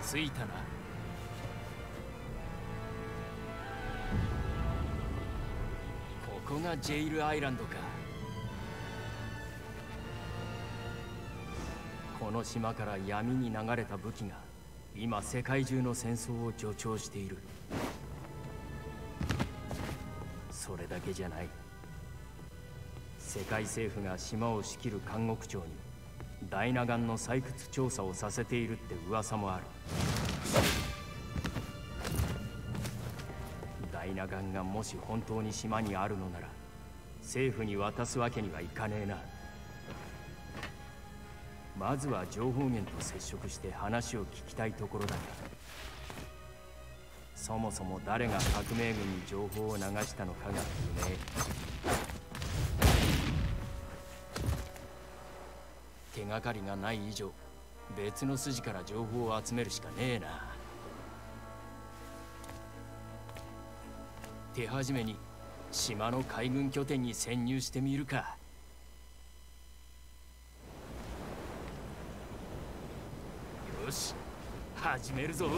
着いたな。ここがジェイルアイランドか。この島から闇に流れた武器が今世界中の戦争を助長している。それだけじゃない。世界政府が島を仕切る監獄長にダイナ岩の採掘調査をさせているって噂もある。ダイナ岩がもし本当に島にあるのなら政府に渡すわけにはいかねえな。まずは情報源と接触して話を聞きたいところだが、そもそも誰が革命軍に情報を流したのかが不明。手がかりがない以上別の筋から情報を集めるしかねえな。手始めに島の海軍拠点に潜入してみるか。よし、始めるぞ。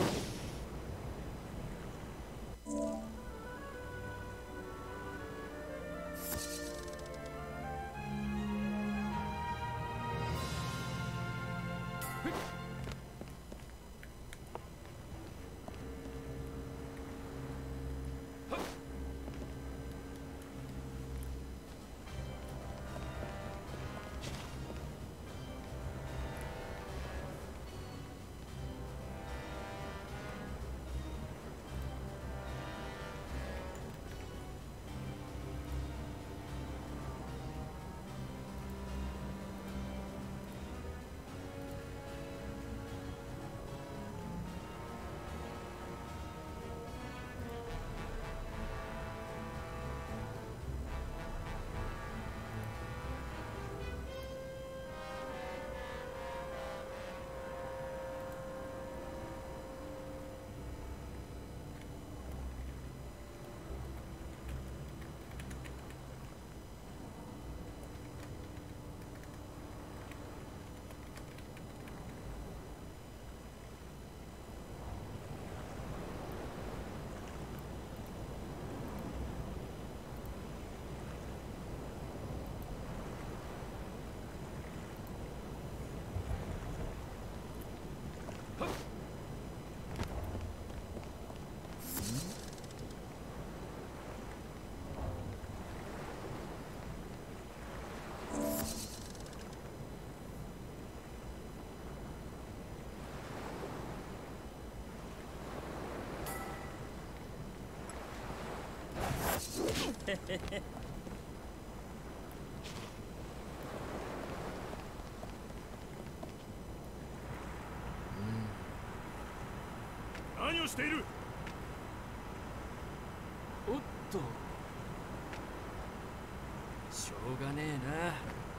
何をしている？ おっと、しょうがねえな。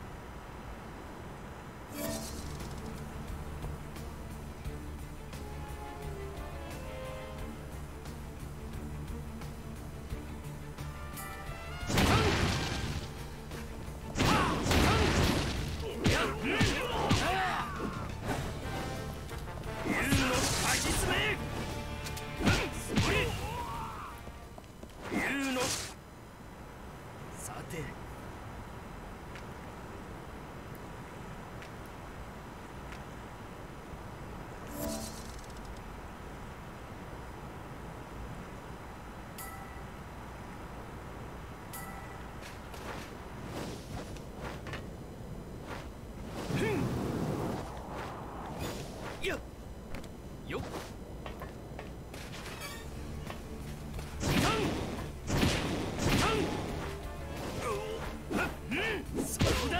よっ。そうだ。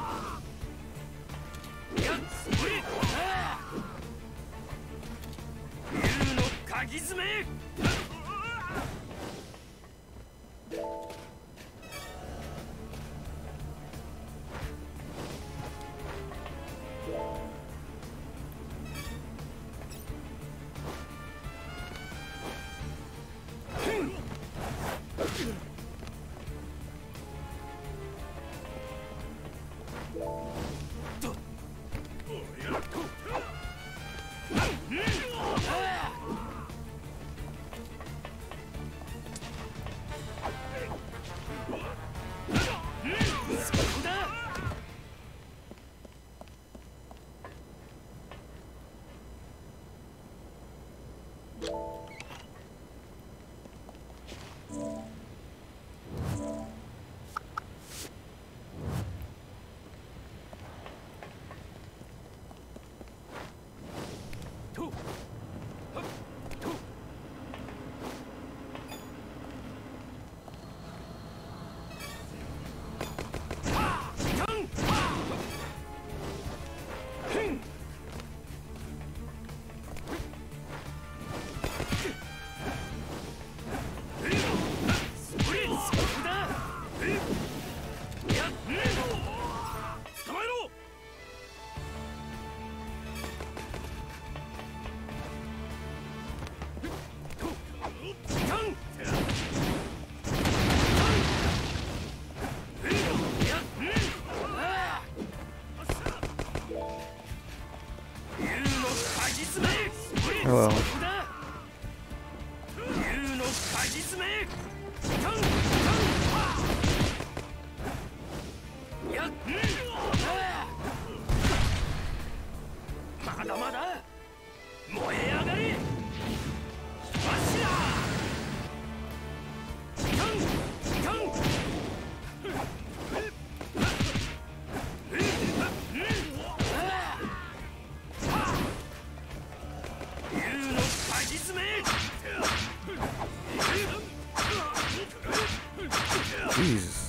竜の鍵爪。 Hello. Jesus.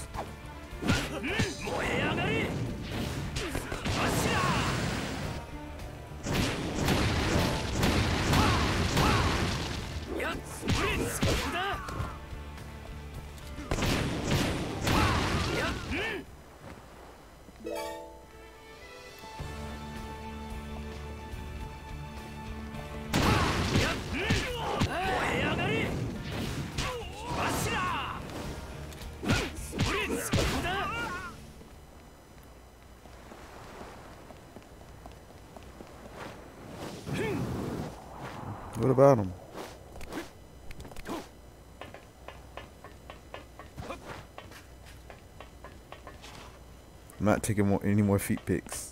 What about him? I'm not taking any more feet pics.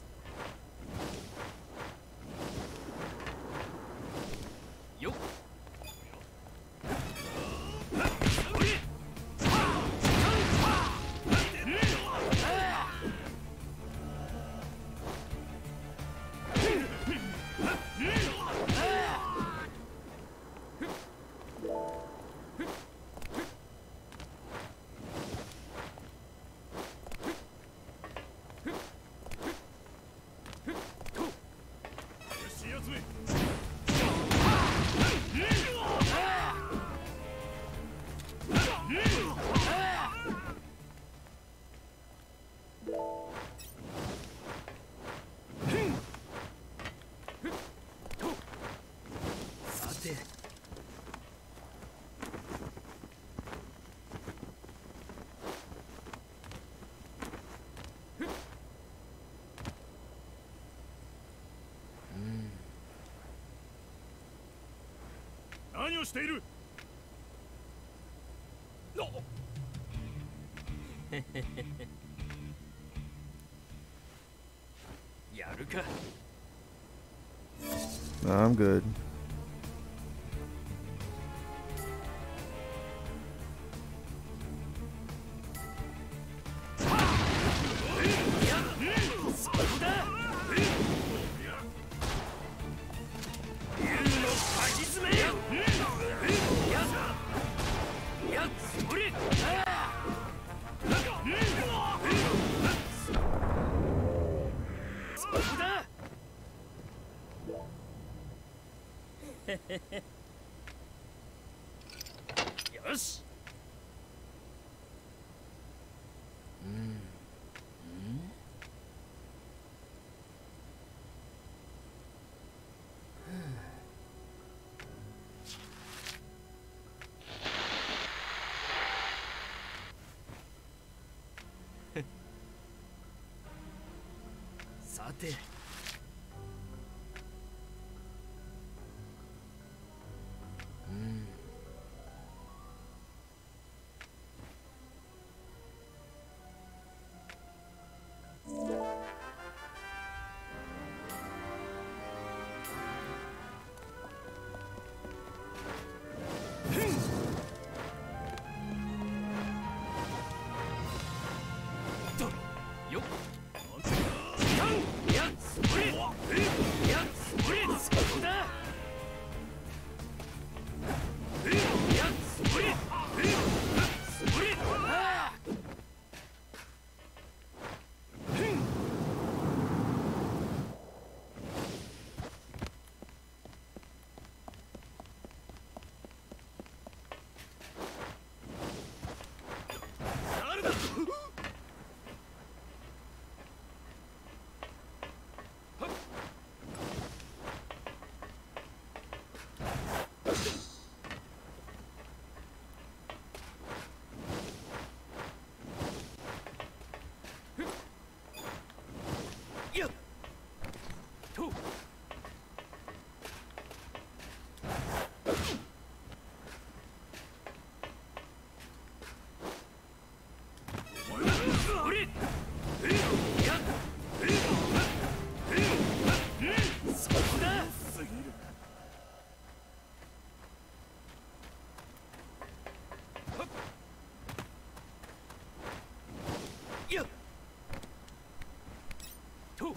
No, I'm good. すぎる。やっと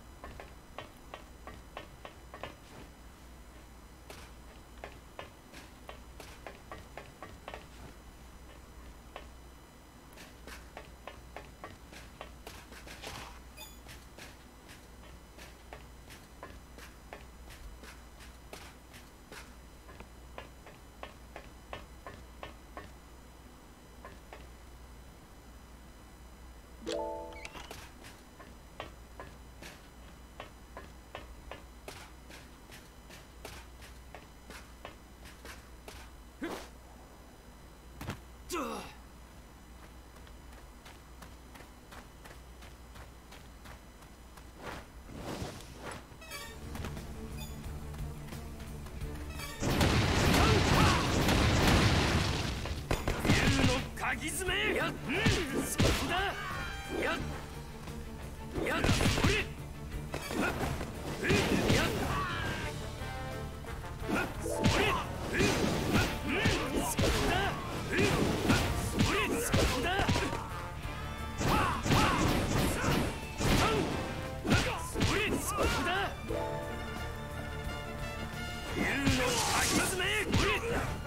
鍵詰め。やっ、そこだ。やっ、やっ、これ。やっ、それ。そこだ。それ、そこだ。それ、そこだ。竜の鍵詰め。これ。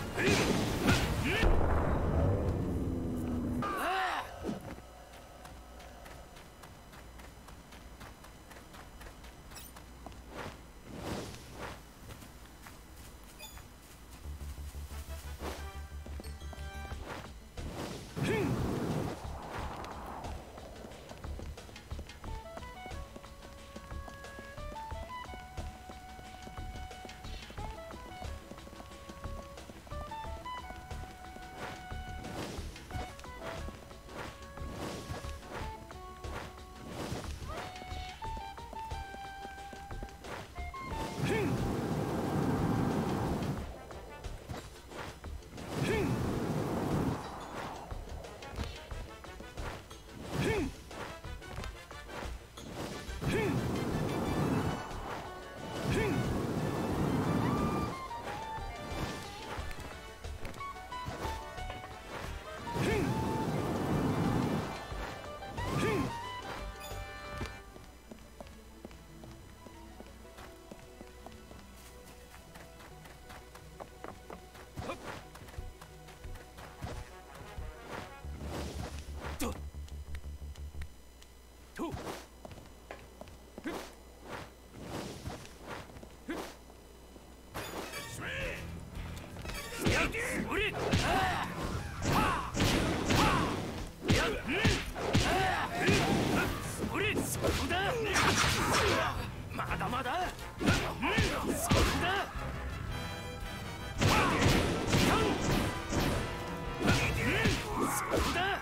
まだまだ。そこだ。そこだ。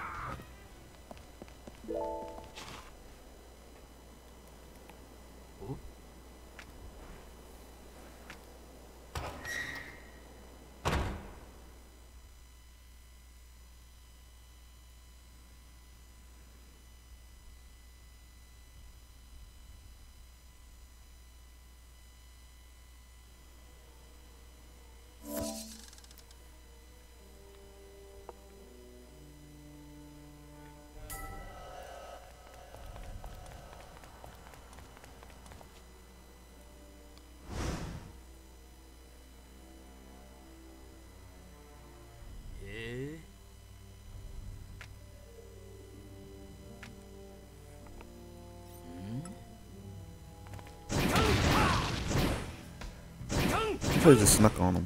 I just snuck on him.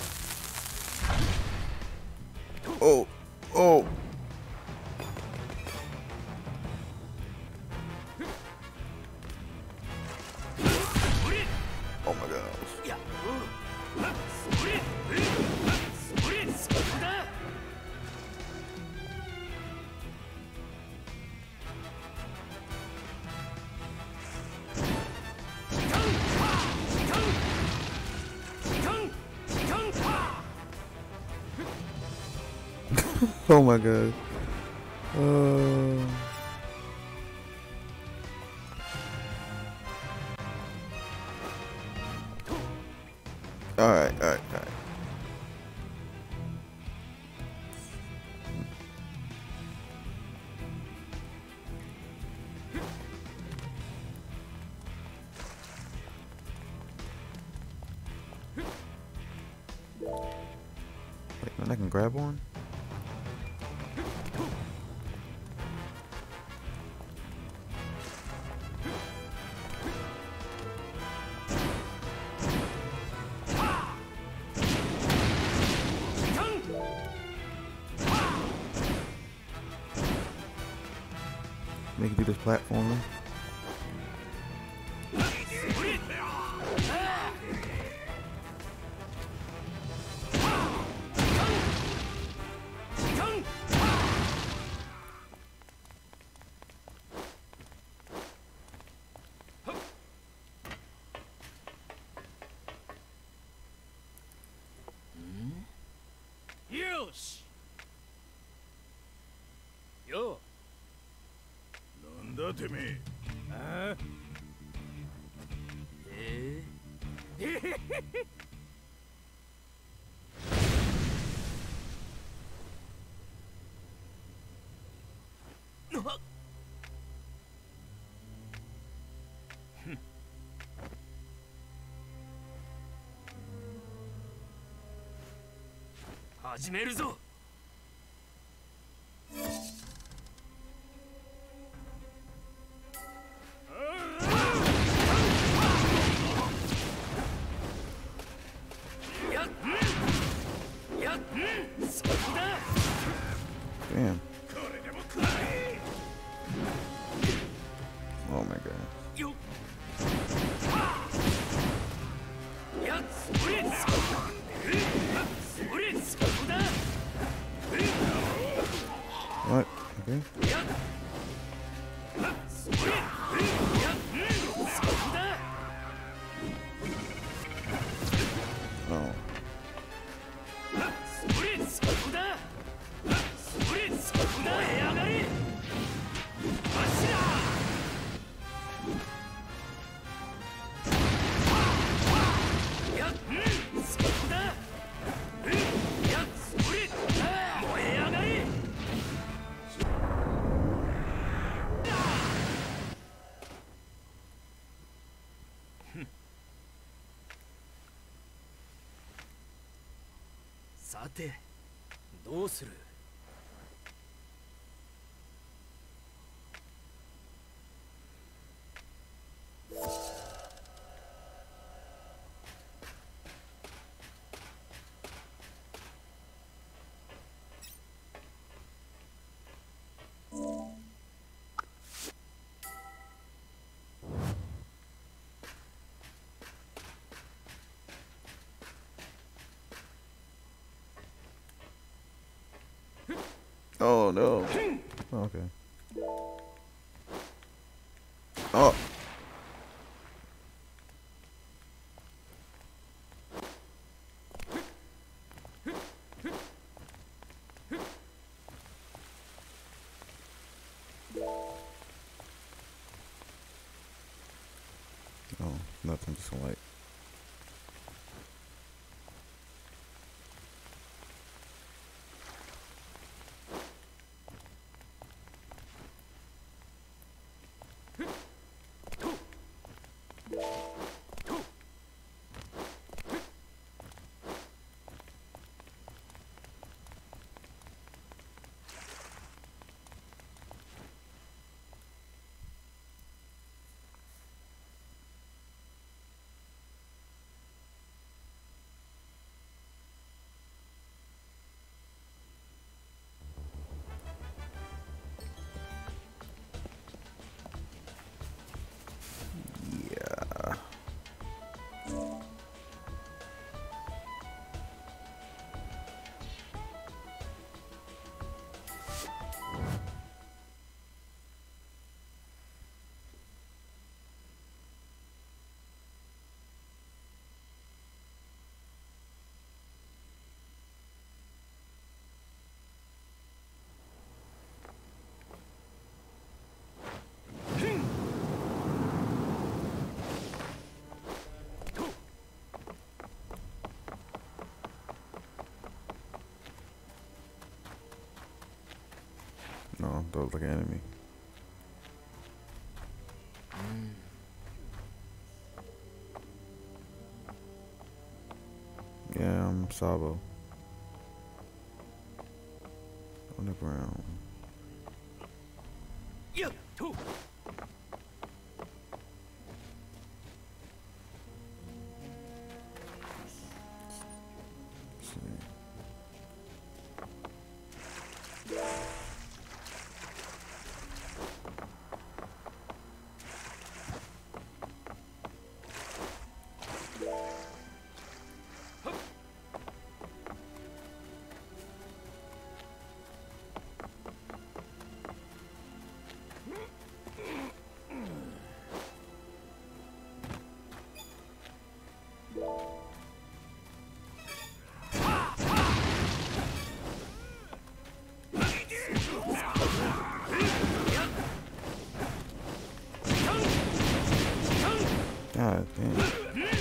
Oh, oh. Oh my gosh. Oh my god. Alright, alright, alright. Wait, then I can grab one? Make it do this platforming. Yosh! Yo! なんだてめえ。 あ始めるぞ。 Damn. Oh my god. What? Okay. Oh. さて、どうする？ Oh no. Oh, okay. Oh. Oh, nothing, just a light. No, that was like an enemy. Yeah, I'm Sabo. On the ground. Yeah, two. Let's see. God damn.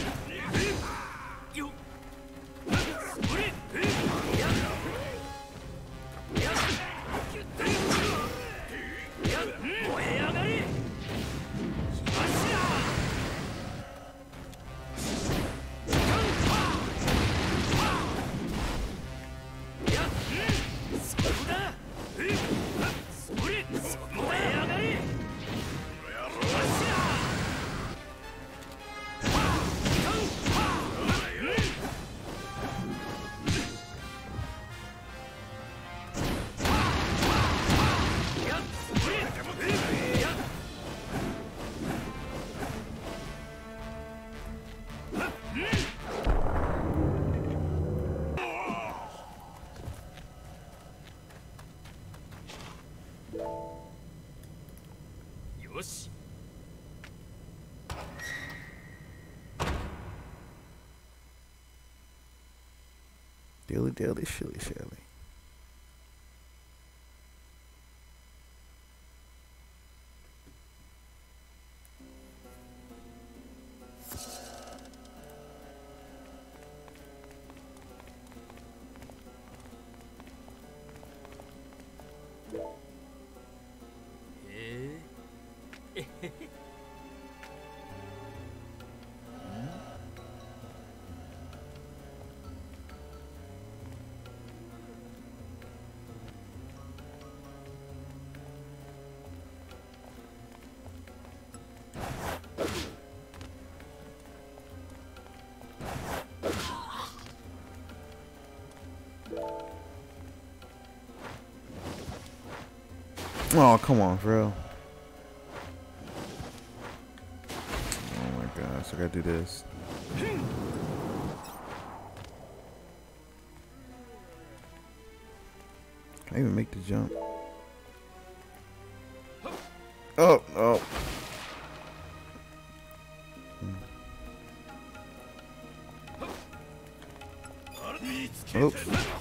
Dilly dilly shilly shally. Oh, come on, bro. Oh my gosh, I gotta do this. Can I even make the jump? Oh, oh. Oops.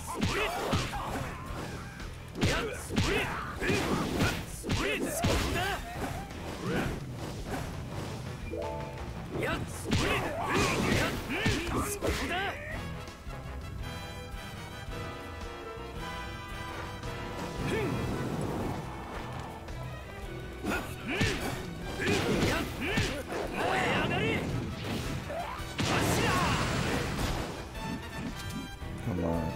Come on.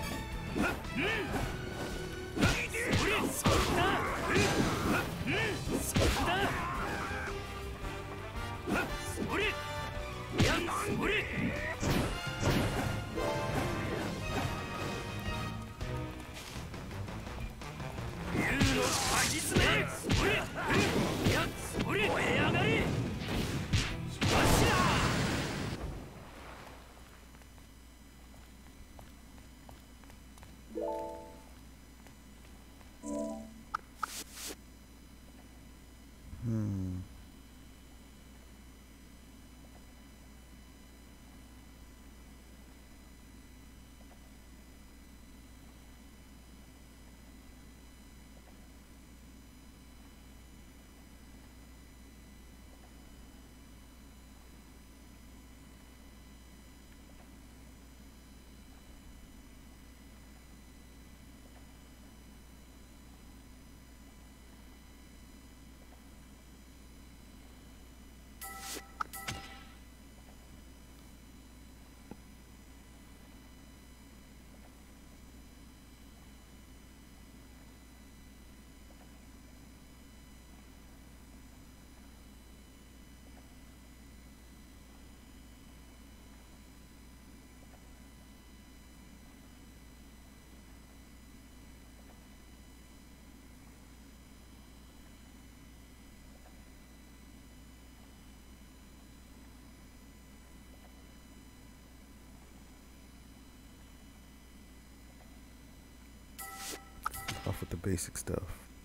the basic stuff.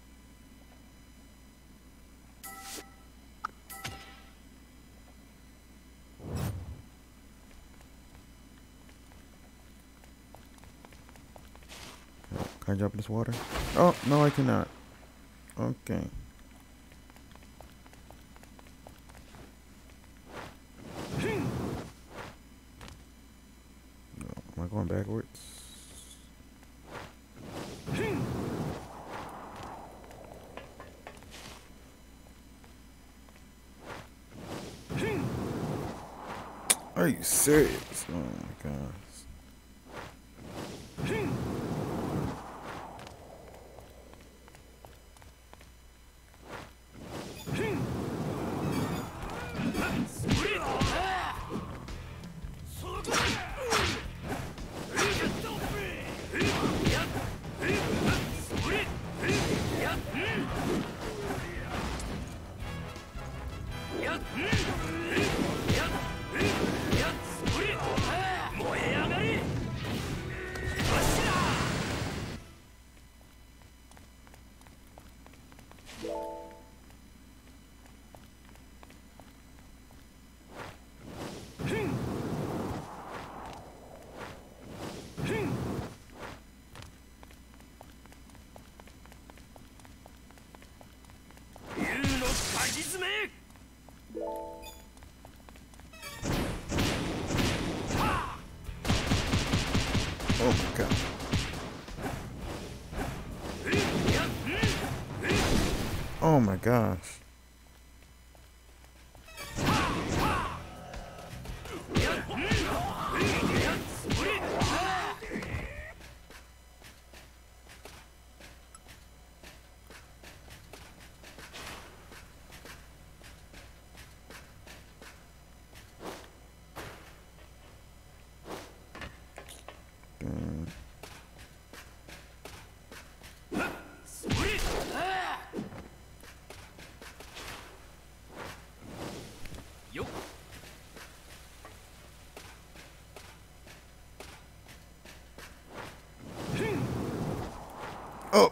Can I jump in this water? Oh, no, I cannot. Okay. No, am I going backwards? Are you serious? Oh my gosh. Oh my god. Oh my gosh. Oh.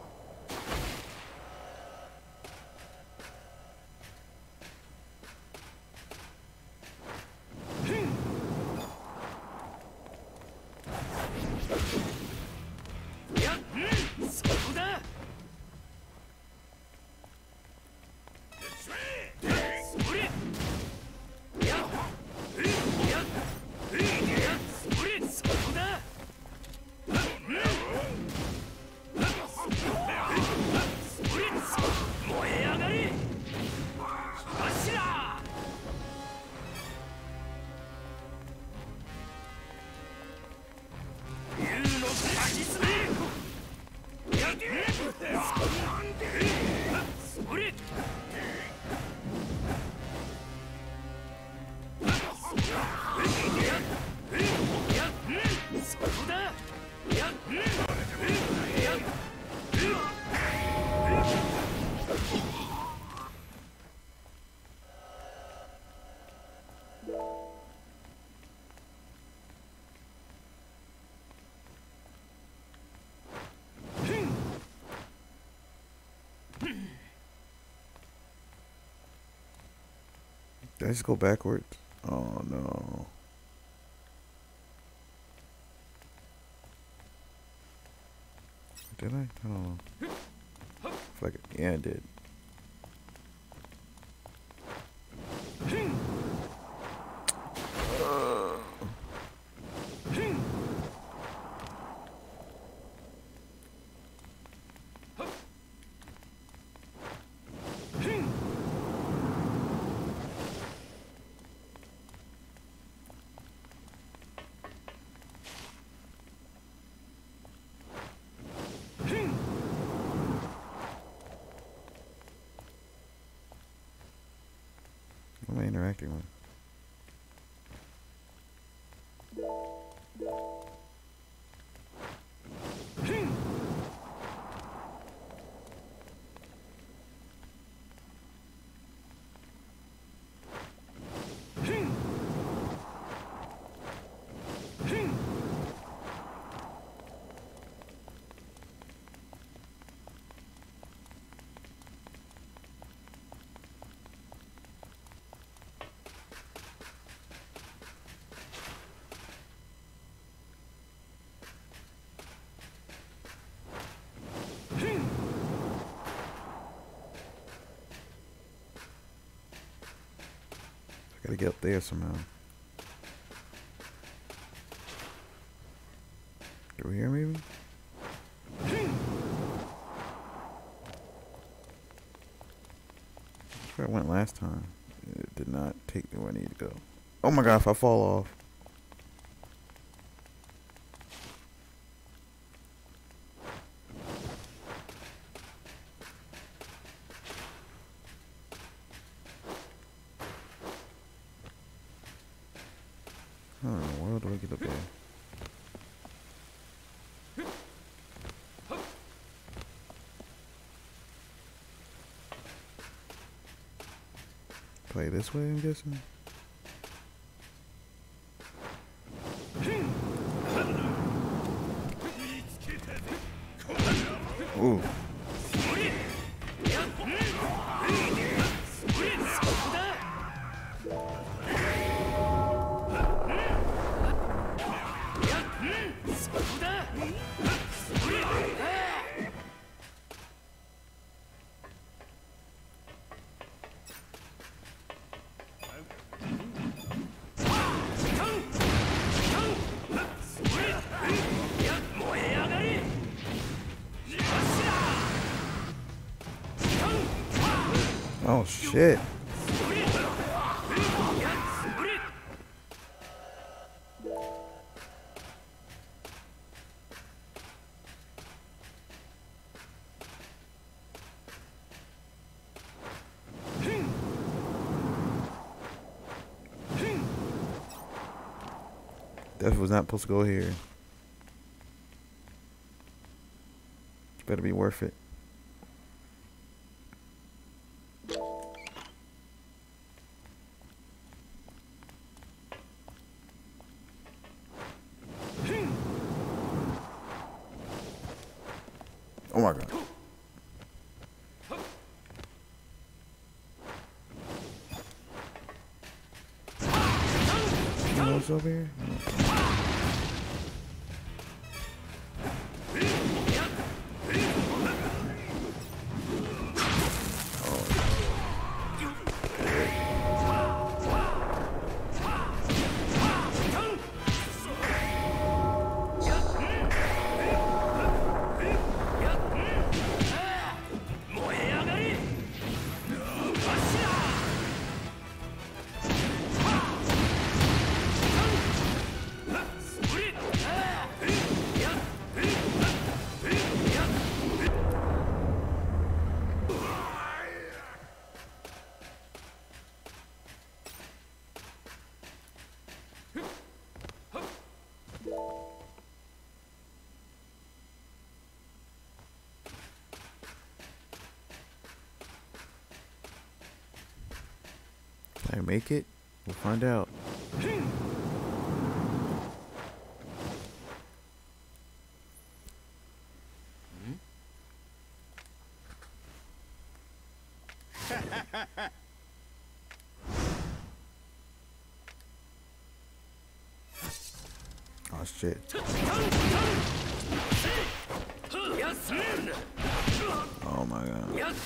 Did I just go backwards? Oh no. Did I? I don't know. I feel like, yeah, I did. Gotta get up there somehow. Through here, maybe? That's where I went last time. It did not take me where I need to go. Oh my god, if I fall off. How in the world do I get up there? Play this way, I'm guessing. Ooh. Oh shit. Definitely was not supposed to go here. It's better be worth it. Oh my god. You know what's over here? Can I make it? We'll find out. Oh shit. Oh my god.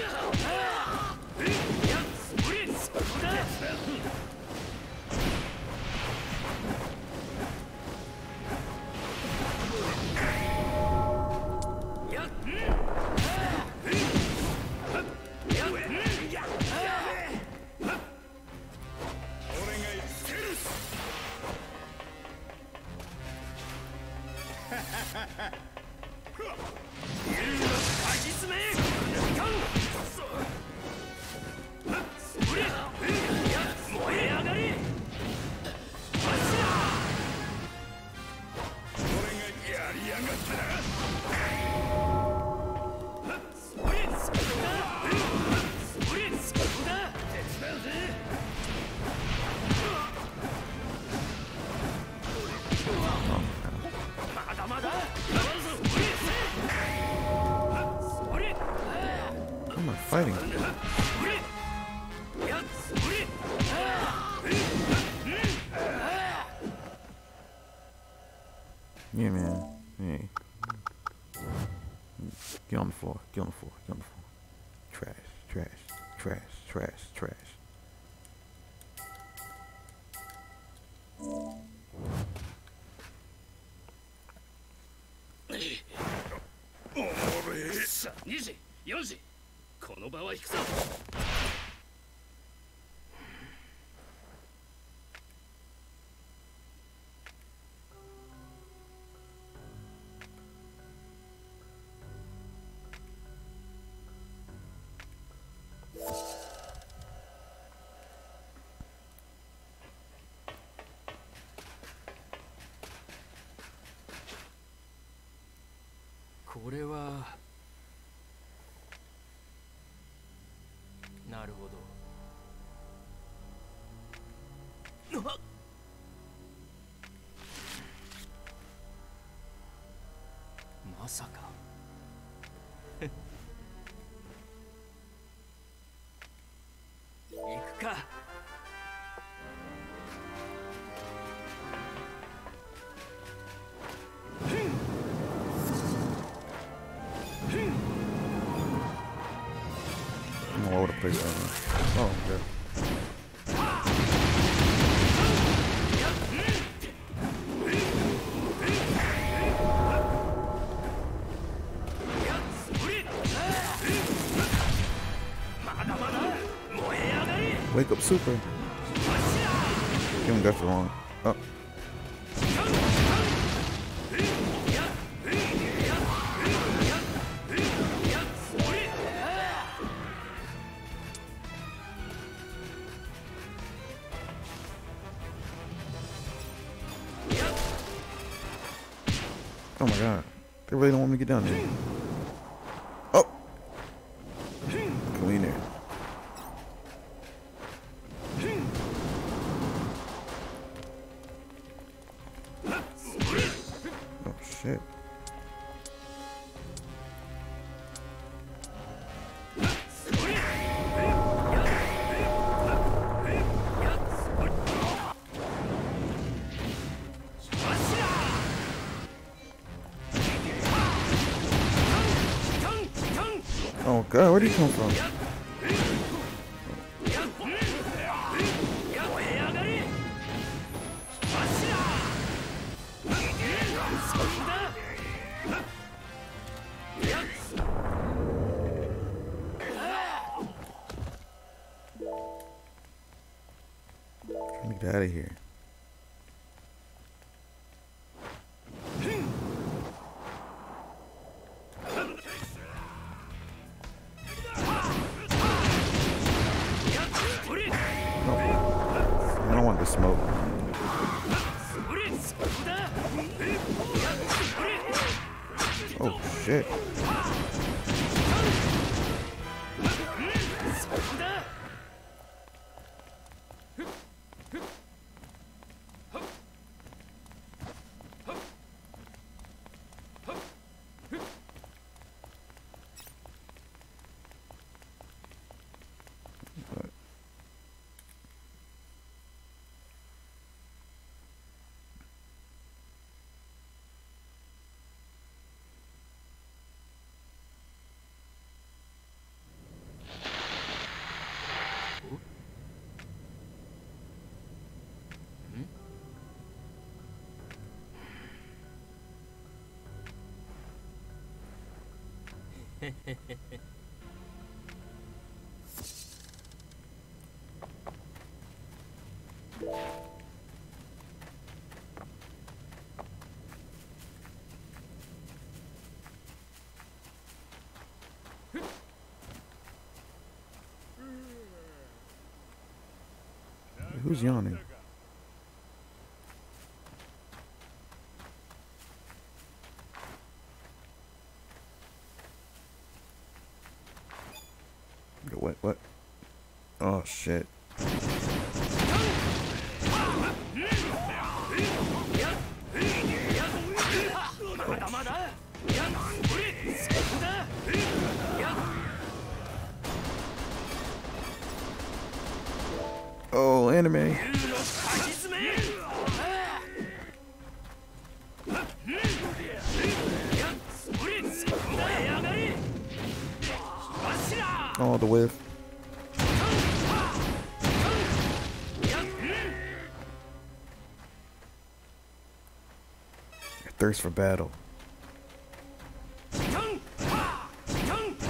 Fighting. Yeah, man. Hey. Get on the floor. Get on the floor. Get on the floor. Trash. Trash. Trash. Trash. Trash. 2時4時この場は行くぞ。 これはなるほど。まさか行くか。 I'm all over the place right now. Oh, okay. Wake up super. Give him got the wrong. Oh. Oh my god. They really don't want me to get down there. Oh! Go in there. Oh shit. Oh god, where did he come from? Let me get out of here. I don't want the smoke. Oh shit. Who's yawning? What? Oh shit. Oh, anime. Oh, the whiff. Thirst for battle.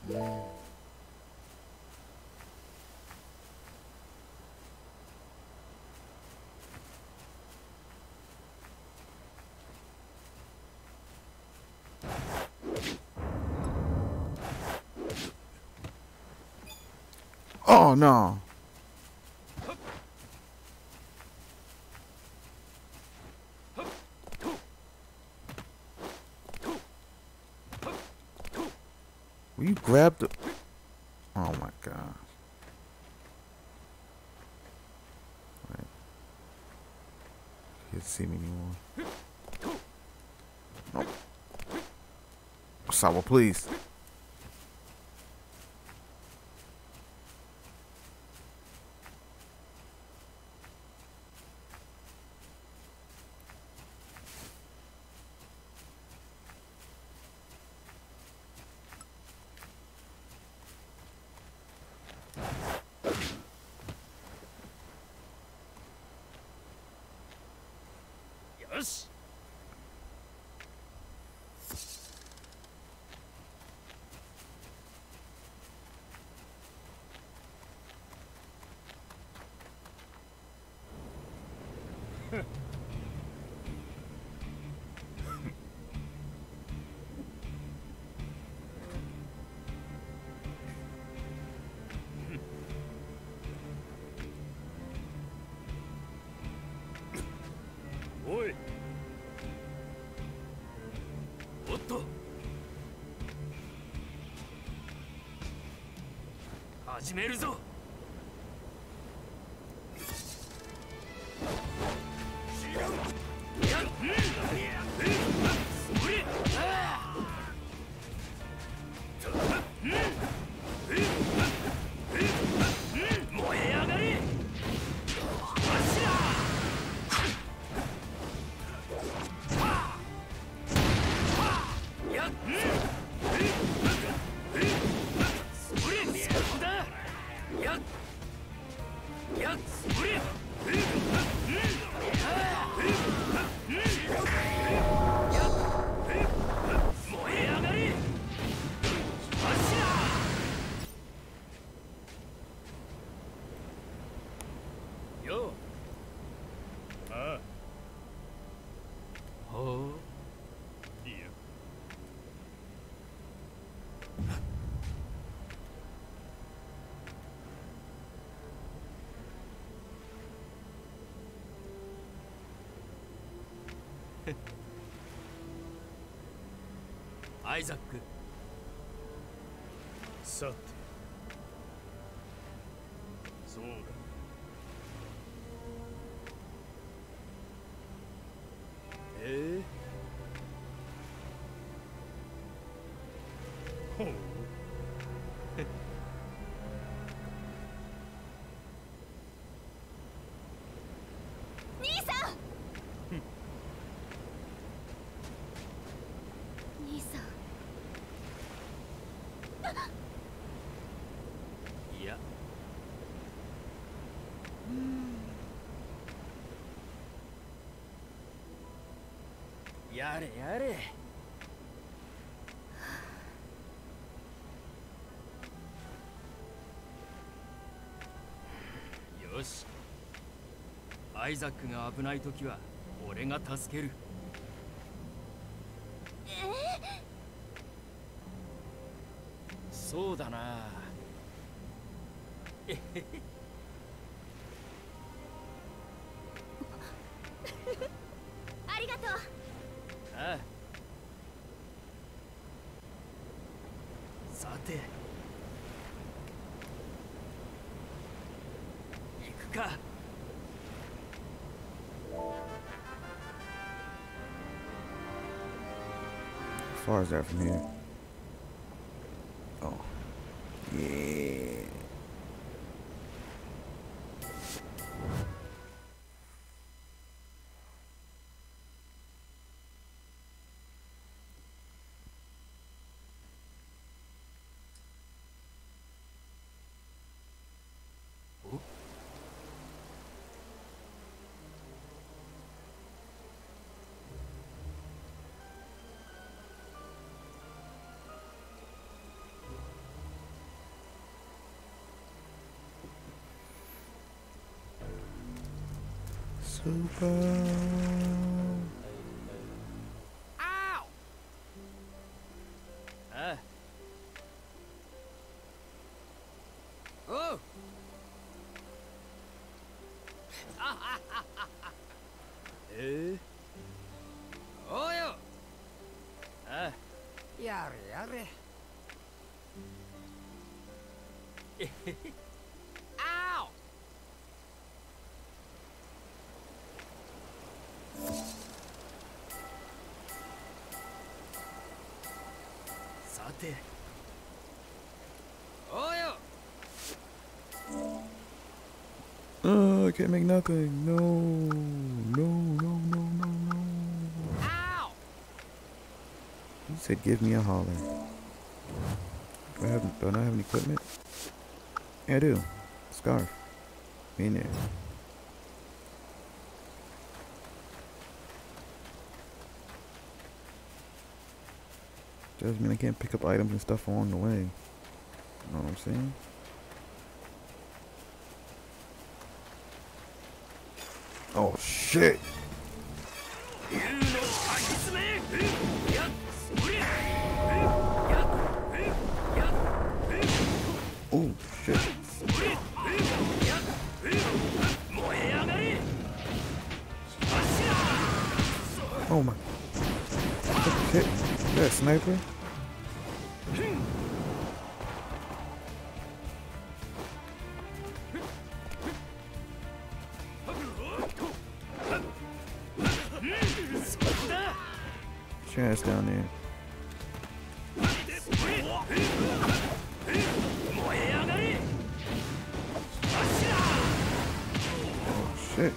Oh no. Will you grab the... Oh my god. Right. You can't see me anymore. Nope. Sabo, please. よし。おい。おっと。始めるぞ。アイザック。さて、そうだ。ほう。 兄さん。兄さん。 いや。やれやれ。よし。アイザックが危ないときは俺が助ける。そうだな。えへへ。 ありがとう。 ああ。さて、行くか。 As far as that from here. Oh. Yeah. Super. Ow! ああ。おう。 おうよ。ああ、やれやれ。あお。さて。おうよ。 Oh, I can't make nothing. No, no, no, no, no, no. Ow! He said, "Give me a holler." Do I not have any equipment? Yeah, I do. Scarf. In there. Doesn't mean I can't pick up items and stuff along the way. You know what I'm saying? Oh shit! Oh shit! Oh my! Shit! Is that a sniper? Chance down there. Oh shit.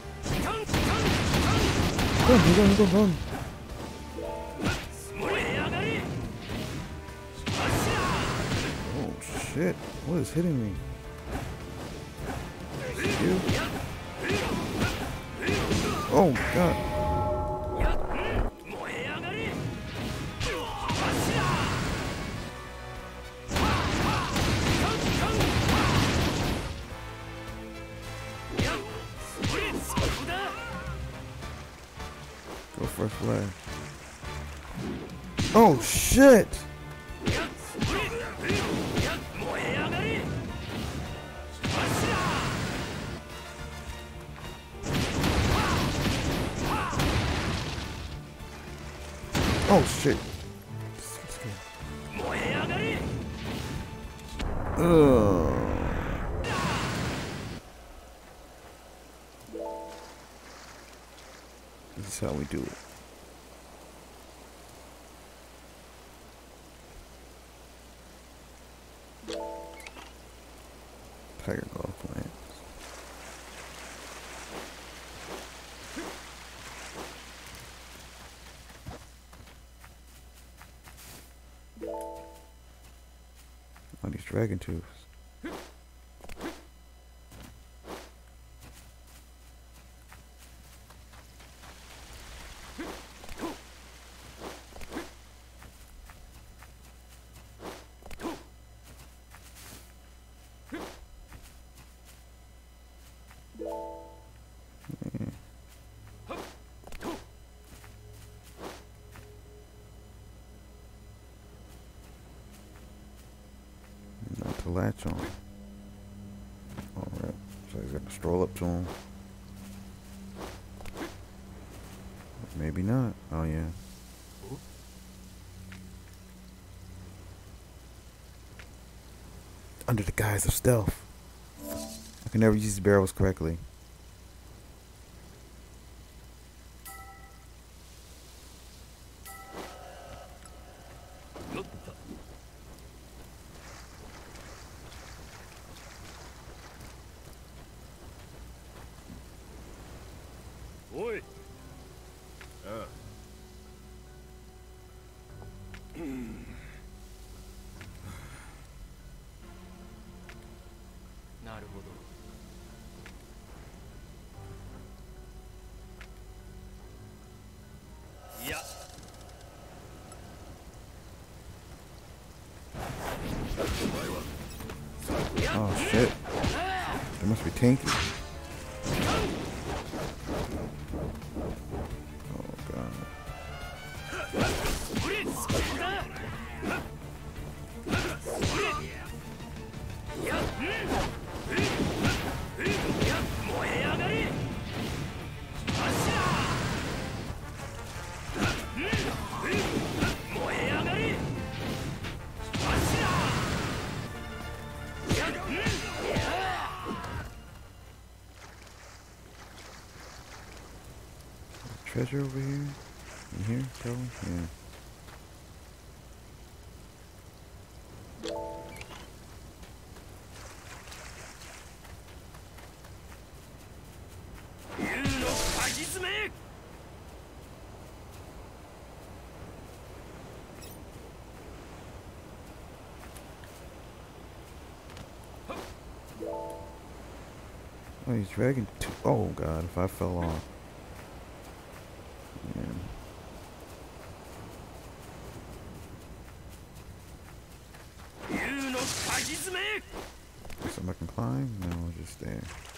Run. Oh shit. What is hitting me? You? Oh my god. Go first flag. Oh shit! Oh shit! Ugh. This is how we do it. Tiger golf plans. Oh, these dragon tubes. Not to latch on. Alright, so I got to stroll up to him. Maybe not. Oh yeah. Under the guise of stealth. I can never use these barrels correctly. Oi. なるほど。いや。 Oh shit. They must be tanky. Oh god. treasure over here? In here, probably? Yeah. Oh, he's dragging two. Oh god, if I fell off. Man. Something I can climb? No, just there.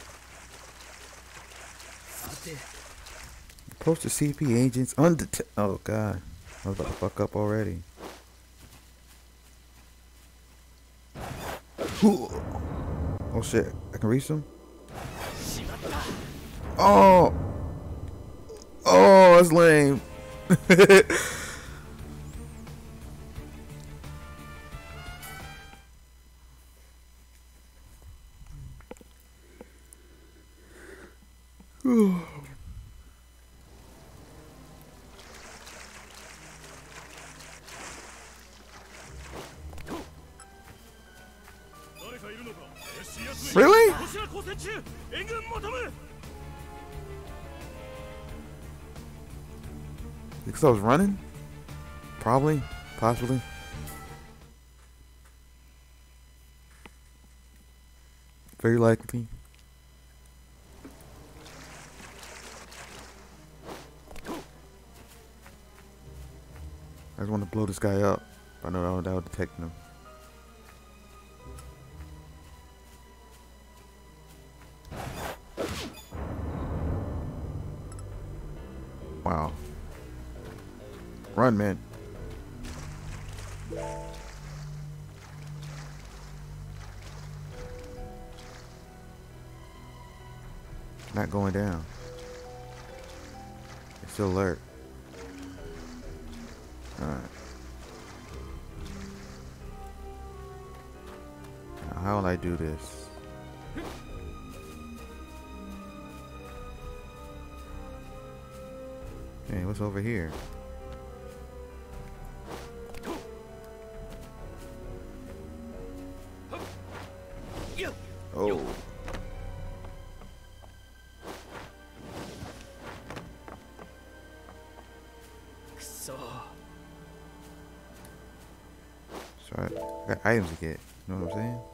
Approach the CP agents undetected. Oh god, I was about to fuck up already. Oh shit, I can reach them? Oh! Oh, that's lame. Really? Because I was running? Probably. Possibly. Very likely. I just want to blow this guy up. I know that would detect him. Wow. Run, man. Not going down. It's still alert. Alright. Now, how will I do this? Hey, what's over here? Oh. Sorry, I got items to get. You know what I'm saying?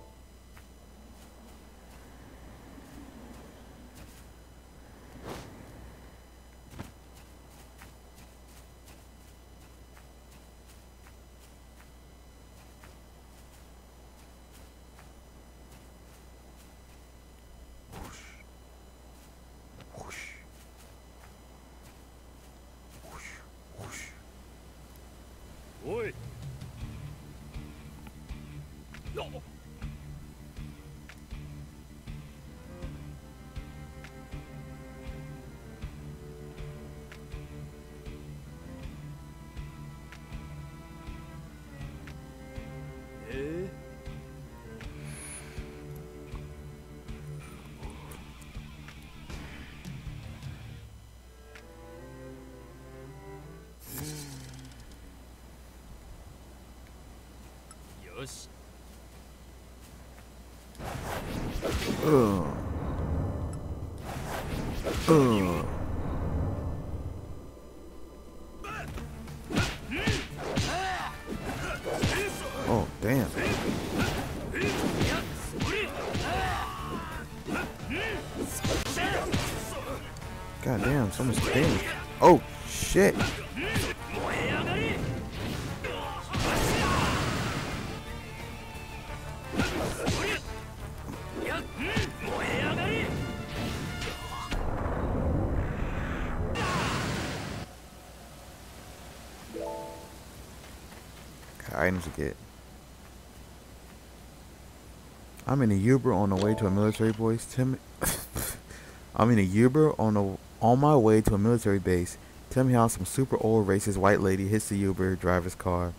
Oi! No! Yoshi. Oh, damn. God damn, so much damage. Oh, shit. Items to get. I'm in a Uber on the way to a military base. I'm in a Uber on my way to a military base. Tell me how some super old racist white lady hits the Uber driver's car.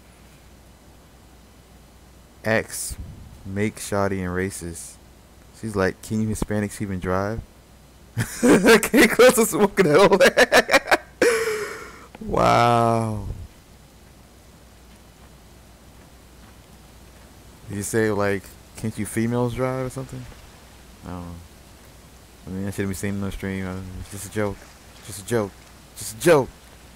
X, make shoddy and racist. She's like, can you Hispanics even drive? I can't close to smoking at all that. Wow. Did you say like, can't you females drive or something? I don't know. I mean, I shouldn't be saying no stream. It's just a joke. Just a joke. Just a joke.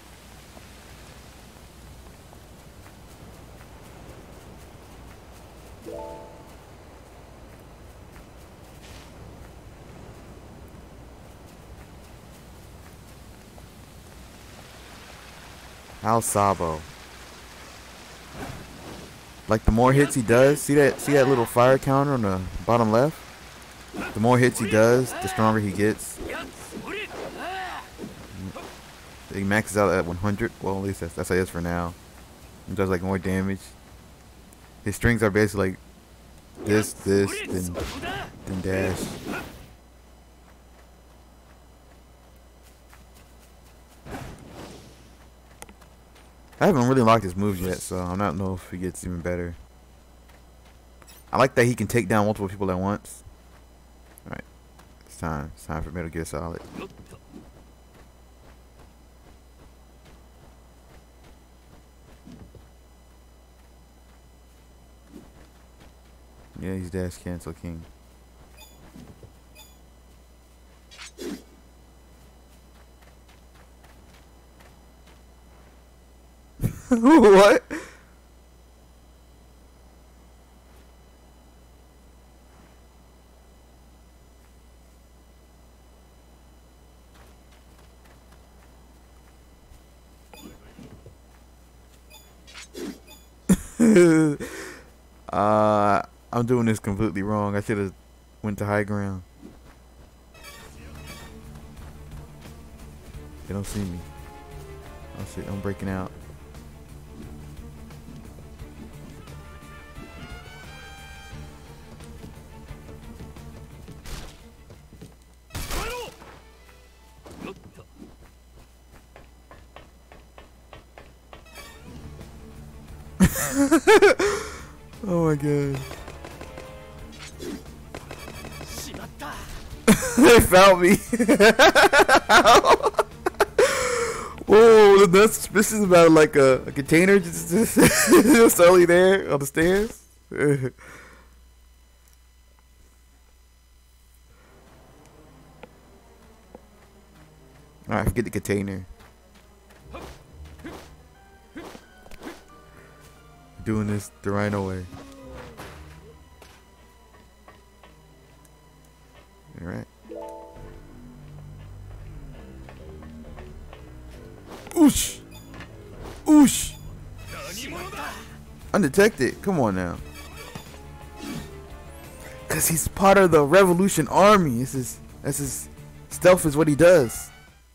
How's Sabo? Like the more hits he does, see that little fire counter on the bottom left? The more hits he does, the stronger he gets. He maxes out at 100. Well, at least that's how it is for now. He does like more damage. His strings are basically like this, then dash. I haven't really locked his moves yet, so I don't know if he gets even better. I like that he can take down multiple people at once. Alright. It's time. It's time for Metal Gear Solid. Yeah, he's dash cancel king. What? I'm doing this completely wrong. I should have went to high ground. They don't see me. Oh shit, I'm breaking out. Oh my god. They found me. Whoa, that's suspicious about like a container just only there on the stairs. Alright, forget the container. Doing this the Ryno way. Alright. Oosh! Oosh! Undetected. Come on now. Cause he's part of the Revolution Army. That's his stealth is what he does.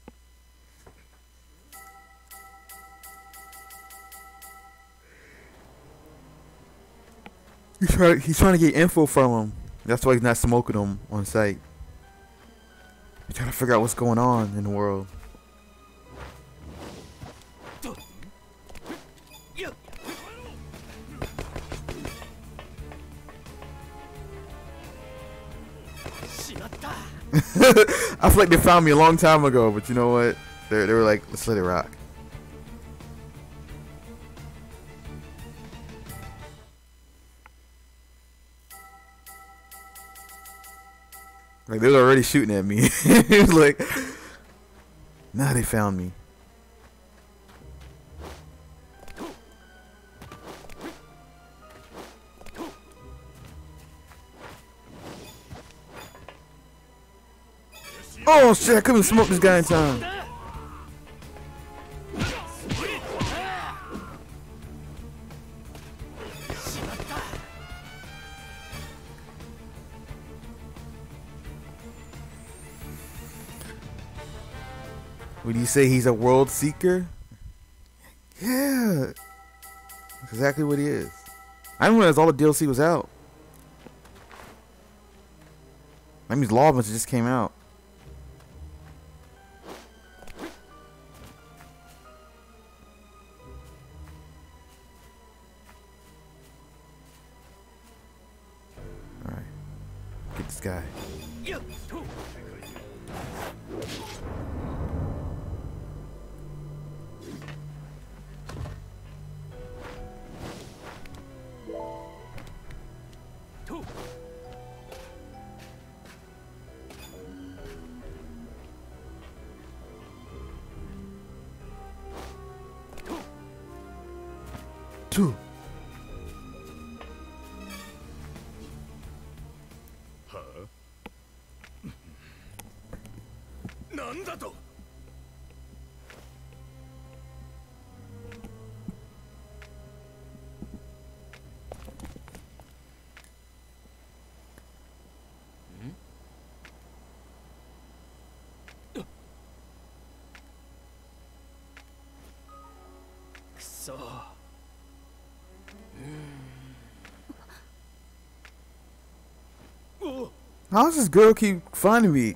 He's trying to get info from him. That's why he's not smoking them on sight. He's trying to figure out what's going on in the world. I feel like they found me a long time ago, but you know what? They were like, let's let it rock. Like they were already shooting at me. He was like, now they found me. Oh shit, I couldn't smoke this guy in time. Would you say he's a world seeker? Yeah. That's exactly what he is. I didn't realize all the DLC was out. That means Lawbus just came out. Alright. Get this guy. Two. はあなんだとくそ How does this girl keep finding me?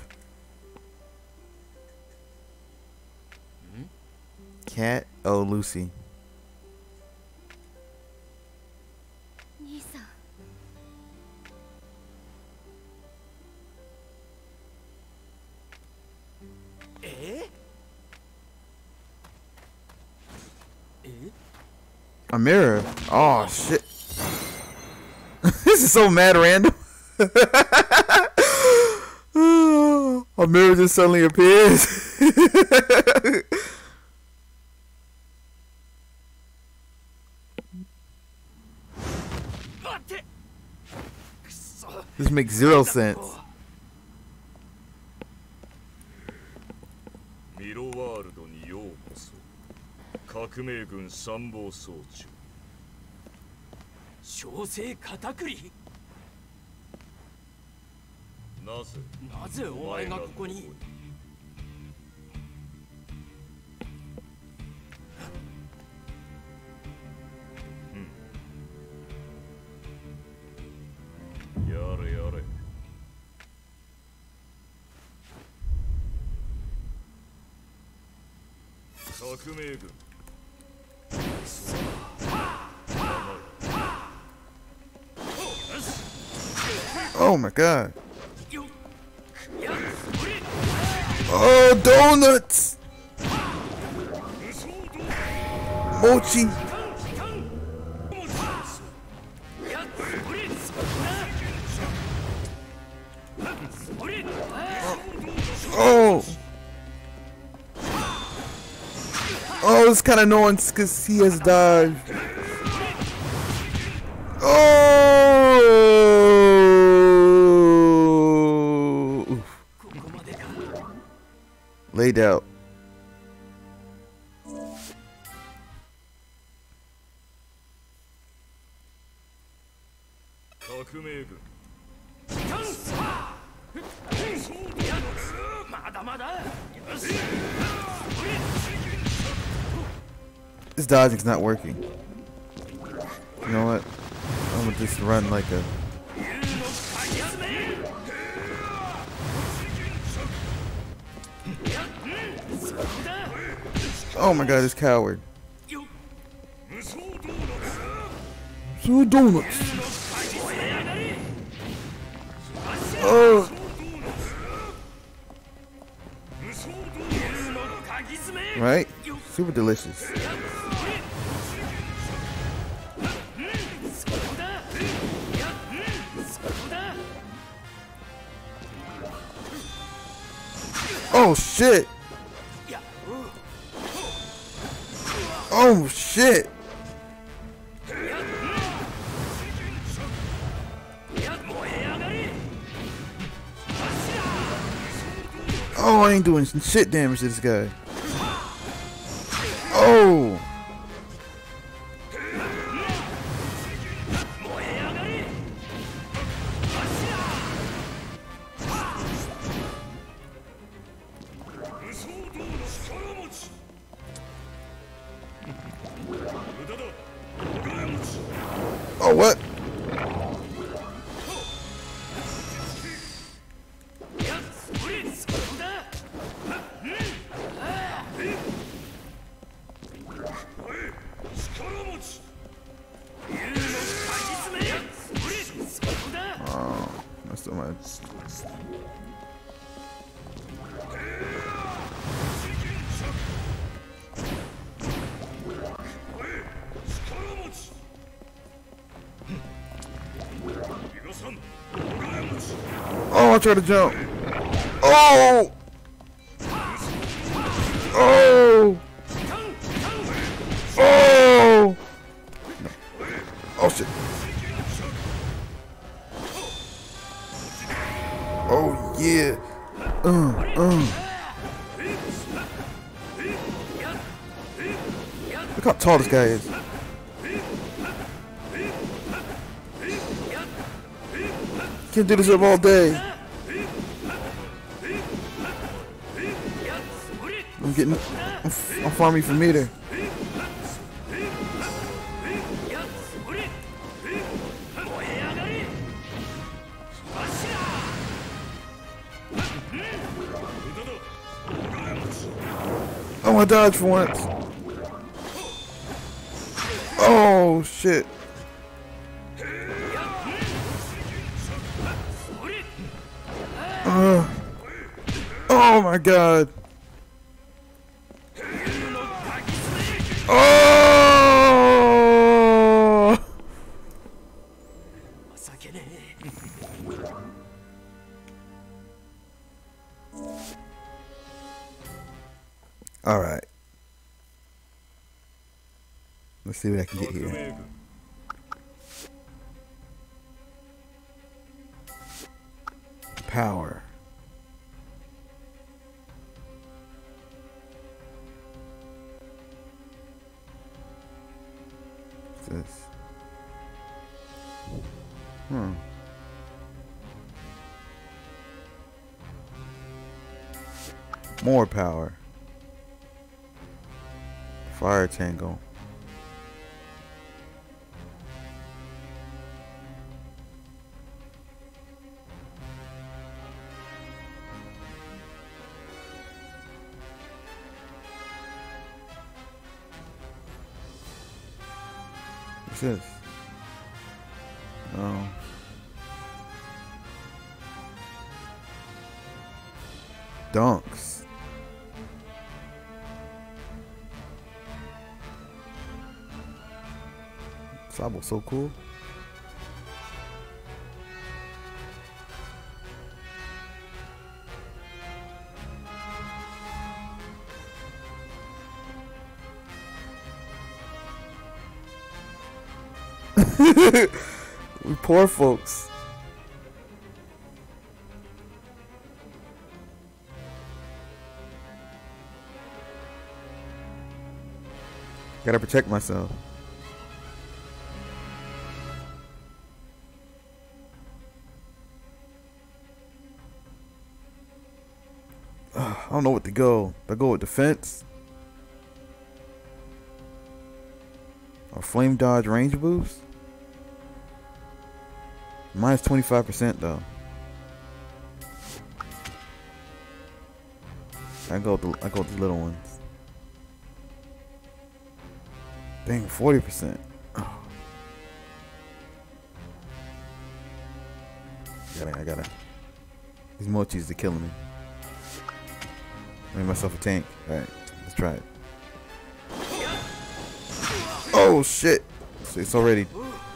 Cat? Oh, Lucy. 兄さん A mirror? Oh, shit. This is so mad random. A mirror just suddenly appears. This makes zero sense. ミロワールドにようこそ革命軍参謀総長小生片栗なぜなぜお前がここにやれやれ革命軍 Oh my god. Oh, donuts! Mochi! Oh! Oh, it's kind of annoying because he has died. Oh! Laid out. This dodging's not working. You know what? I'm gonna just run like a... Oh my god, this coward. So donuts. Oh. Right? Super delicious. Oh shit. Oh shit. Oh, I ain't doing some shit damage to this guy. Oh. Oh, what? Oh, that's so much. Oh, I tried to jump. Oh! Oh! Oh! shit. Oh yeah. Look how tall this guy is. Can't do this up all day. I'm farming for meter. Oh, I dodged for once. Oh shit. Oh my god. Oh! All right. Let's see what I can get here. Power. What's this? More power. Fire tangle. What's this? Oh. Dunks. Sabo so cool. We poor folks. Gotta protect myself. I don't know what to go. Do I go with defense? Or flame dodge range boost? Mine's 25% though. I go with the little ones. Dang, 40%. Oh. I gotta. These mochis are killing me. Make myself a tank. Alright, let's try it. Oh shit! So it's already.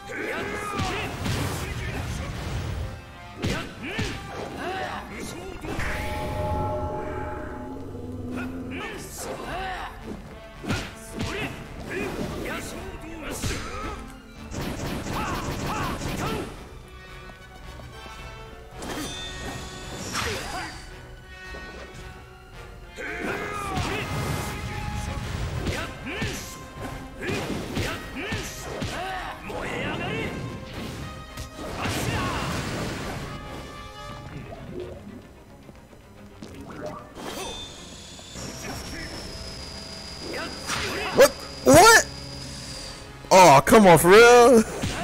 What? Oh, come on, for real?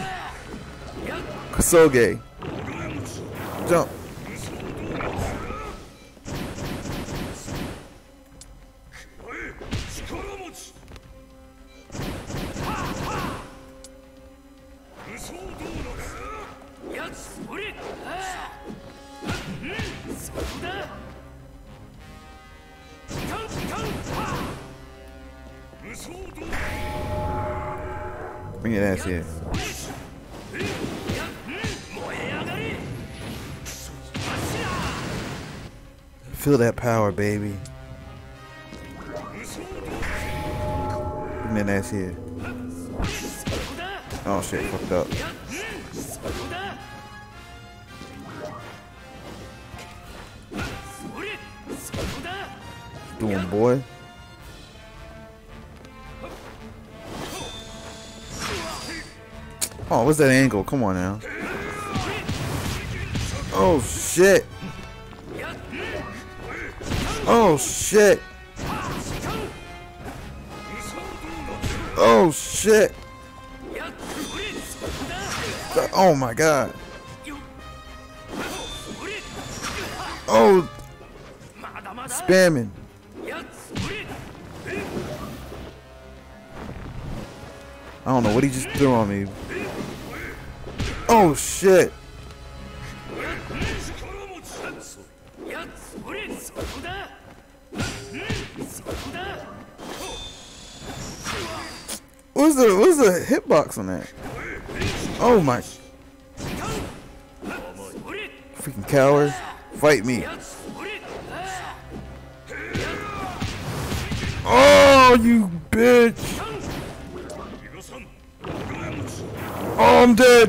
Kosoge. Jump. Bring your ass here. Feel that power, baby. Bring that ass here. Oh shit, fucked up. そこだそれそこだ Doing, boy. Oh, what's that angle? Come on now. Oh shit. Oh shit. Oh shit. Oh my god. Oh, spamming. I don't know what he just threw on me. Oh shit. What's the hitbox on that? Oh my. Freaking coward. Fight me. Oh, you bitch. Oh, I'm dead.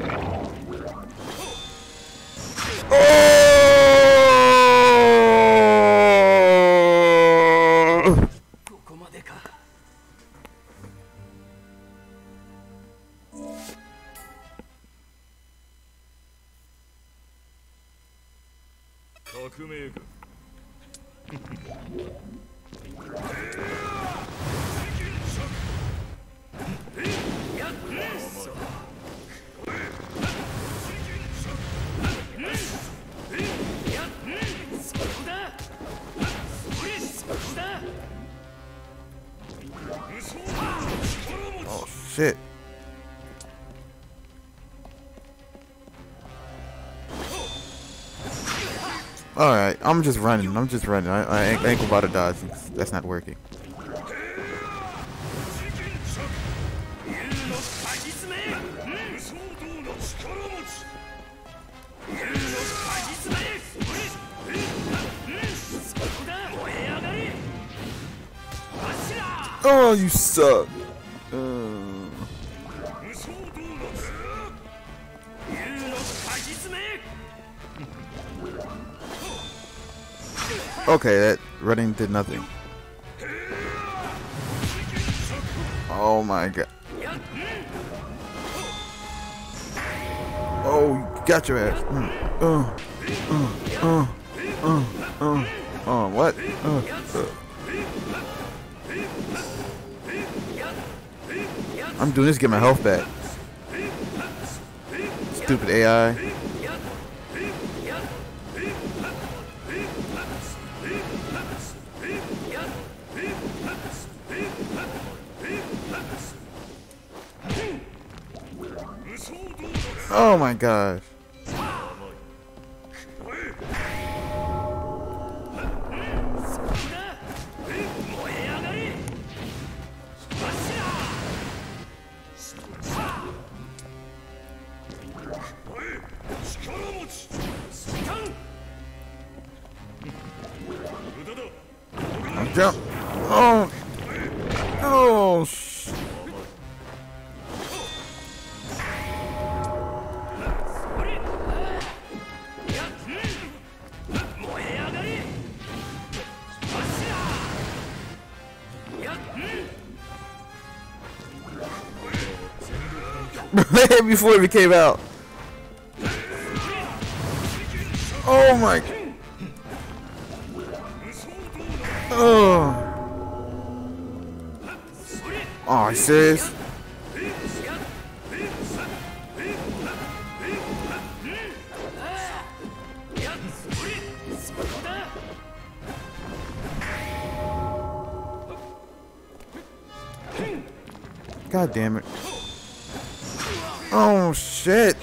Oh! ここまでか 革命軍 Oh shit. Alright, I'm just running. I ain't about to dodge. That's not working. Oh, you suck. Okay, that running did nothing. Oh my god. Oh, you got your ass. What? I'm doing this to get my health back. Stupid AI. Oh my gosh. Jump. Oh. Oh. Before it came out. Oh my. Oh. Oh, are you serious? God damn it. Oh shit.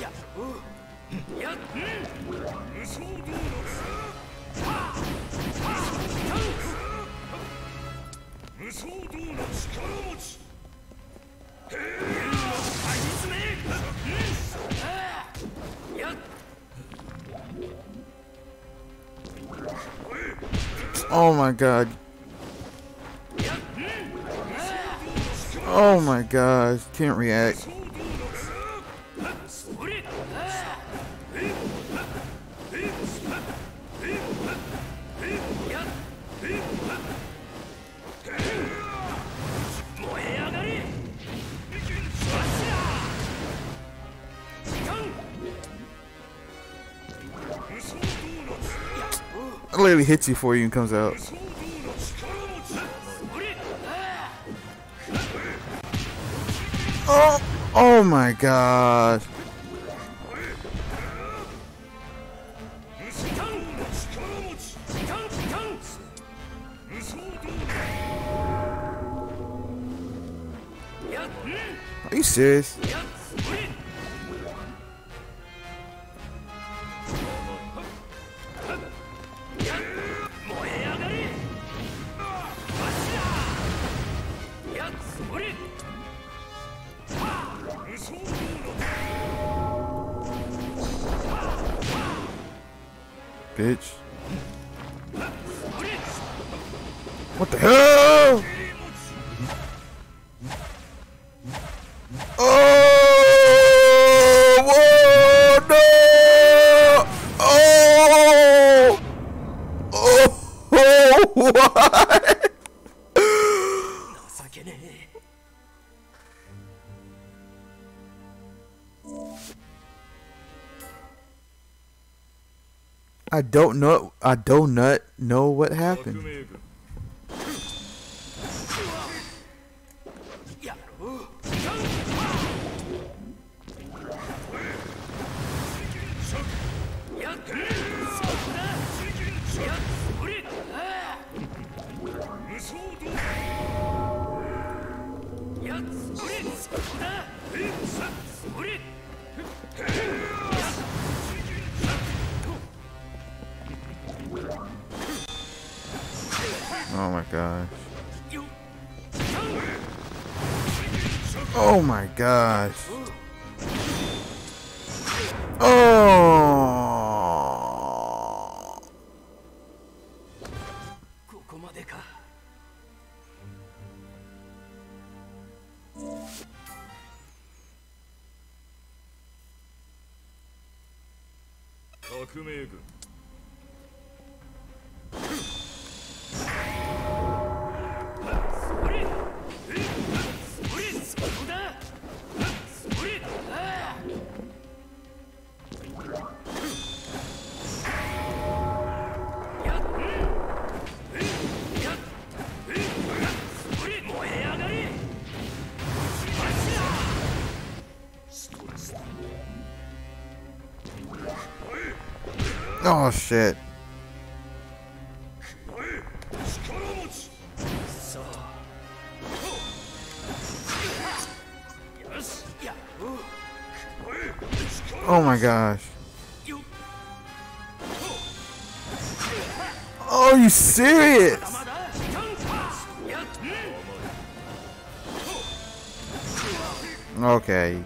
Oh my god. Oh my gosh. Can't react. clearly hits you before he even comes out. Oh, oh my god. Are you serious? Bitch. What the hell? Oh! Whoa! No! Oh! Oh! What? I don't know. I do not know what happened. Oh my gosh. Oh my gosh. Oh. ここまでか。 革命軍 Oh shit. Oh my gosh. Oh, you serious? Okay.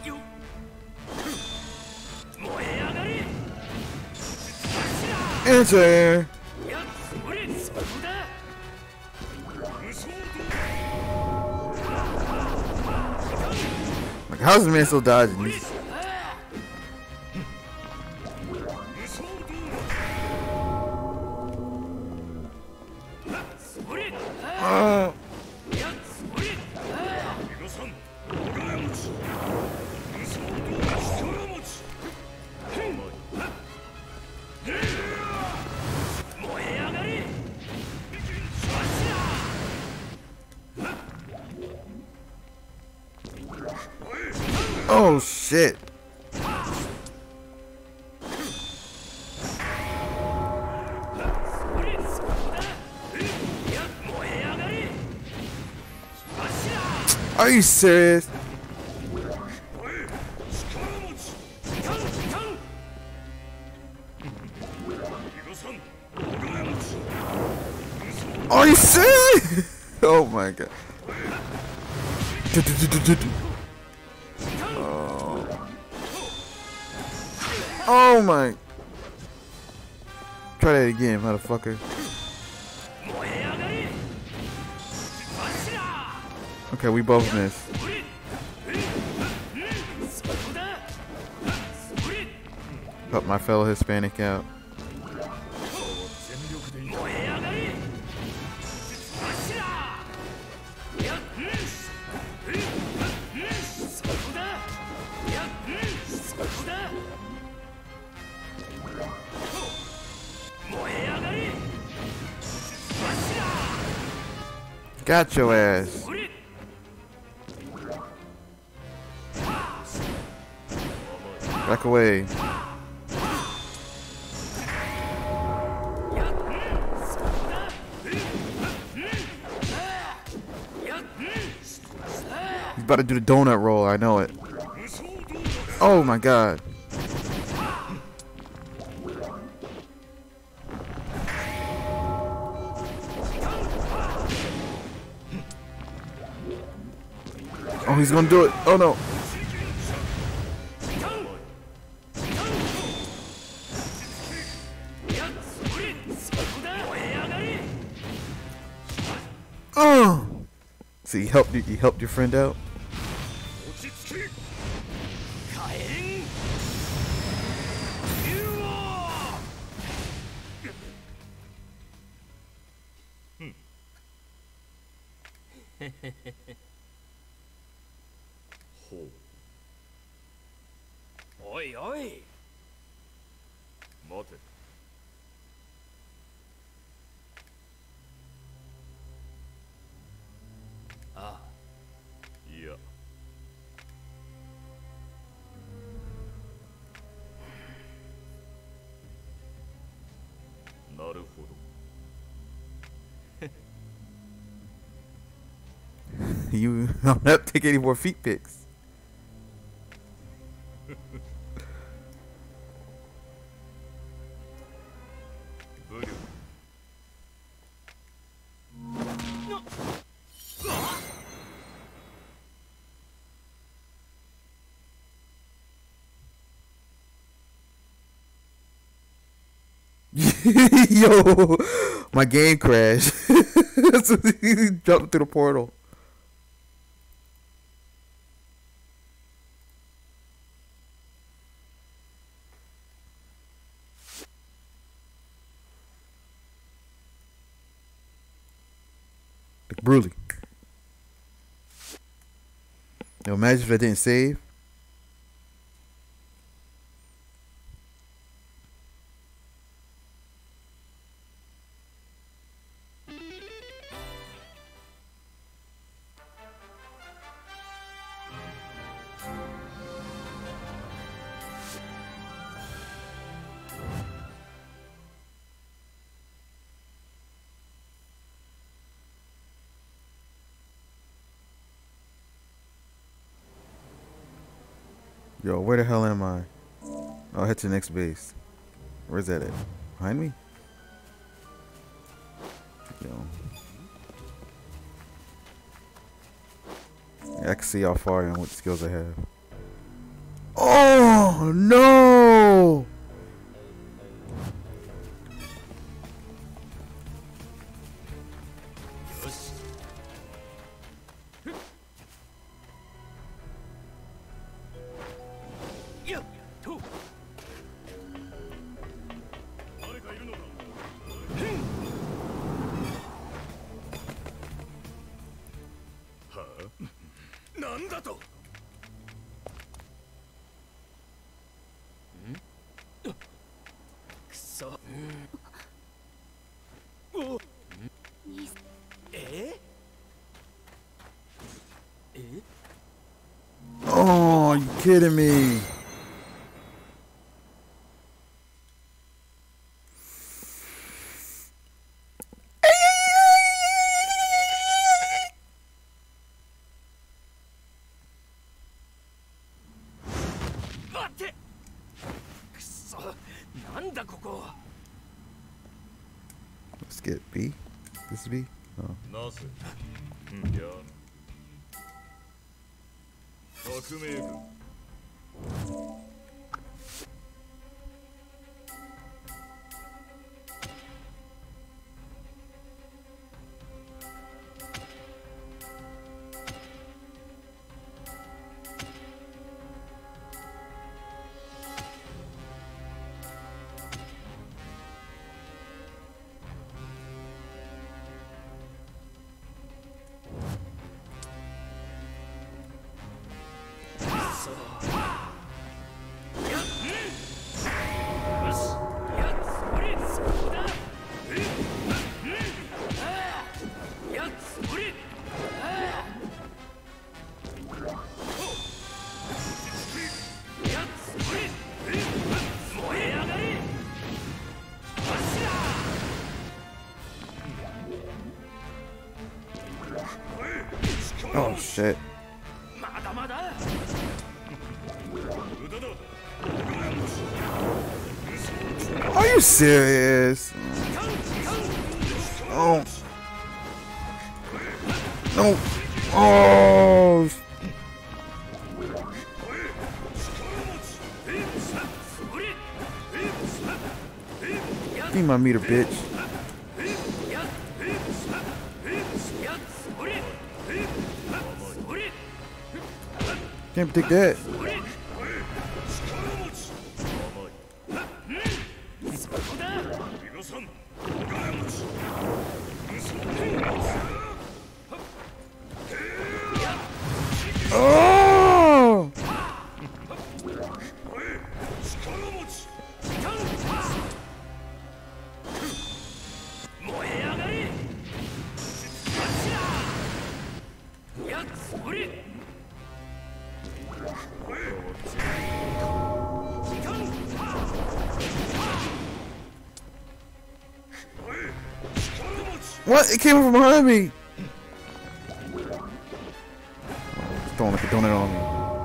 Enter. Like, how's the man still dodging? Oh shit. Are you serious? Are you serious? Oh my god. Oh my. Try that again, motherfucker. Okay, we both missed. Help my fellow Hispanic out. Got your ass. Back away. He's about to do the donut roll. I know it. Oh my god. Oh, he's gonna do it. Oh no. Oh. So you helped your friend out? Oi, oi. 待て。 あいや。なるほど。 You, I'm not taking any more feet pics. Yo, my game crashed. He jumped through the portal. Like brutally. Yo, imagine if I didn't save. Yo, where the hell am I? I'll head to the next base. Where's that at? Behind me? Yo. Yeah, I can see how far I am, what skills I have. Oh no! Oh, are you kidding me? Let's get B. This is B? Oh. なぜいや革命軍そう shit. まだまだ Are you serious? Oh. No. Oh. Give me my meter, bitch. Can't predict that. Oh! What? It came from behind me. Throwing like a donut on me.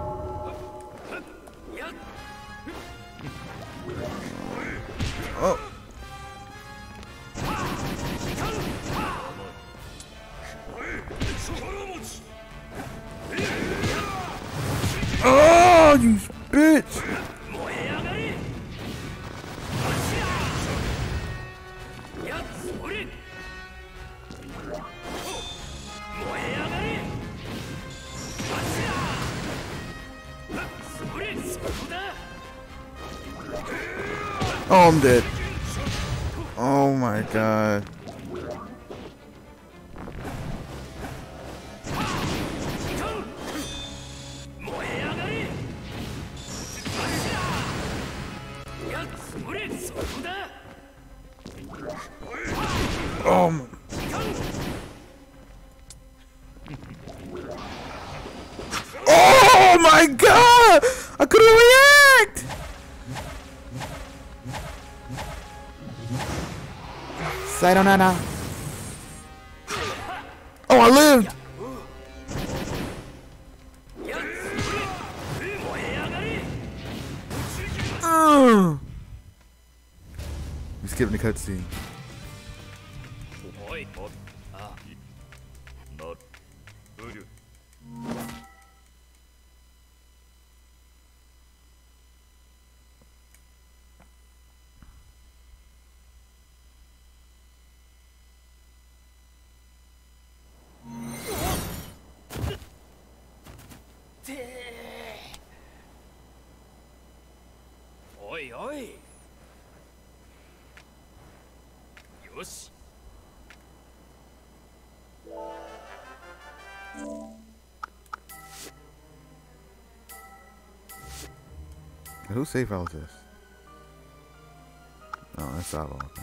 Oh. Oh, you bitch. Oh, I'm dead. Oh my god. Oh my. Oh my god! I couldn't react! Sayonara. Oh, I lived! We skipping the cutscene. Oi, oi. よし Whose safe house is this? Oh, that's Sabo. Okay.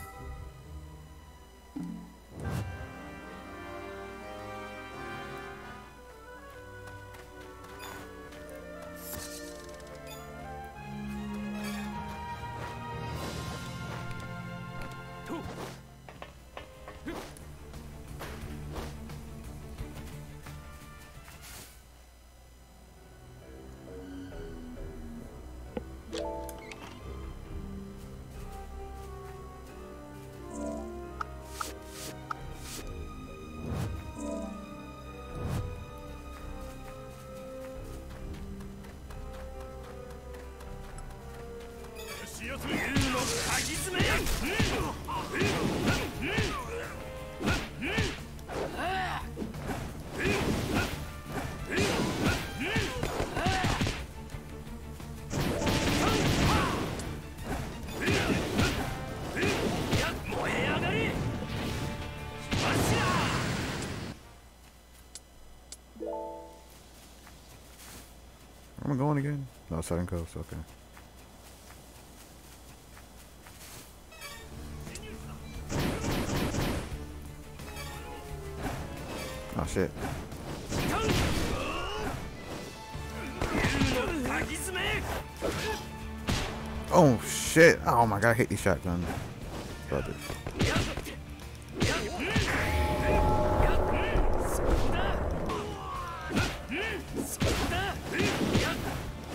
Where am I going again? No, Southern Coast, okay. Oh shit. Oh shit. Oh my god, I hate these shotguns. Brothers. そこだ。やっ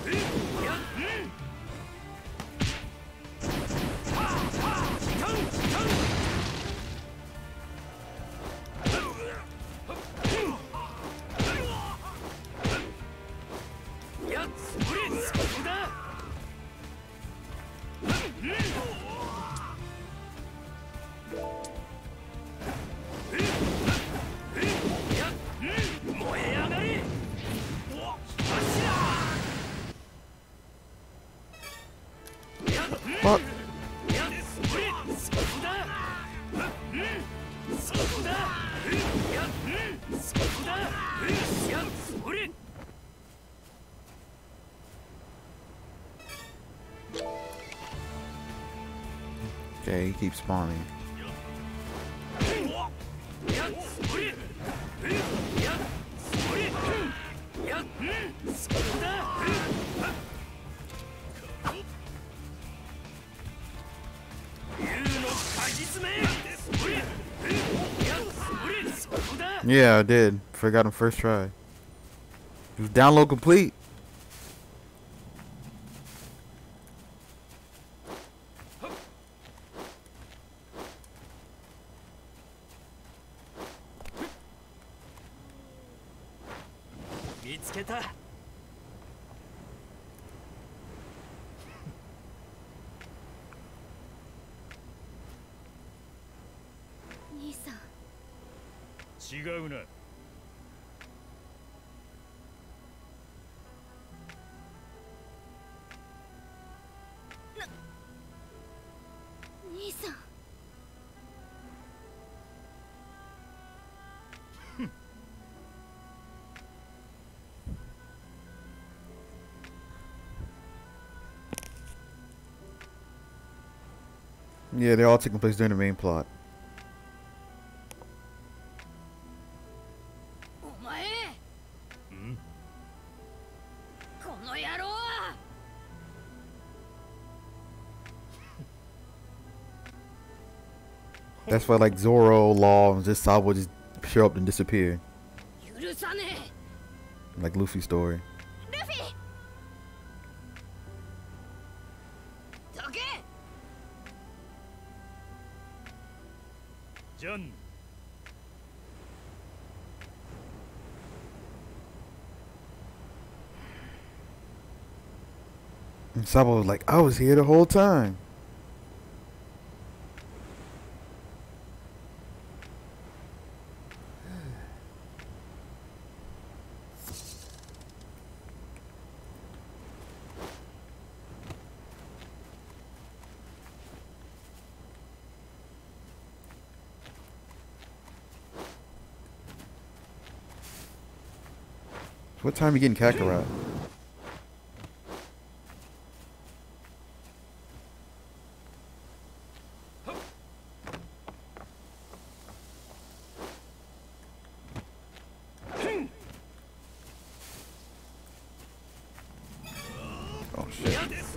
Fuck. Okay, he keeps spawning. Yeah, I did. Forgot him first try. It was download complete. 違うな。 兄さん。 Yeah, they're all taking place during the main plot. お前。この野郎は。 That's why like Zoro, Law, and just Sabo just show up and disappear. 許さねえ。 Like Luffy's story. ルフィ。どけ。 ジャン。 And Sabo was like, I was here the whole time. What time are you getting Kakarot? Oh shit.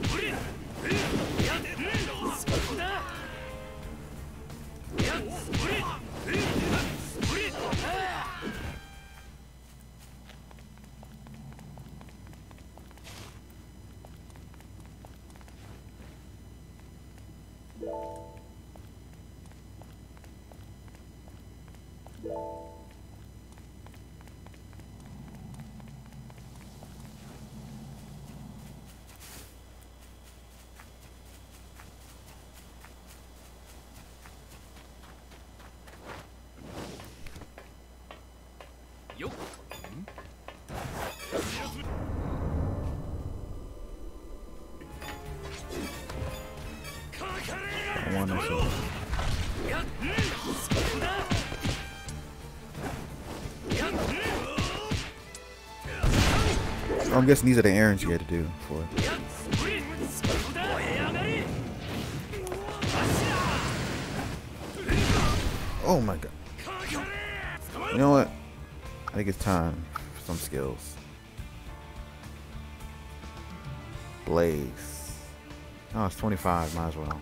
I want to see. I'm guessing these are the errands you had to do for it. Oh my god. You know what? I think it's time for some skills. Blaze. Oh, it's 25. Might as well.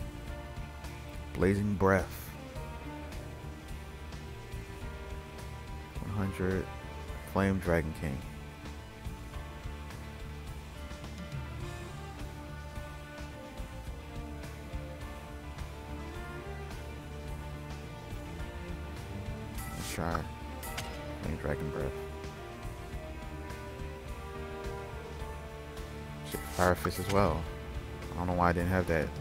Blazing Breath. 100. Flame Dragon King. Let's try Flame Dragon Breath. Shit, Fire Fist as well. I don't know why I didn't have that.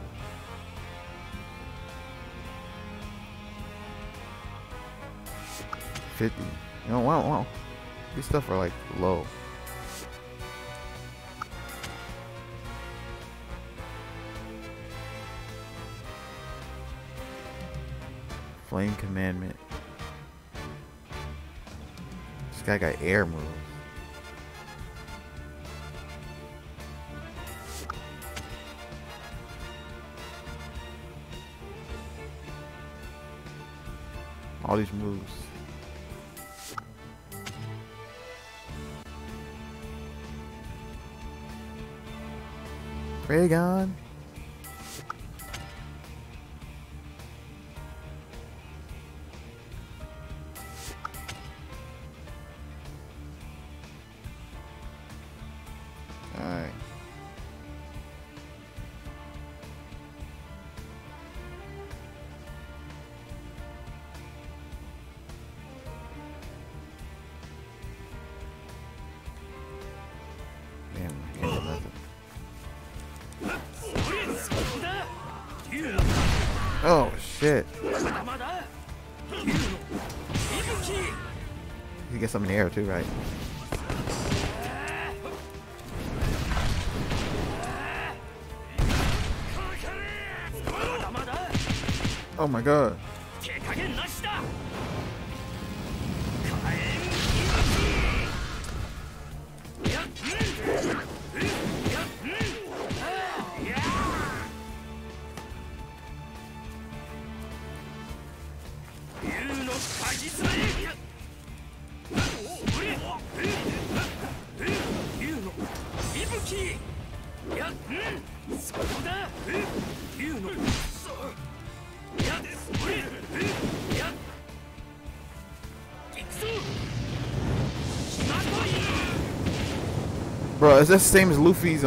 $50. You know, wow. These stuff are like low. Flame Commandment. This guy got air moves. All these moves. Raygon. Alright. Damn, I can't do nothing. Oh shit. You get some in the air too, right? Oh my god. Bro, is that the same as Luffy's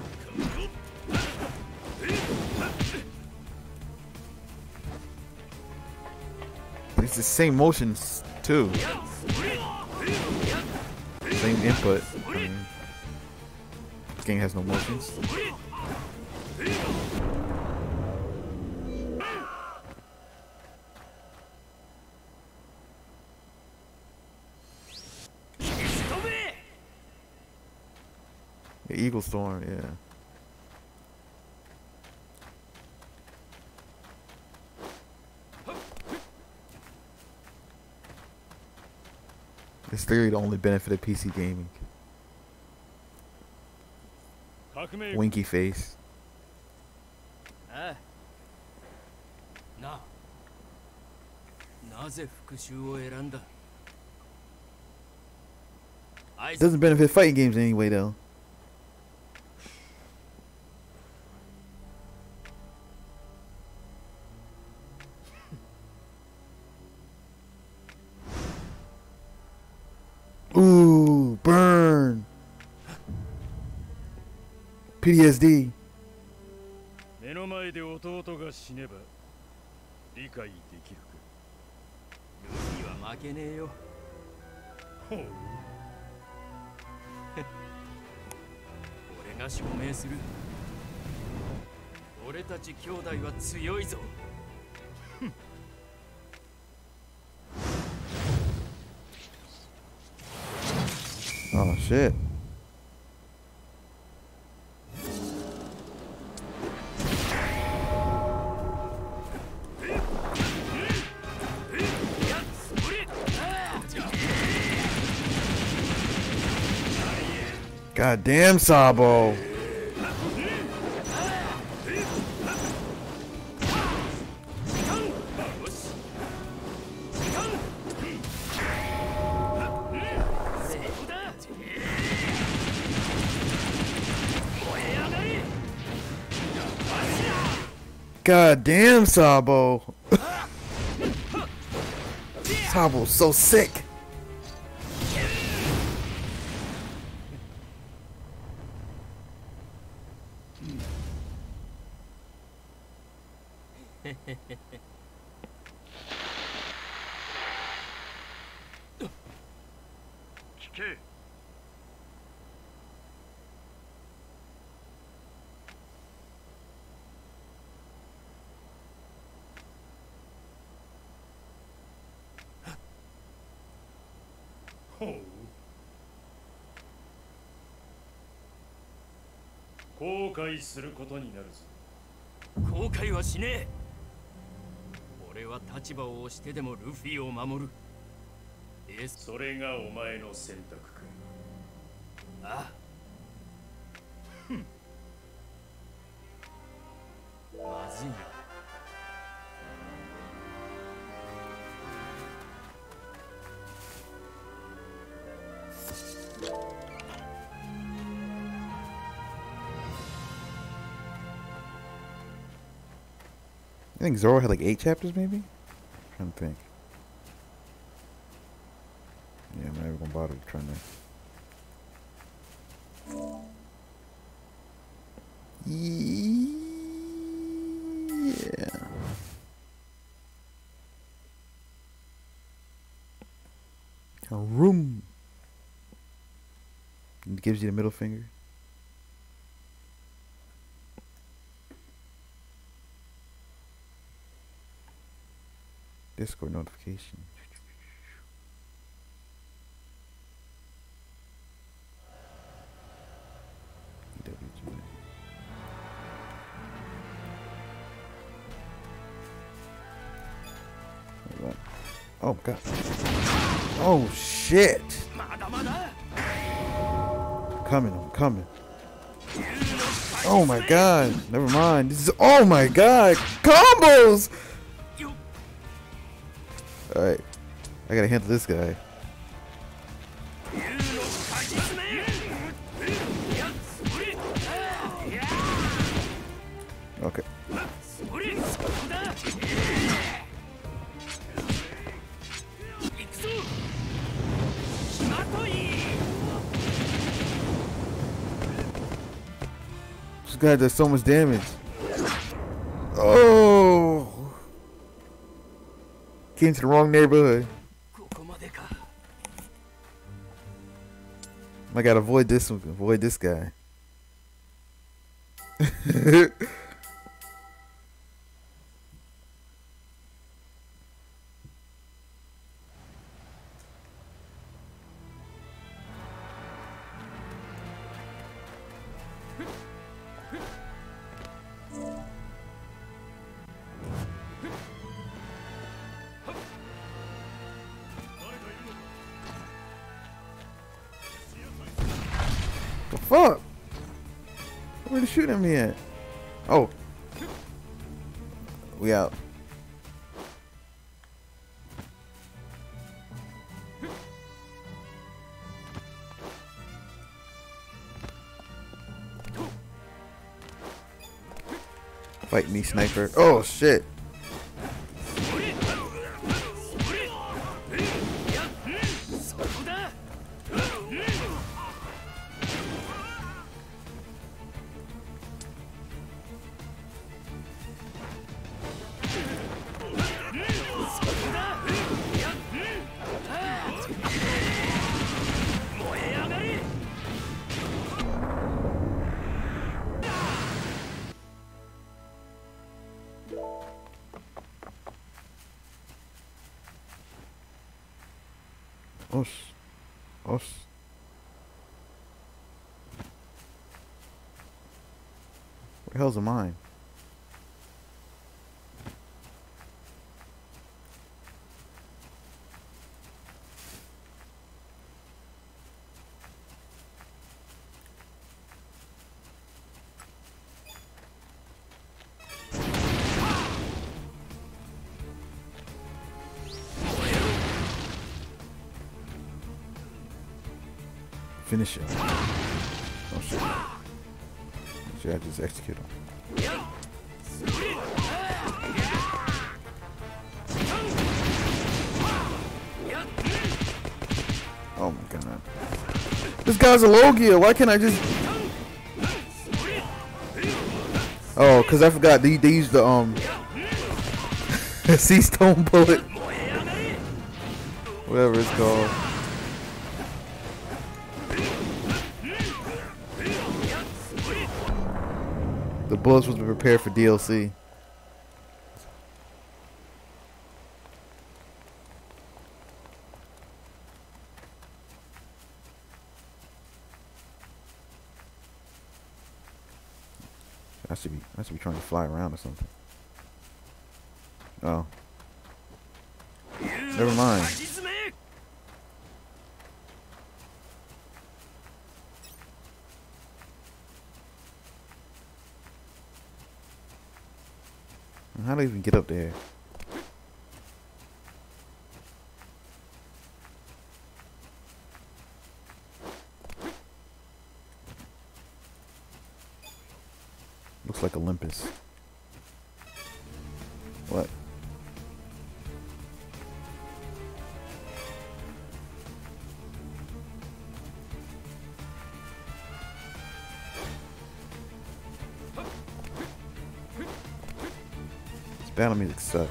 it's the same motions too. Same input. I mean, this game has no motions. The Eagle Storm, yeah. It's literally the only benefit of PC gaming. Winky face. Doesn't benefit fighting games anyway, though. Ooh, burn. PTSD. Oh shit. God damn, Sabo. God damn, Sabo. Sabo's so sick. 聞け。 ほう。後悔することになるぞ。 後悔はしねえ。俺は立場を押してでもルフィを守る。 それがお前の選択か。 ああ。まずいな。 I think Zoro had like 8 chapters, maybe? I'm trying to think. Yeah, I'm not even gonna bother trying to. Yeah. A room. It gives you the middle finger. Discord notification. Oh god. Oh shit. I'm coming. Oh my god. Never mind. This is, oh my god. Combos. Alright. I gotta handle this guy. Okay. This guy does so much damage. Oh! Came to the wrong neighborhood. I gotta avoid this one. Avoid this guy. The fuck? Where they shooting at me at? Oh. We out. Fight me, sniper. Oh shit. Os. Where the hell's the mine? Finish him. Oh shit. Should I just execute him? Oh my god. This guy's a Logia. Why can't I just... Oh, because I forgot they used the Sea Stone Bullet. Whatever it's called. The bullets was prepared for DLC. I should be trying to fly around or something. Oh. Never mind. How do I even get up there? Looks like Olympus. What? This battle music sucks.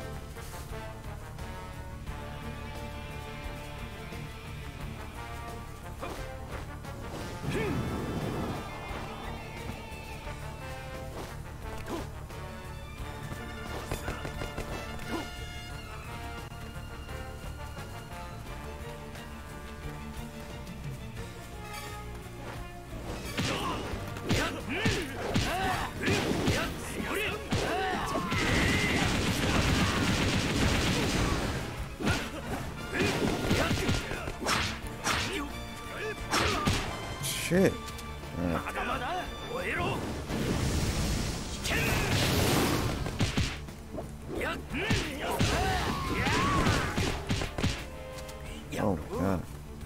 Shit. Oh my god.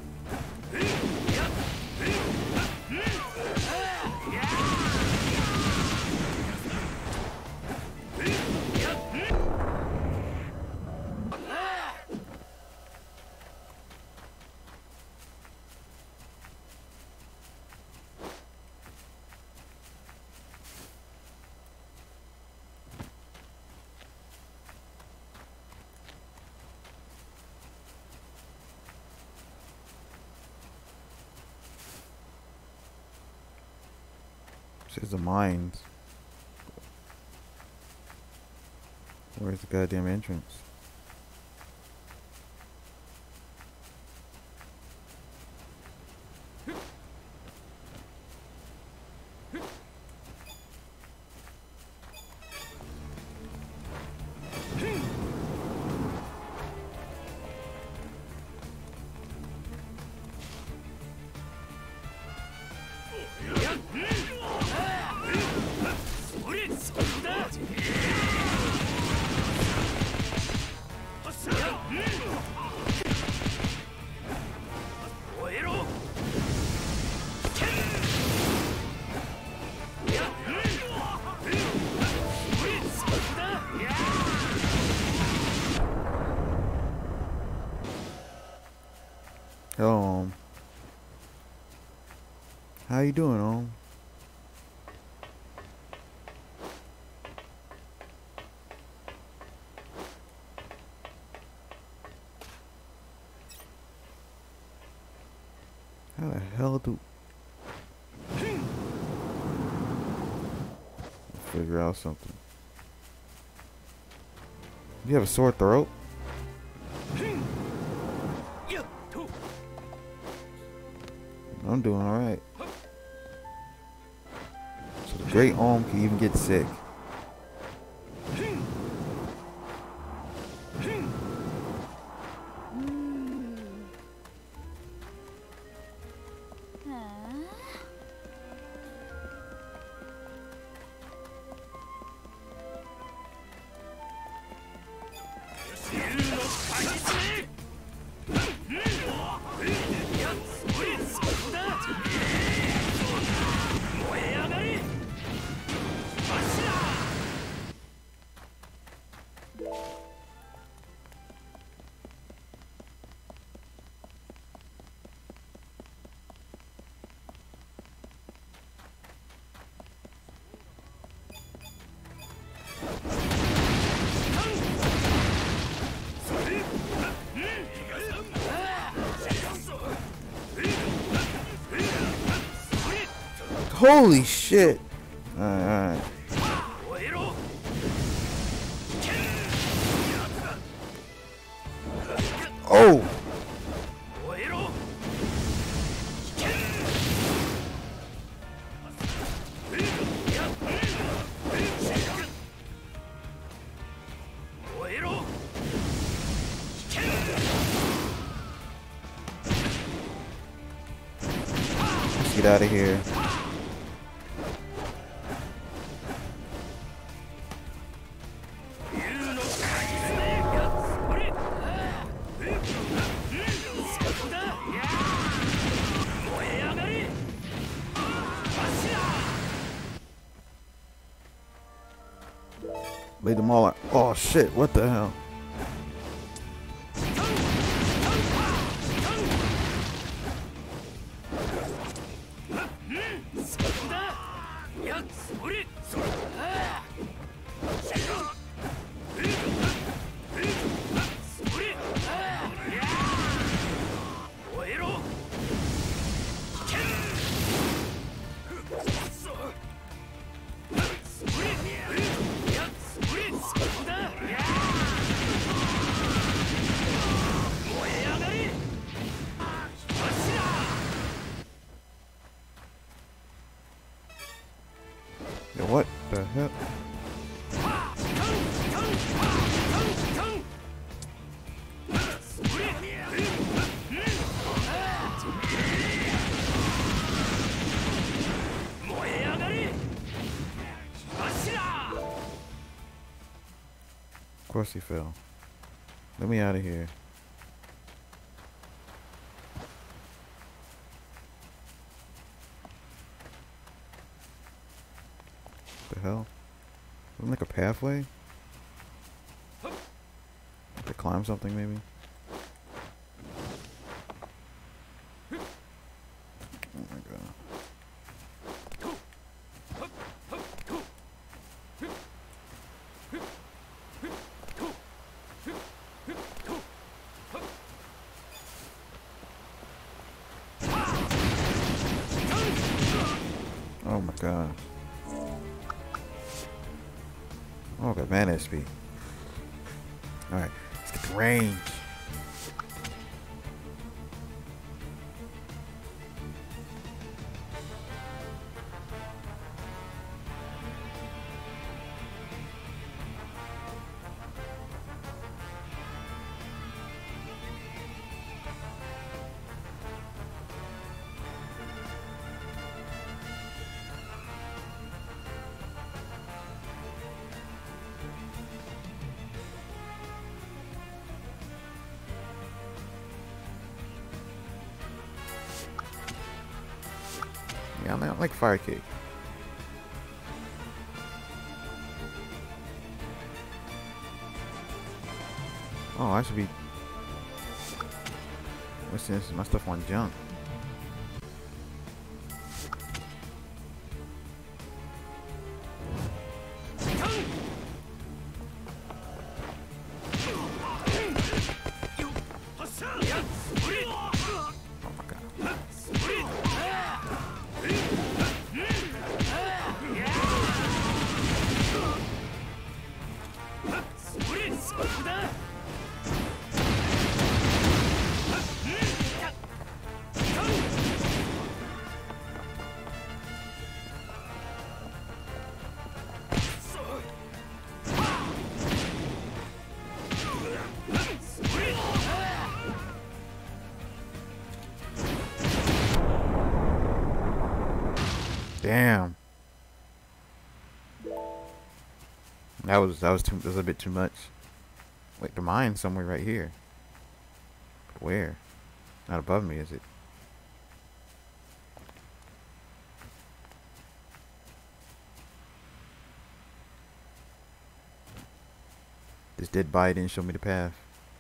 This is the mines. Where's the goddamn entrance? How you doing, How the hell do... Figure out something. You have a sore throat? I'm doing alright. So the great arm can even get sick. Holy shit. Alright. Oh! Let's get out of here. Laid them all out. Oh shit, what the hell? Yo, what the hell? Of course he fell. Let me out of here. The hell? Isn't like a pathway? To climb something maybe? Oh my god. Oh my god. Oh, got mana SP. Alright, let's get the range. Yeah, I like fire cake. Oh, I should be. What's this? My stuff on junk. Damn. That was a bit too much. Wait, the mine's somewhere right here. Where? Not above me, is it? This dead body didn't show me the path.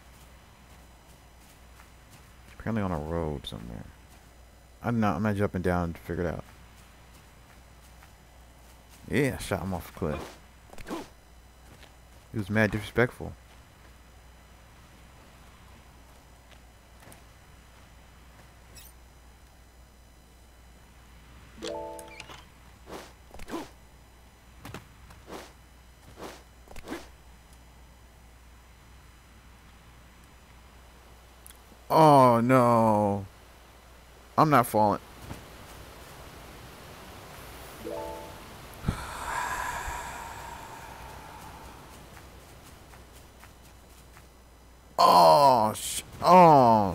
It's apparently on a road somewhere. I'm not jumping down to figure it out. Yeah, I shot him off a cliff. He was mad disrespectful. Oh no. I'm not falling. Oh, oh.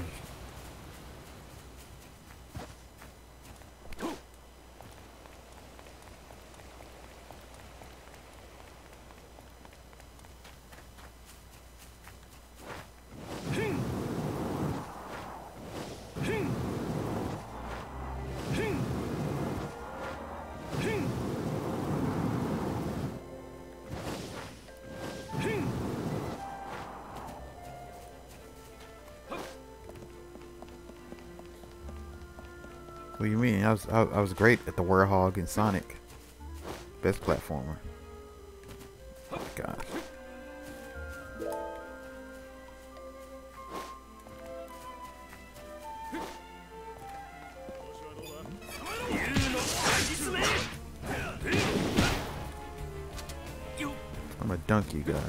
What do you mean? I was great at the Warhog and Sonic. Best platformer. Oh my gosh. I'm gonna dunk you guys.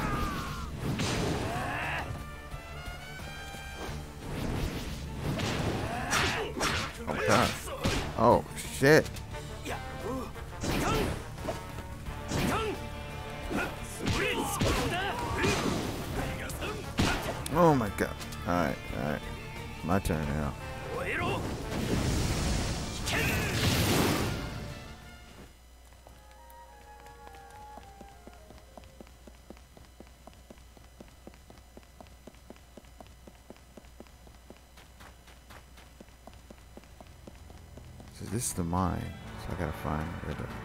Oh god. Oh shit. Oh my god. Alright, alright. My turn now. So this is the mine. So I gotta find where the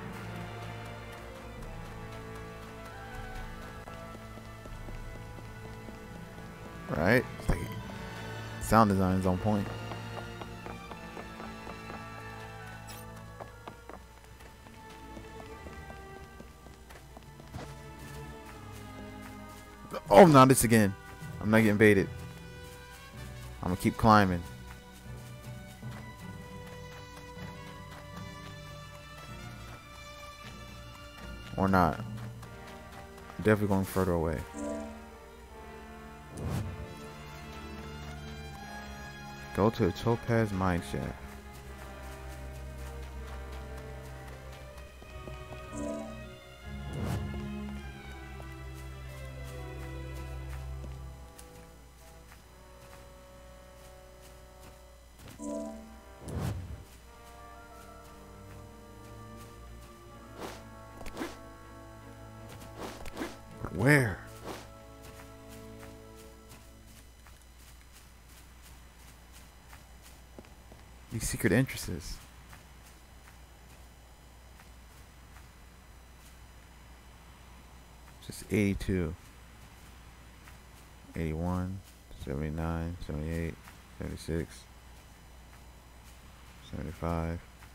right? It's like sound design is on point. Oh, not this again. I'm not getting baited. I'm gonna keep climbing. Or not. I'm definitely going further away. Go to the Topaz mine shaft. Where? These secret entrances. Just 82, 81, 79, 78, 76, 75.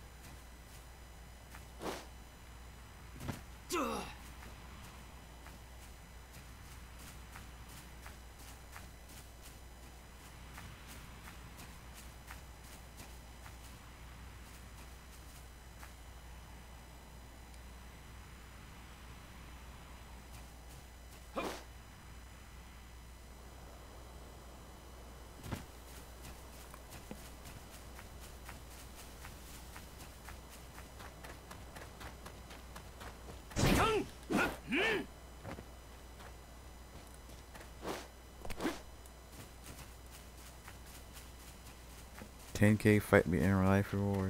$10K fight me in real life reward.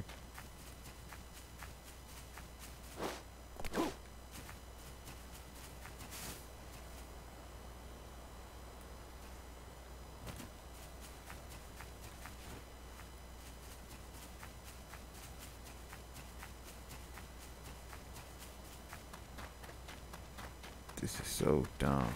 This is so dumb.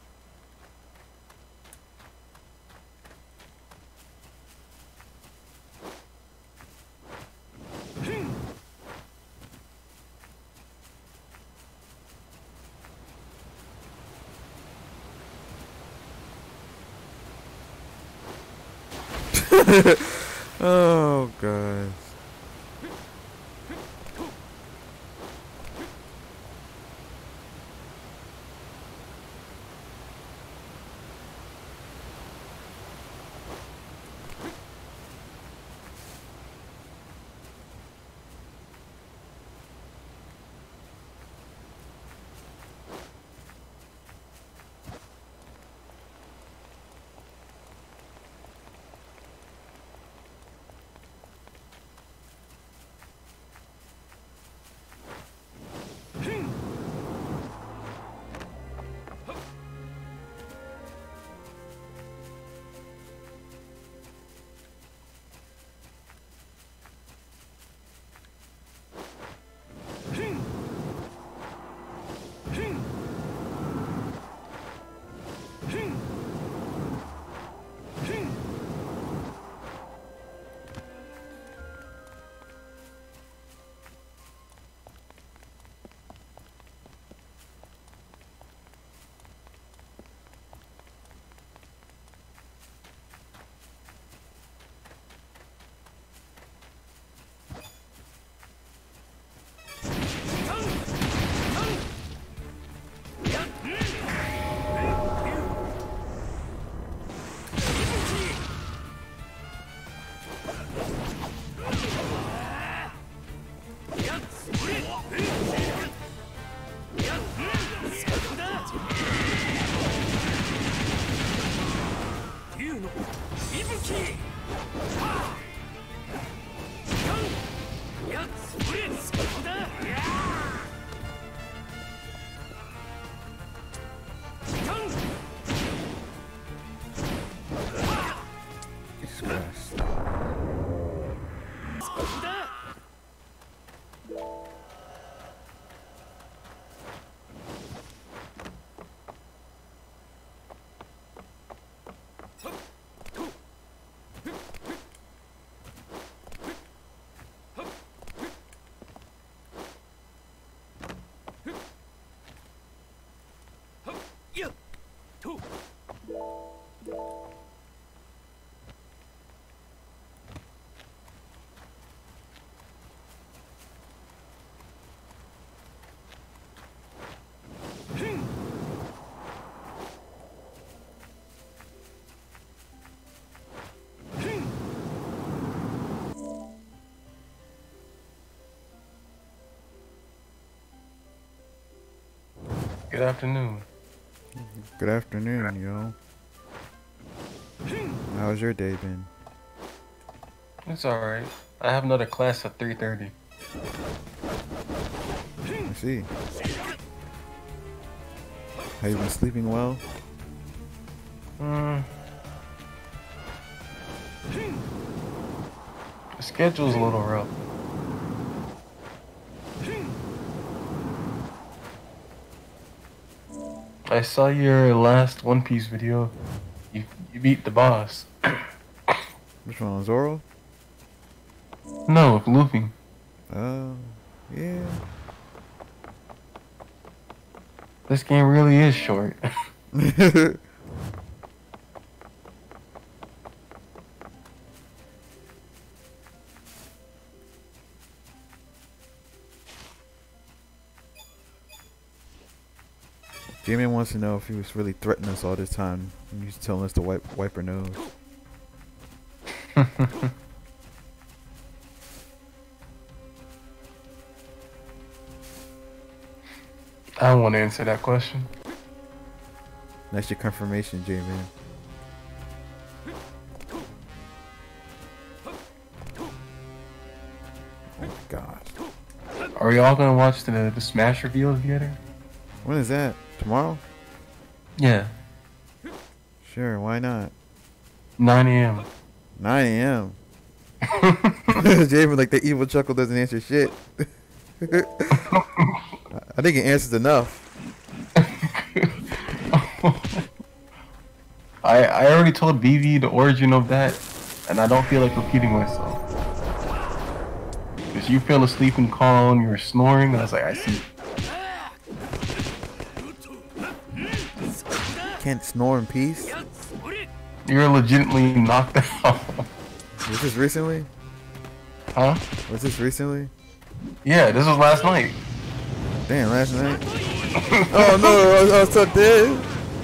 Oh god. Jesus Christ. Good afternoon. Good afternoon, yo. How's your day been? It's alright. I have another class at 3:30. I see. Have you been sleeping well? The schedule's a little rough. I saw your last One Piece video. You beat the boss. Which one, Zoro? No, with Luffy. Oh, yeah. This game really is short. Jamie wants to know if he was really threatening us all this time. He was telling us to wipe her nose. I don't want to answer that question. That's your confirmation, Jamie. Oh my god. Are we all gonna watch the Smash reveal together? When is that? Tomorrow? Yeah, Sure, why not? 9 a.m. 9 a.m. Jamie, like the evil chuckle doesn't answer shit. I think it answers enough. I already told BV the origin of that, and I don't feel like repeating myself. Because you fell asleep and calm, you were snoring, and I was like, I see. Can't snore in peace. You're legitimately knocked out. Was this recently? Huh? Was this recently? Yeah, this was last night. Damn, last night. Oh no, I was tucked in.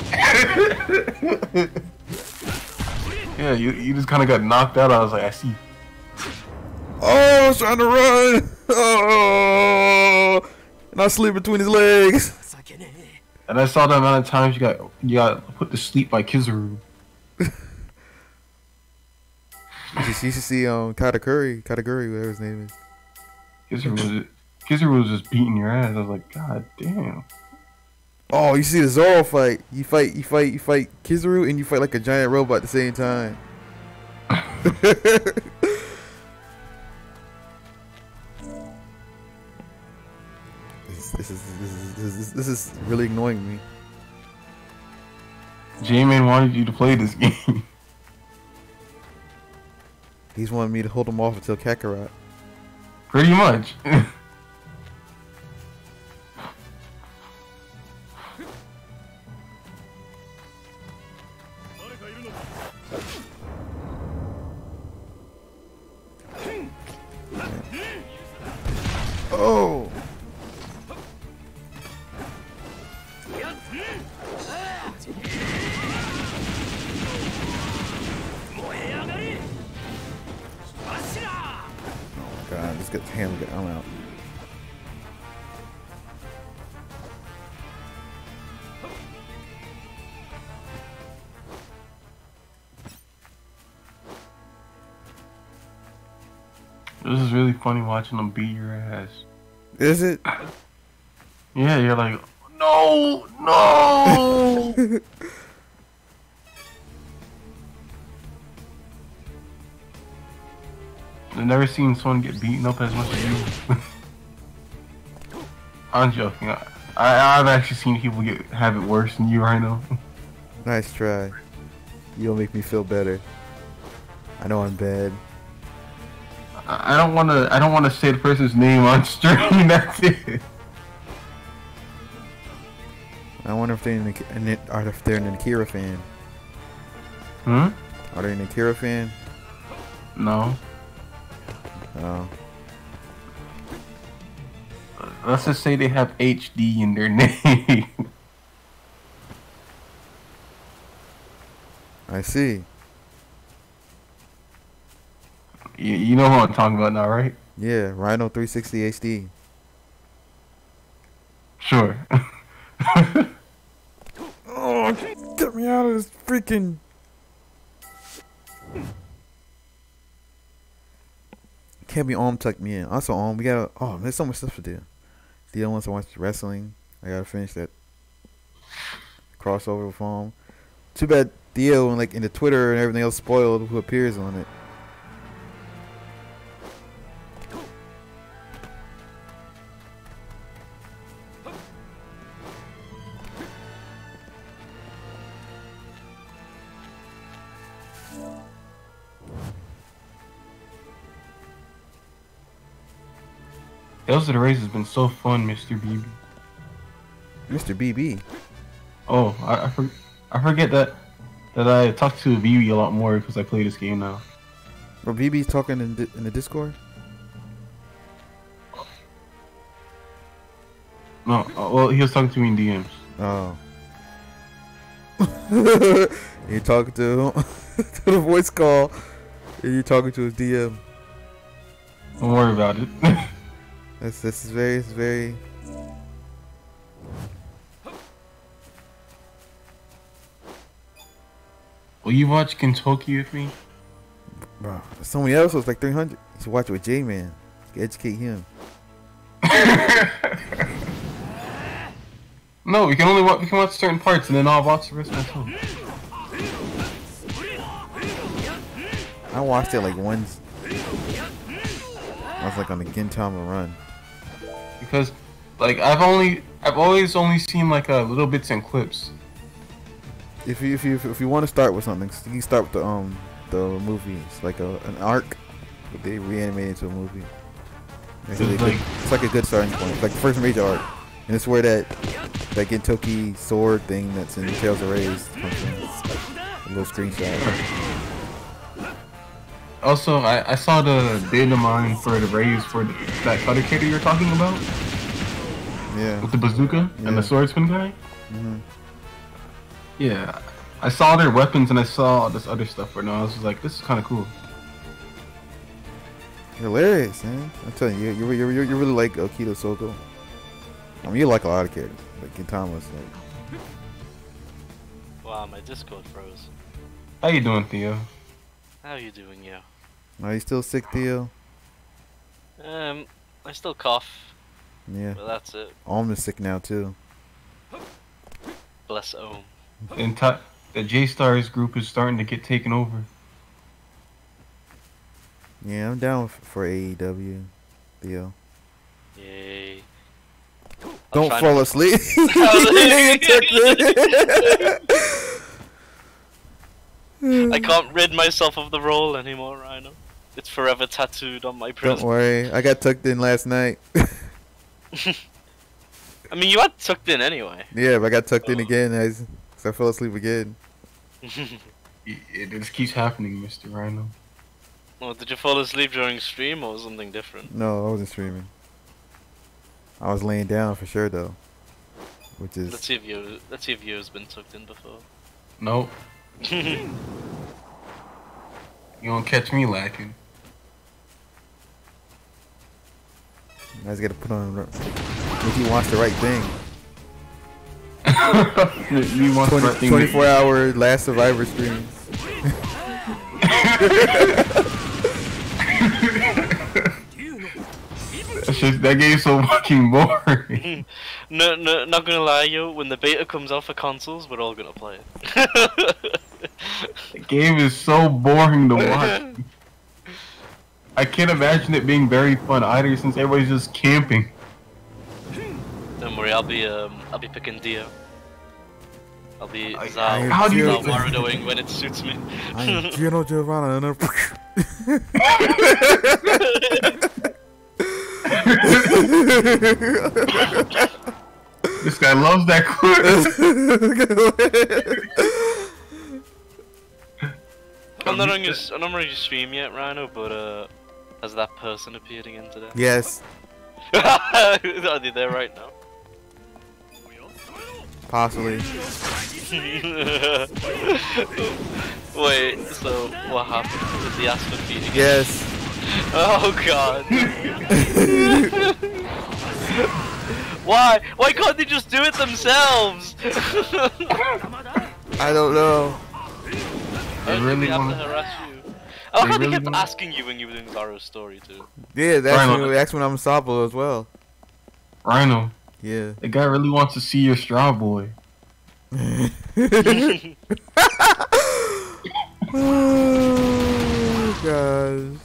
Yeah, you just kind of got knocked out. I was like, I see. Oh, I was trying to run. Oh, and I slid between his legs. And I saw the amount of times you got put to sleep by Kizaru. You should see Katakuri, whatever his name is. Kizaru was just beating your ass. I was like, God damn. Oh, you see the Zoro fight. You fight Kizaru, and you fight like a giant robot at the same time. This is really annoying me. J-Man wanted you to play this game. He's wanted me to hold him off until Kakarot. Pretty much. Oh! God, let's get the hammer. I'm out. This is really funny watching them beat your ass. Is it? Yeah, you're like, no, no. I've never seen someone get beaten up as much as you. I'm joking. I've actually seen people have it worse than you, Ryno. Nice try. You'll make me feel better. I know I'm bad. I don't want to say the person's name on stream. That's it. I wonder if they're an Akira fan. Hmm? Are they an Akira fan? No. Oh. Let's just say they have HD in their name. I see. You know who I'm talking about now, right? Yeah, Ryno 360 HD. Sure. Oh, get me out of this freaking... Can't be tuck me in. Also, we gotta... Oh, there's so much stuff to do. Theo wants to watch wrestling. I gotta finish that crossover with Too bad Theo and in the Twitter and everything else spoiled who appears on it. Tales of the Race has been so fun, Mr. BB. Mr. BB. Oh, I forget that I talk to BB a lot more because I play this game now. Well, BB's talking in the Discord? No, well, he was talking to me in DMs. Oh. You're talking to him to the voice call, and you're talking to his DM. Don't worry about it. This is very. Will you watch Kentucky with me? Bro, so many episodes, like 300. You should watch it with J-Man. Educate him. No, we can watch certain parts and then I'll watch the rest myself. I watched it once. I was on the Gintama run. Because I've always only seen little bits and clips. If you want to start with something, you can start with the movie. It's like an arc, but they reanimated into a movie. It's like a good starting point. It's like the first major arc, and it's where that Gintoki sword thing that's in Tales of Rays comes from. A little screenshot. Also, I saw the data mine for the Rays for that cutter kid you're talking about. Yeah. With the bazooka and the swordsman guy. Mhm. Yeah, I saw their weapons and I saw this other stuff right now. I was just like, this is kind of cool. Hilarious, man! I'm telling you, you really like Okito Soko. I mean, you like a lot of characters. Like Gintama's Wow, my Discord froze. How you doing, Theo? How you doing, yo? Are you still sick, Theo? I still cough. Yeah. But that's it. Om is sick now too. Bless Om. The J-Stars group is starting to get taken over. Yeah, I'm down for AEW, Theo. Yay. Don't fall asleep. I can't rid myself of the role anymore, Ryno. It's forever tattooed on my prison. Don't worry, I got tucked in last night. I mean, you had tucked in anyway. Yeah, but I got tucked in again so I fell asleep again. It just keeps happening, Mr. Ryno. Oh, did you fall asleep during stream or something different? No, I wasn't streaming. I was laying down for sure though. Which is Let's see if you's been tucked in before. Nope. You won't catch me lacking. You guys gotta put on make you watch the right thing. You want 24-hour Last Survivor stream. It's just that game's so fucking boring. No, not gonna lie, yo. When the beta comes out for consoles, we're all gonna play it. The game is so boring to watch. I can't imagine it being very fun either, since everybody's just camping. Don't worry, I'll be picking Dio. I'll be How do you Marodoing when it suits me. I'm Gino Giovanna. This guy loves that I'm not on your stream yet, Ryno, but has that person appeared again today? Yes, Are they there right now? possibly. Wait, so what happened? Did the ask for feet again? Yes. Oh god. Why? Why can't they just do it themselves? I don't know. I really have to wanna- harass you. I like how they really kept wanna- asking you when you were doing Zara's story too. Yeah, Ryno. that's when I'm Sabo as well. Ryno, Yeah. the guy really wants to see your straw boy. Oh gosh.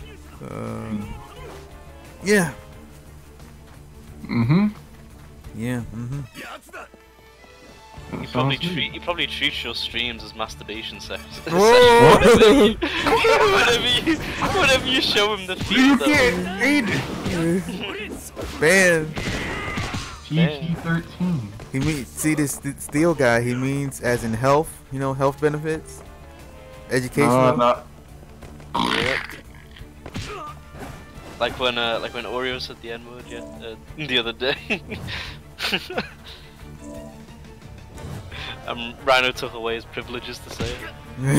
Yeah. Mm-hmm. Yeah. Mm-hmm. You probably treat your streams as masturbation sessions. Whoa! whenever you show him the feet. You though. can't read it. Man, PG-13. he means this steel guy. He means as in health. You know, health benefits, educational. No. Like when Oreo said the N word, yeah, the other day. Ryno took away his privileges to say it.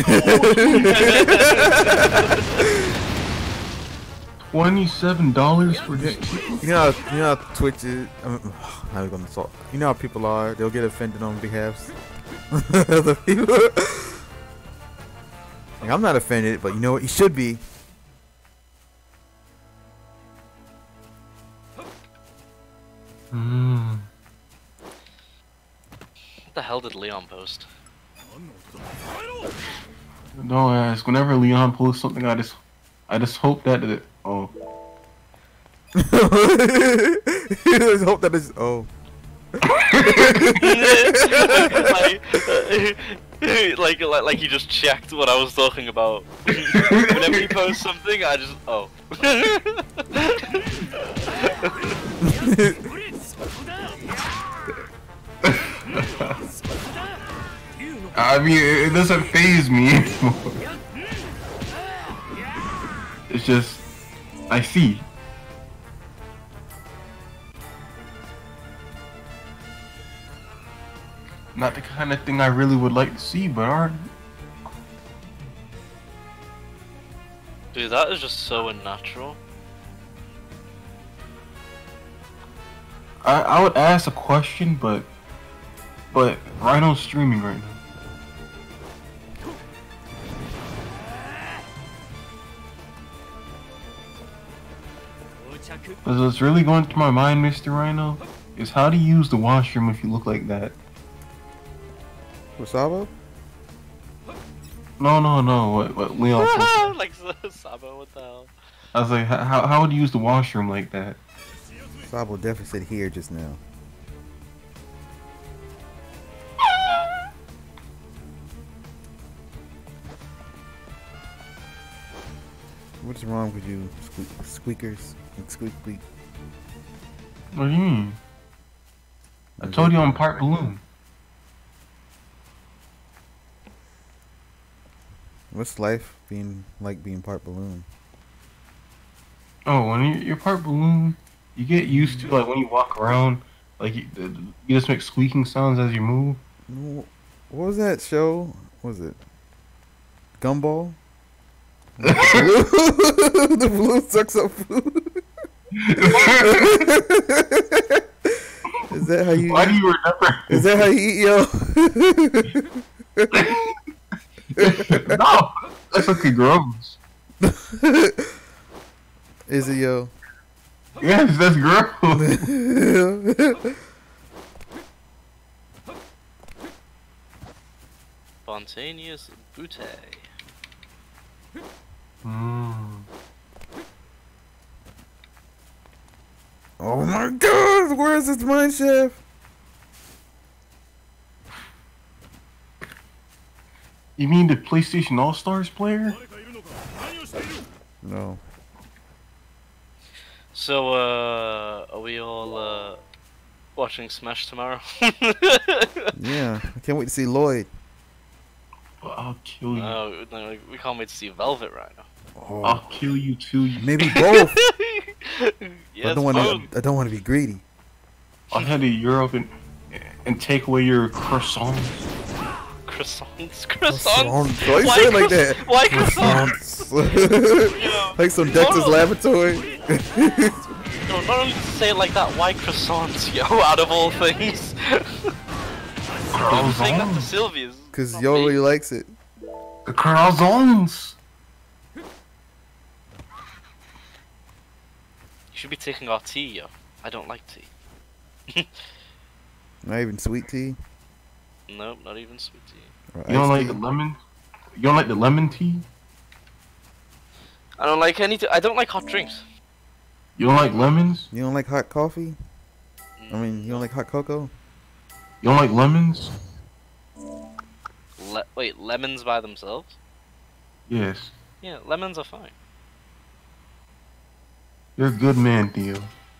$27 for this. You know how Twitch is. How we gonna talk? You know how people are. They'll get offended on behalf of other people. Like, I'm not offended, but you know what? You should be. What the hell did Leon post? Don't ask. Whenever Leon posts something, I just hope that it. Oh. You just hope that it's. Oh. like he just checked what I was talking about. Whenever he posts something, I just I mean, it doesn't faze me anymore. It's just, I see. Not the kind of thing I really would like to see, but alright. Dude, that is just so unnatural. I would ask a question, but Ryno's streaming right now. Because what's really going through my mind, Mr. Ryno, is how to use the washroom if you look like that. Sabo? No. What Leon said. Like Sabo, what the hell? I was like, how would you use the washroom like that? Sabo definitely said here just now. What's wrong with you, squeakers and squeak? What do you mean? I told you I'm part balloon. What's life being part balloon? Oh, when you're part balloon, you get used to, like, when you walk around, like, you just make squeaking sounds as you move. What was that show? What was it? Gumball? The balloon sucks up food. Is that how you? Why do you remember? Is that how you eat, yo? No, that's fucking gross. Is it, yo? Yes, that's girl. Spontaneous booty. Oh my god, where is this mine shaft? You mean the PlayStation All-Stars player? No. So, are we all, watching Smash tomorrow? Yeah, I can't wait to see Lloyd. Well, I'll kill you. No, we can't wait to see Velvet right now. Oh, I'll kill you too. maybe both. Yes, I don't want to be greedy. I'll head to Europe and take away your croissants. Croissants? Why you say it like that? Why croissants? Like some Dexter's Laboratory. No, not only to say it like that, why croissants, yo, out of all things? I'm saying that to Sylvia's. Because yo really likes it. The croissants. You should be taking our tea, yo. I don't like tea. Not even sweet tea. Nope, not even sweet tea. Or You don't iced like tea? the lemon? You don't like the lemon tea? I don't like I don't like hot drinks. You don't like lemons? You don't like hot coffee? I mean, you don't like hot cocoa? You don't like lemons? Wait, lemons by themselves? Yes. Yeah, lemons are fine. You're a good man, Theo.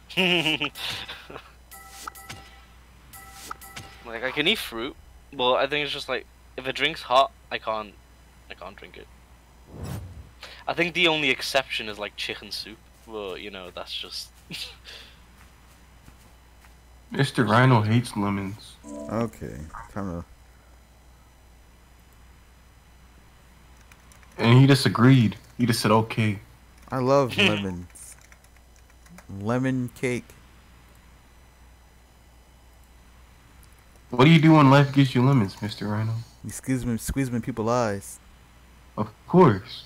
Like, I can eat fruit, but I think it's just like, if a drink's hot, I can't drink it. I think the only exception is like chicken soup, but you know, that's just... Mr. Ryno hates lemons. Okay, time to... And he disagreed. He just said, okay. I love lemons. Lemon cake. What do you do when life gives you lemons, Mr. Ryno? You squeeze them in people's eyes. Of course.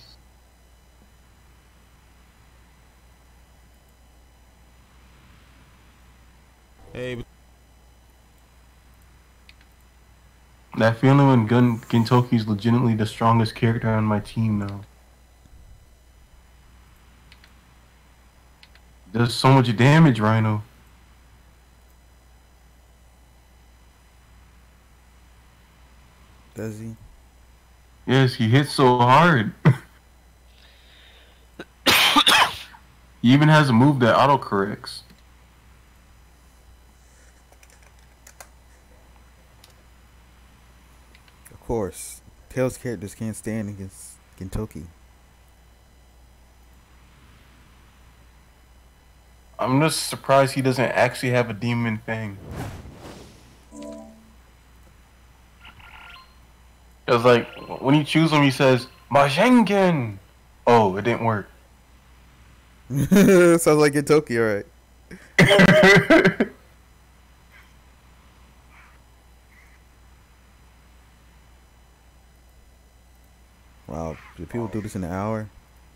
Hey, That feeling when Gintoki's legitimately the strongest character on my team now. Does so much damage, Ryno. Does he? Yes, he hits so hard. He even has a move that autocorrects. Of course. Tails characters can't stand against Gintoki. I'm just surprised he doesn't actually have a demon fang. It's like, when you choose him, he says, Majengen! Oh, it didn't work. Sounds like Gintoki, alright. Wow, do people do this in an hour?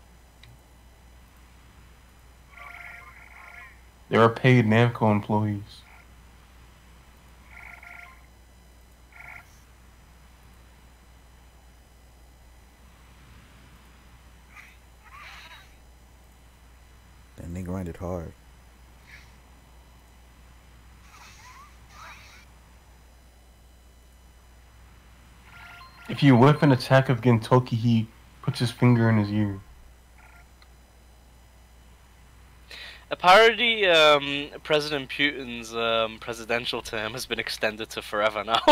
There are paid Namco employees. And they grinded hard. If you whip an attack of Gintoki, he puts his finger in his ear. Apparently, President Putin's presidential term has been extended to forever now.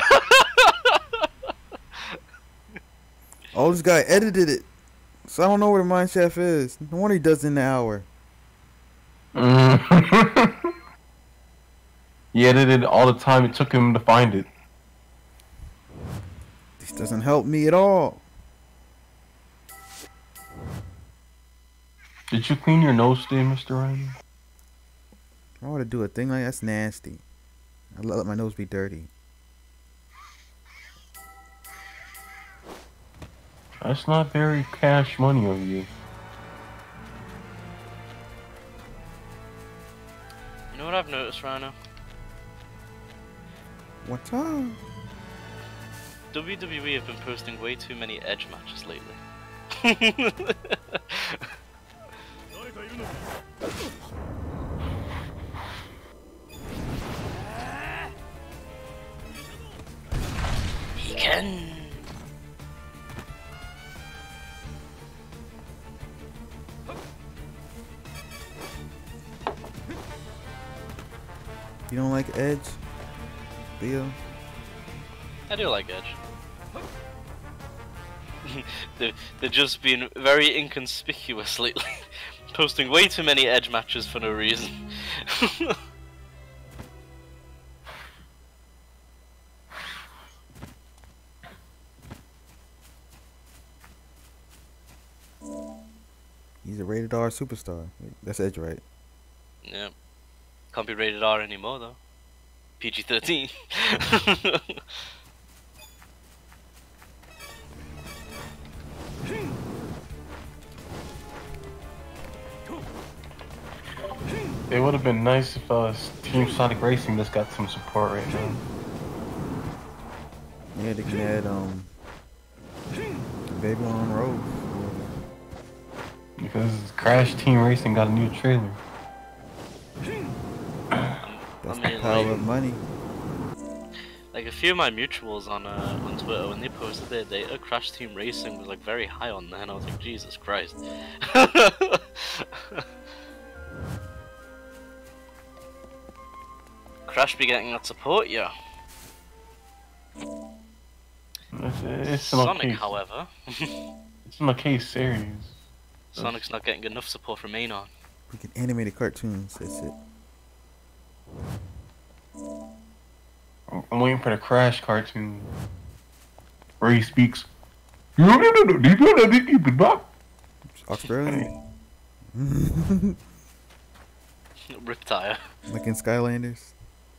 Oh, this guy edited it. So I don't know where the mine shaft is. No wonder he does it in an hour. He edited all the time it took him to find it. This doesn't help me at all. Did you clean your nose today, Mr. Ryno? I want to do a thing like that's nasty. I let my nose be dirty. That's not very cash money of you. know what I've noticed, Ryno? What time? WWE have been posting way too many Edge matches lately. He can. You don't like Edge, Theo? I do like Edge. They're just being very inconspicuous lately, posting way too many Edge matches for no reason. He's a rated R superstar. That's Edge, right? Yeah. Can't be rated R anymore though. PG-13. It would have been nice if Team Sonic Racing just got some support right now. Yeah, they can add Baby on Road. Because Crash Team Racing got a new trailer. That's I the mean, power like- of money. Like a few of my mutuals on Twitter, when they posted their data, Crash Team Racing was like very high on there, and I was like, Jesus Christ. Crash be getting that support, yeah. It's an Sonic, okay, however, it's an okay series. Sonic's not getting enough support from Anon. We can animated cartoons. That's it. I'm waiting for the Crash cartoon where he speaks. Australian. Riptire. Like in Skylanders.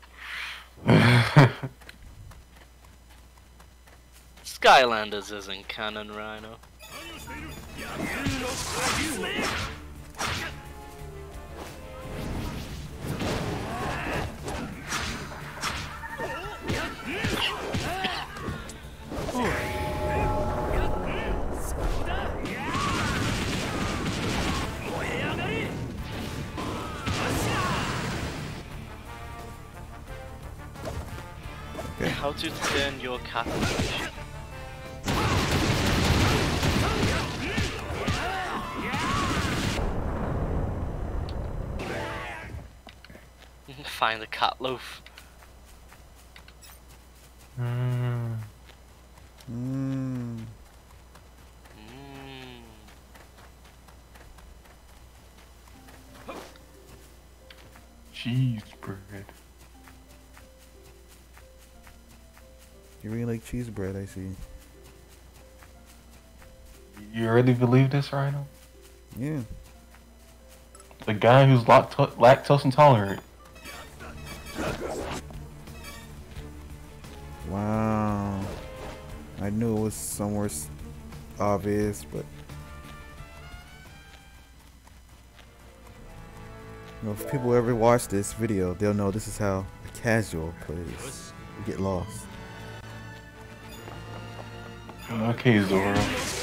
Skylanders isn't canon, Ryno. How to turn your cat into a sheep. Find a cat loaf. Mm. Cheese bread. You really like cheese bread, I see. You really believe this, Ryno? Yeah. The guy who's lactose intolerant. Wow. I knew it was somewhere obvious, but you know, if people ever watch this video, they'll know this is how a casual plays. You get lost. Okay, Zoro.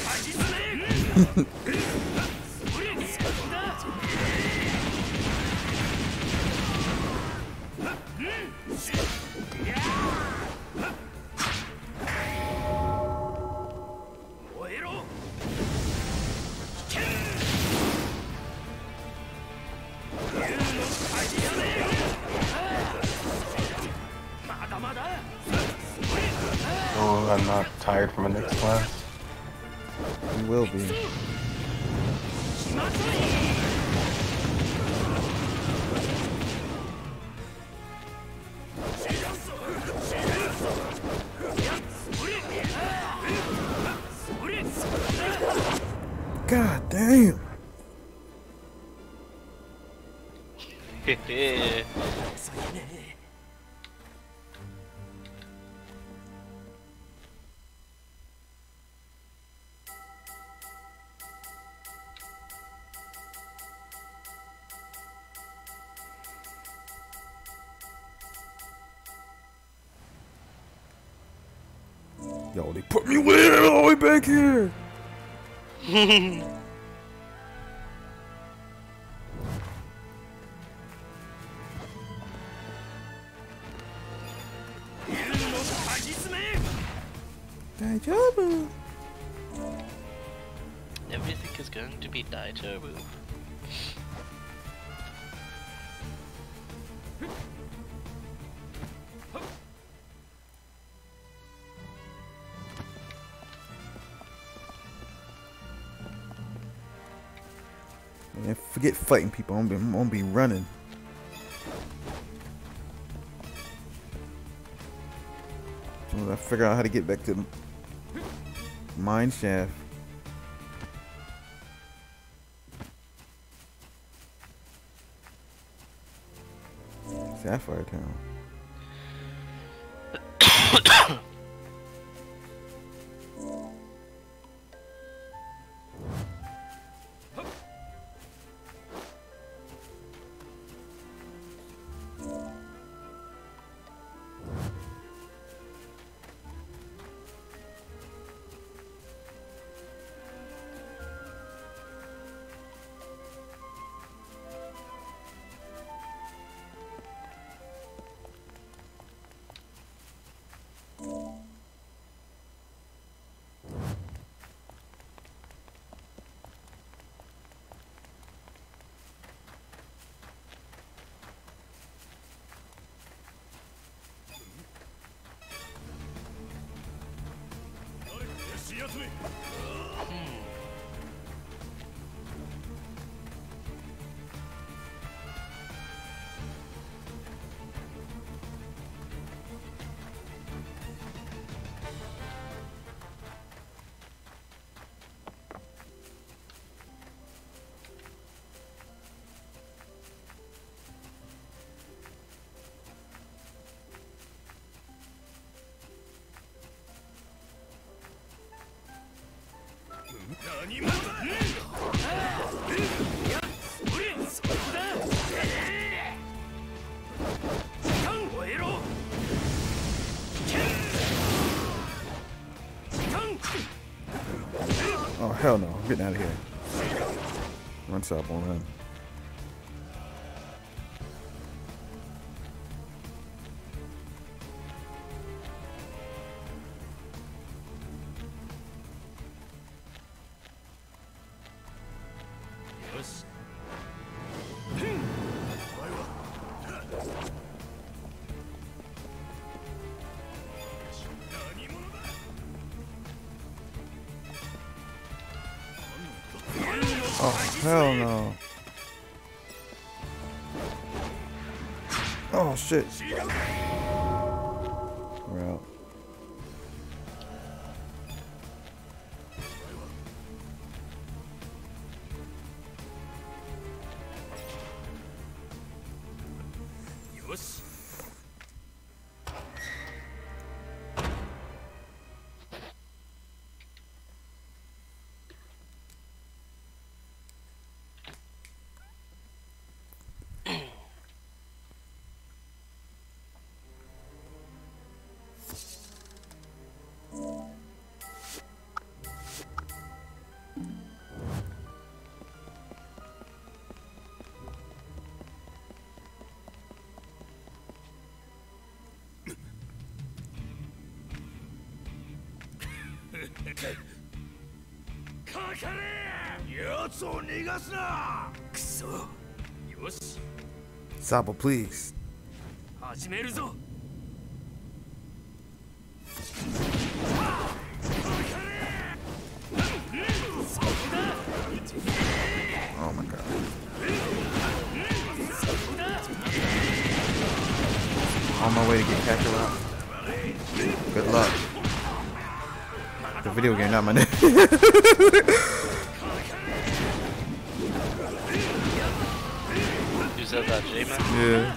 Oh, I'm not tired from a next class. You will be. God damn! Yo, they put me way all the way back here. Daijoubu. Everything is going to be Daijoubu. Man, forget fighting people. I'm gonna be running. As soon as I figure out how to get back to the mine shaft. Sapphire Town. Oh hell no, I'm getting out of here. Run Sabo, run. Oh hell no. Oh shit. We're out. Sabo, please. Oh my god. On my way to get Kakarot. Good luck. The video game, not my name. You said that, J-Man? Yeah.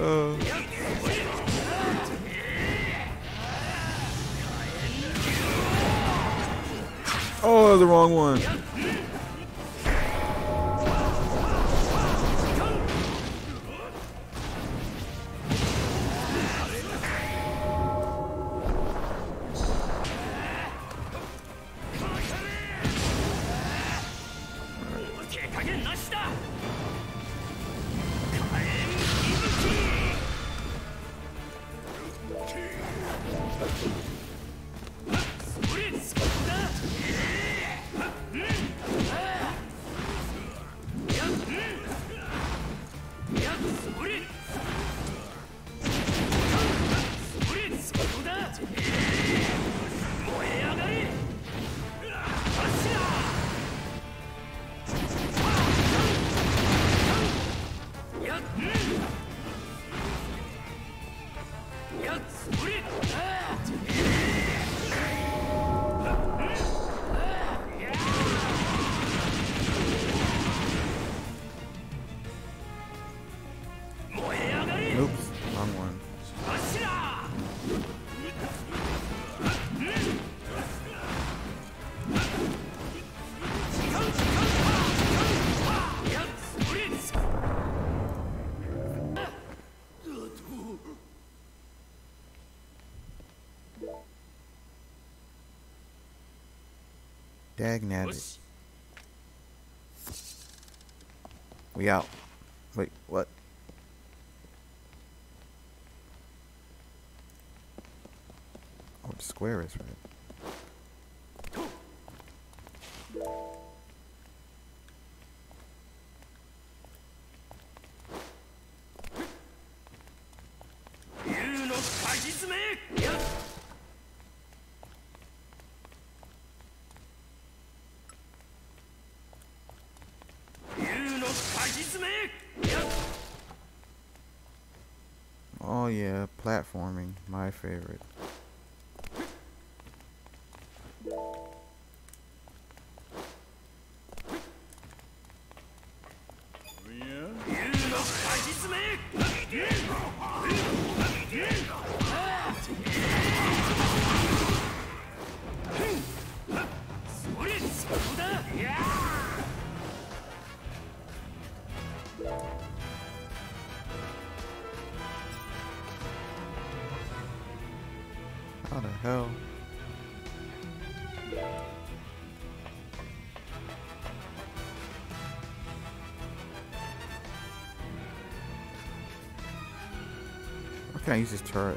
Oh, the wrong one. Dag よ nabbit. し We out. Wait, what? Oh, the square is right. Oh yeah, platforming, my favorite. How the hell? Why can't I use this turret?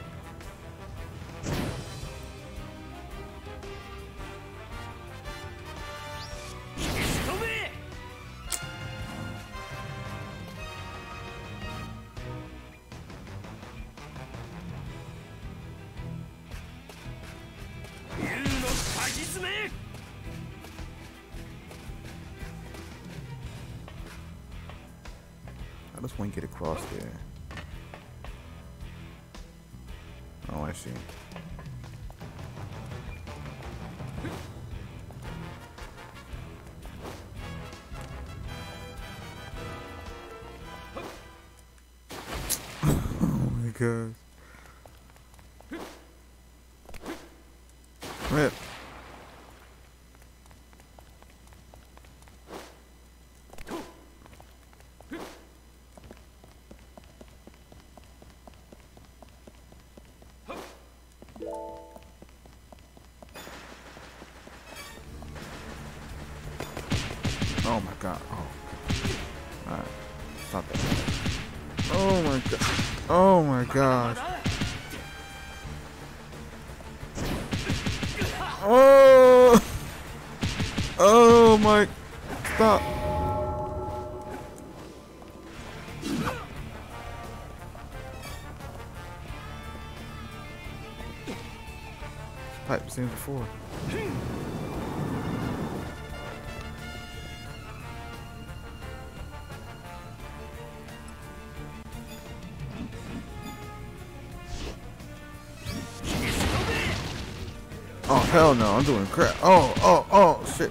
I just want to get across there. Oh, I see. Oh my god. Rip. Oh my god. Oh. Alright. Stop that. Oh my god. Oh my god. Oh. Oh my. Stop. Pipe seen before. Oh hell no, I'm doing crap. Oh shit.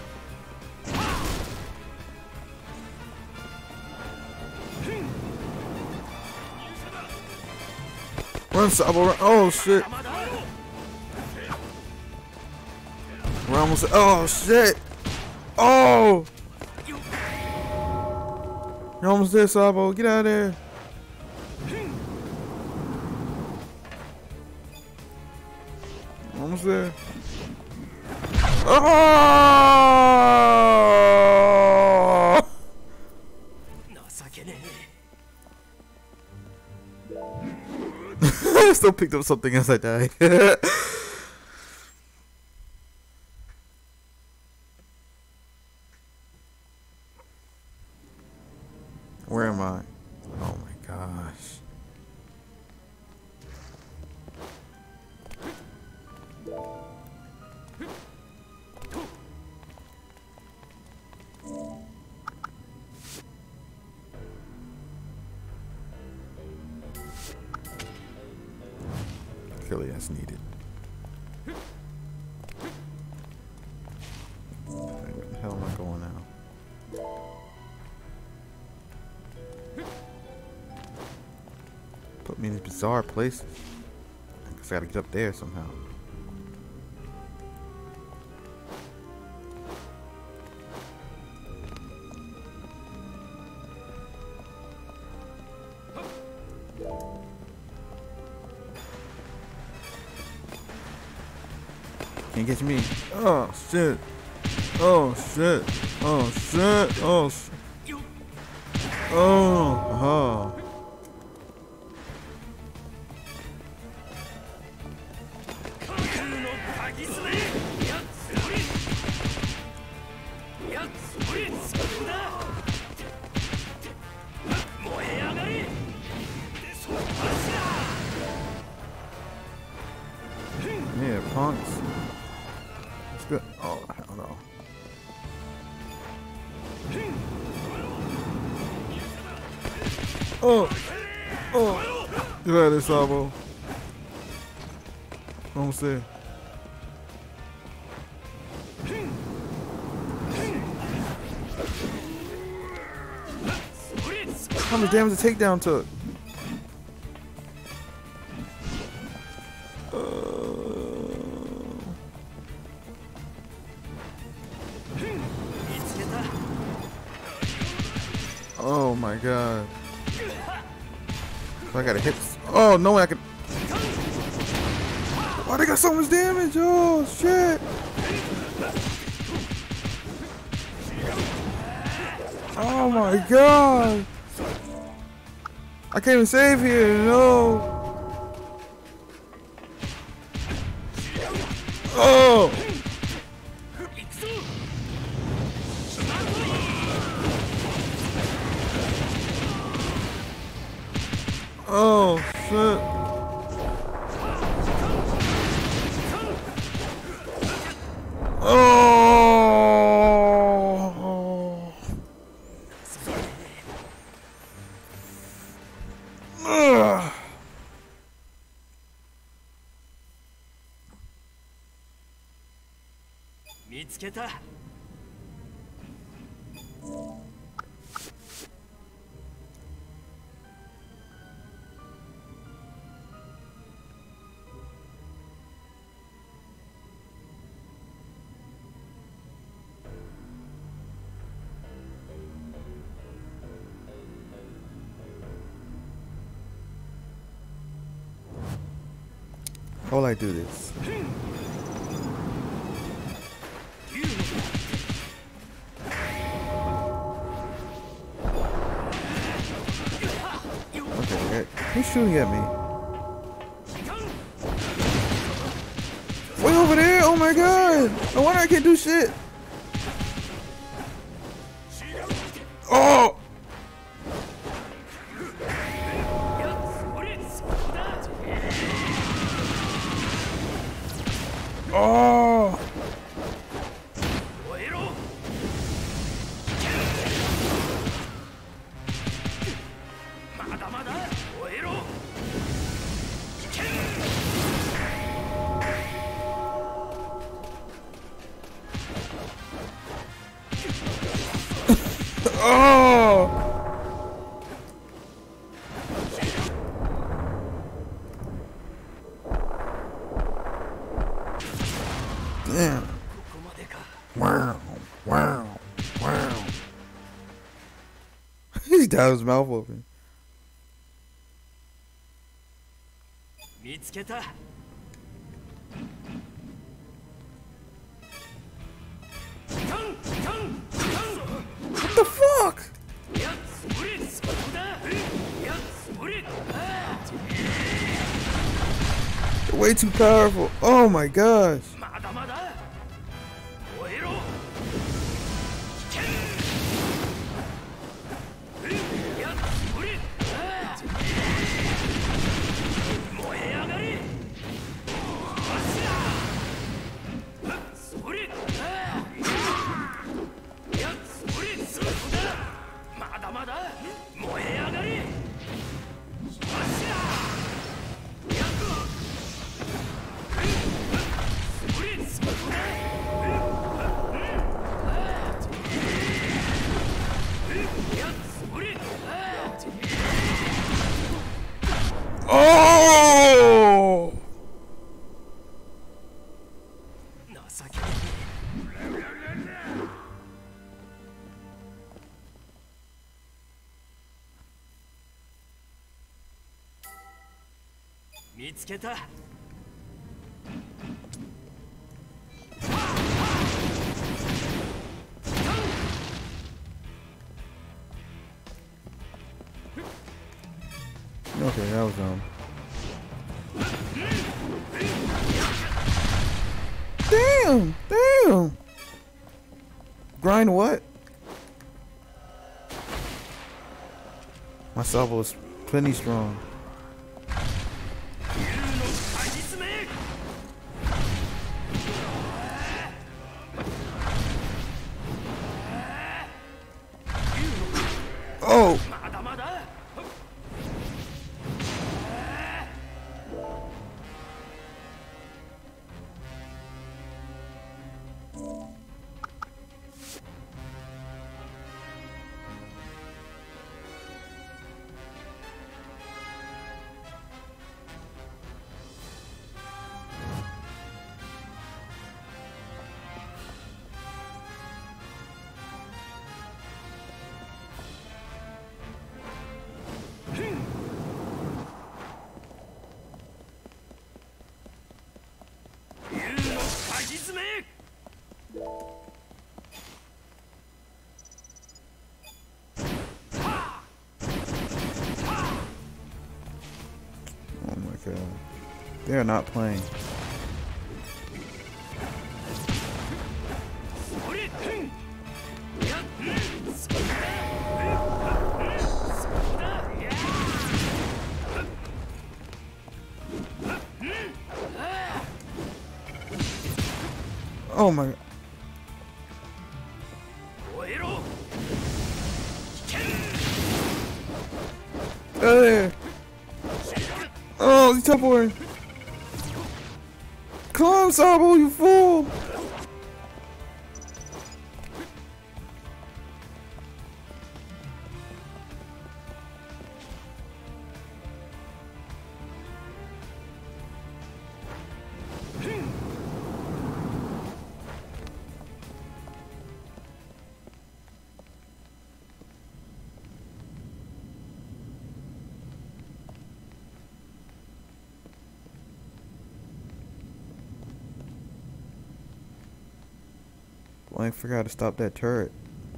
Run, Sabo, run. Oh shit. We're almost. Oh shit. Oh. You're almost there, Sabo. Get out of there. Almost there. Oh! I still picked up something as I died. Where am I? Oh my gosh. Clearly that's needed. Where the hell am I going now? Put me in these bizarre places. I guess I gotta get up there somehow. Can't get me. Oh shit. Oh shit. Oh shit. Oh. Oh. Yeah, punks. It's good. Oh, hell no. Oh! Oh! You got this, Sabo. Don't say. How much damage the takedown took? Oh my god. I gotta hit. Oh no, I can. Oh, they got so much damage. Oh shit. Oh my god. I can't even save here. No. Oh. Oh shit. Oh. Ugh. How will I do this? Okay, who's shooting at me? Way over there! Oh my god! No wonder I can't do shit! Oh! Oh! Oh! Damn. Wow. Wow. Wow. He's got his mouth open. What the fuck? They're way too powerful. Oh my gosh. Oh! Okay, that was Damn! Damn! Grind what? My Sabo is plenty strong. Oh! Oh my god. They are not playing. Oh my god. Hey. Oh, he's teleporting. Come, Sabo, you fool! Well, I forgot to stop that turret.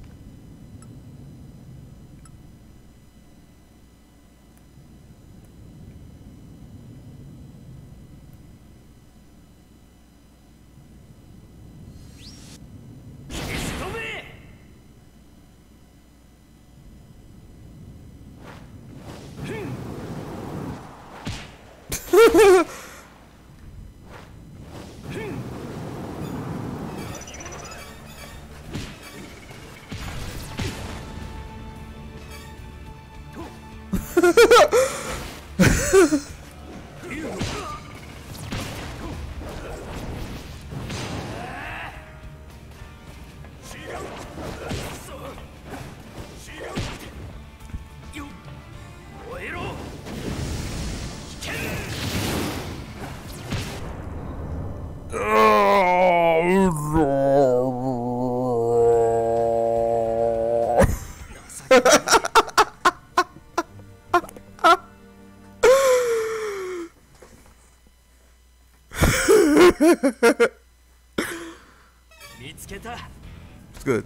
It's good.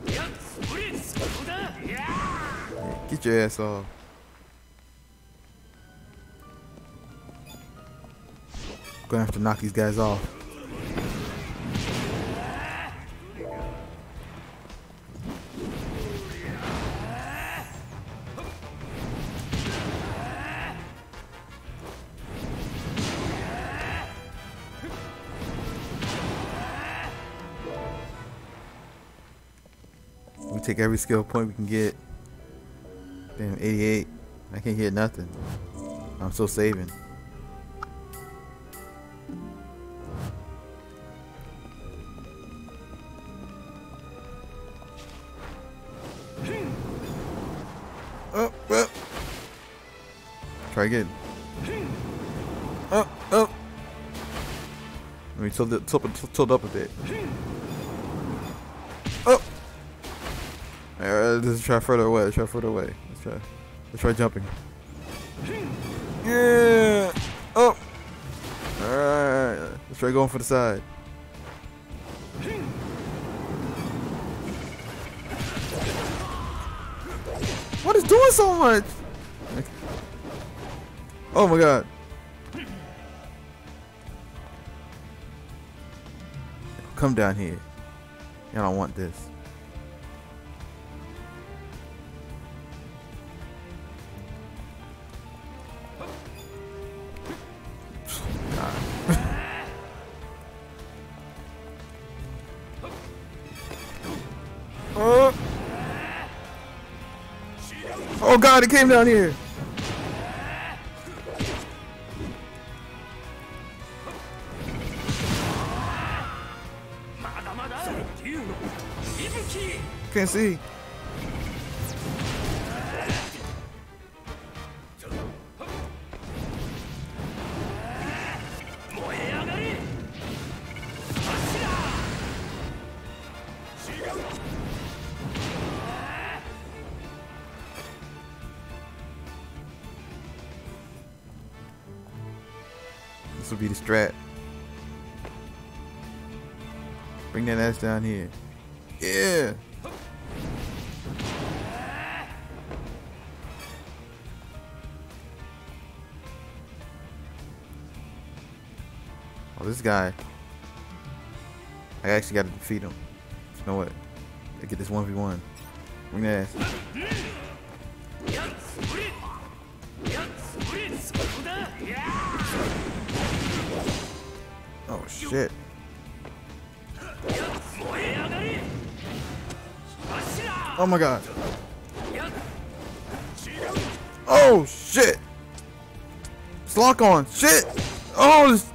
Get your ass off. Gonna have to knock these guys off. We take every skill point we can get. Damn, 88. I can't get nothing. I'm still saving. Oh, oh. Try again. Oh, oh. Let me tilt up a bit. Oh. Alright, let's try further away. Let's try jumping. Yeah. Oh. Alright. Let's try going for the side. What is doing so much? Oh my god. Come down here. I don't want this. Oh god, it came down here. Can't see. This will be the strat. Bring that ass down here. Yeah. Oh, this guy. I actually got to defeat him. You know what? I get this 1v1. Bring that ass. Oh shit. Oh my god. Oh shit. It's lock on. Shit. Oh. This...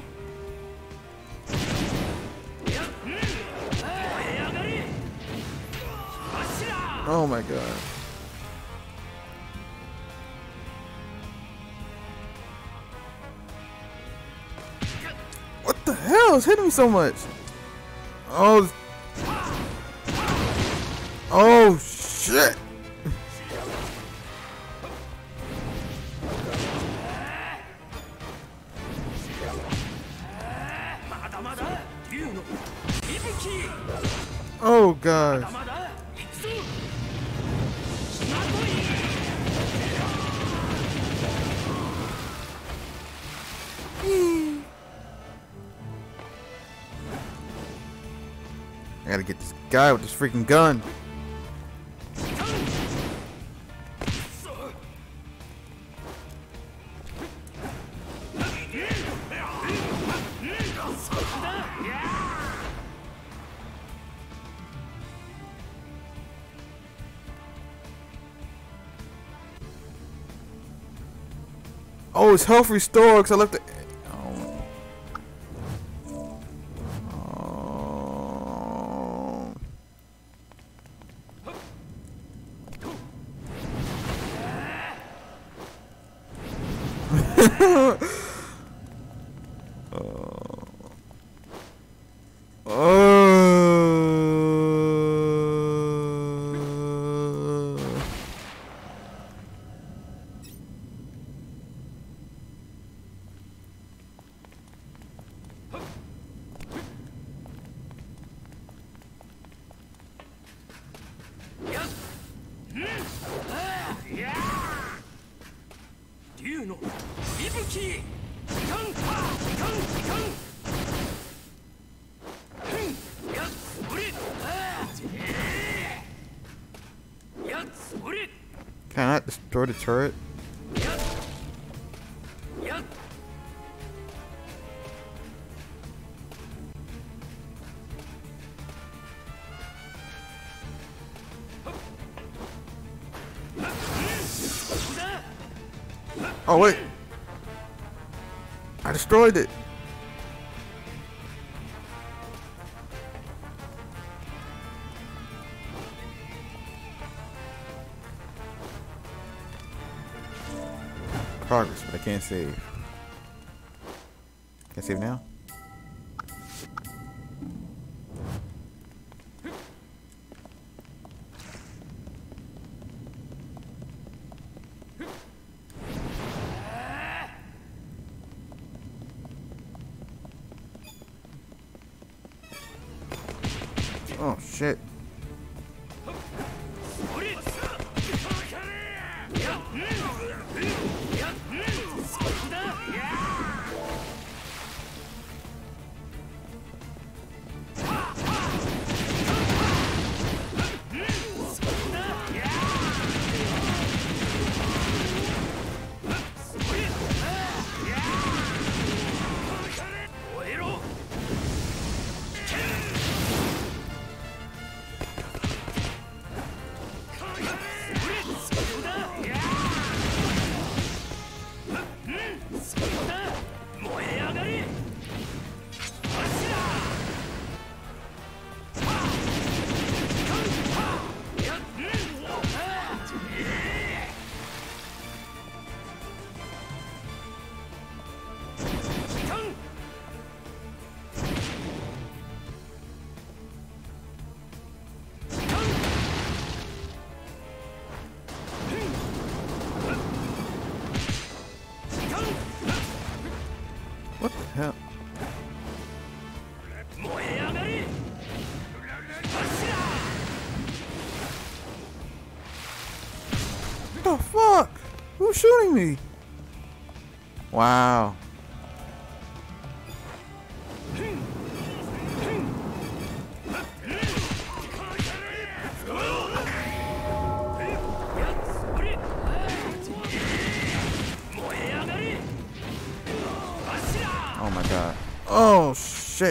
Oh my god. What the hell is hitting me so much? Oh. Oh shit. Oh god. I gotta get this guy with this freaking gun. Oh, it's health restore because I left it. Can I not destroy the turret? Oh wait, I destroyed it. Progress, but I can't save. Can I save now? Oh shit. Who's shooting me? Wow. Oh my god. Oh shit.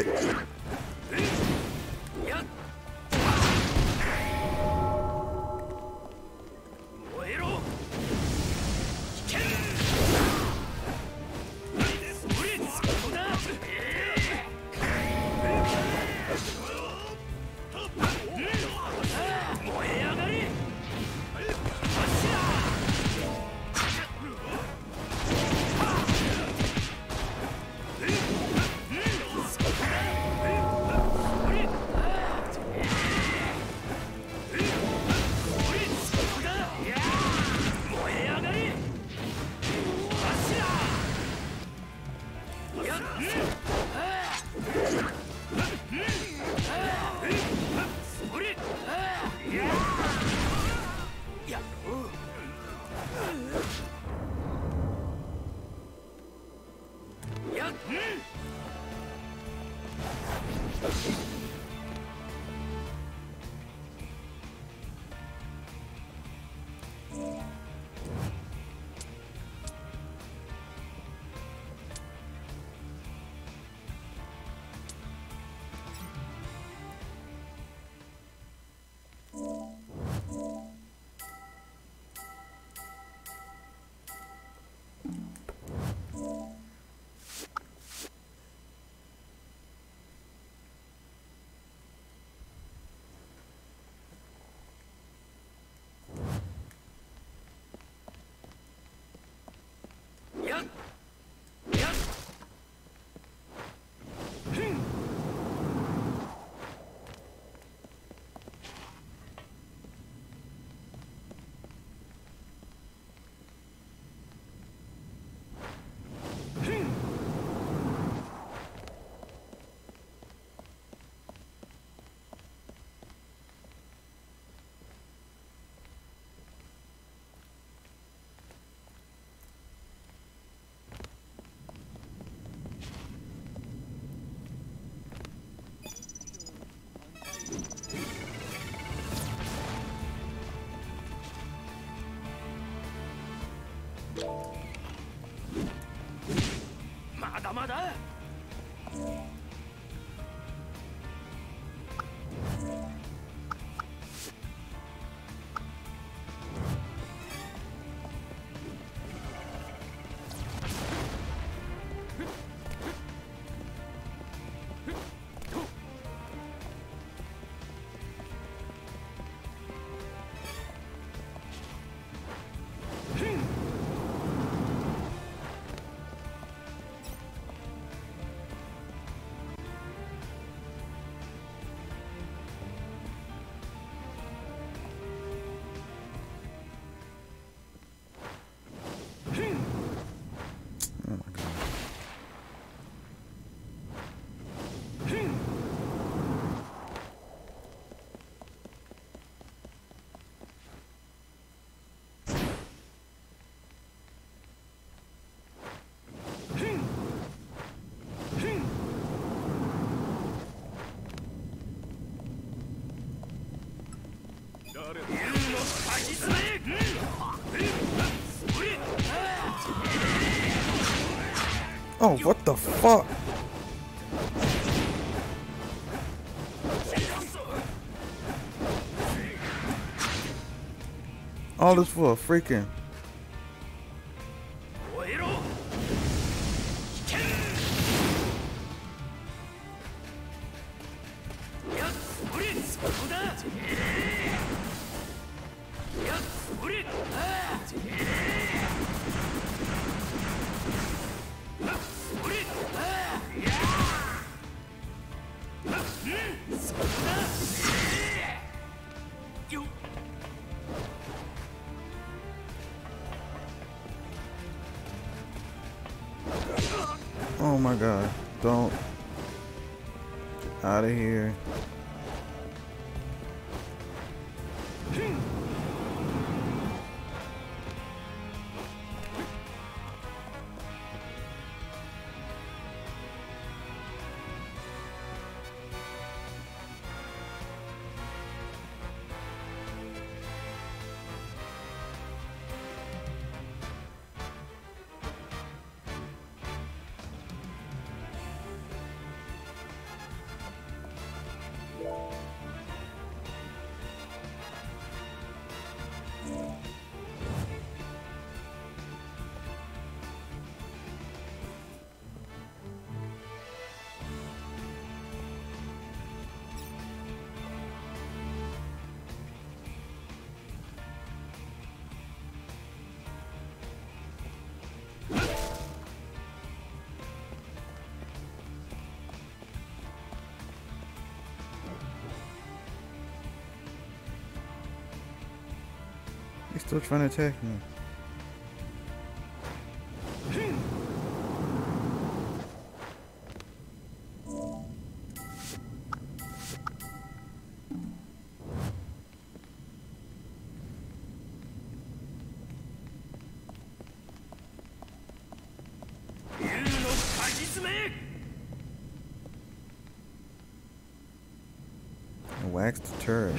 Oh, what the fuck? All this for a freaking... Oh my god, don't. Get out of here. Still trying to attack me. Wax the turret.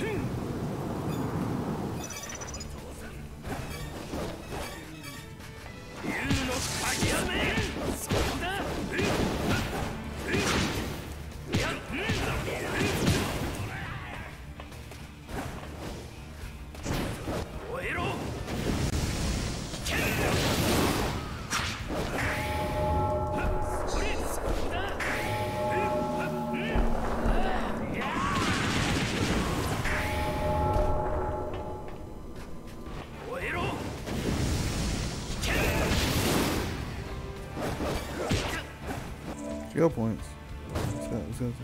Skill points. What's that?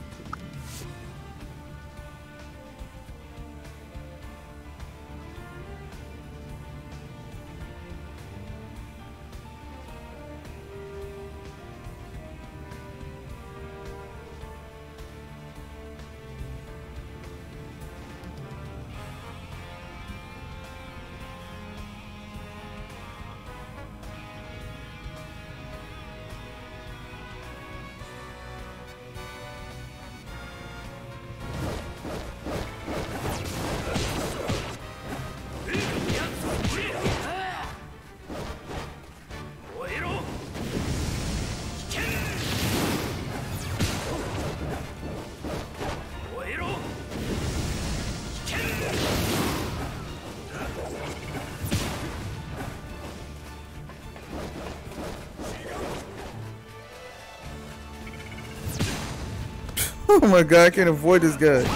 Oh my god, I can't avoid this guy.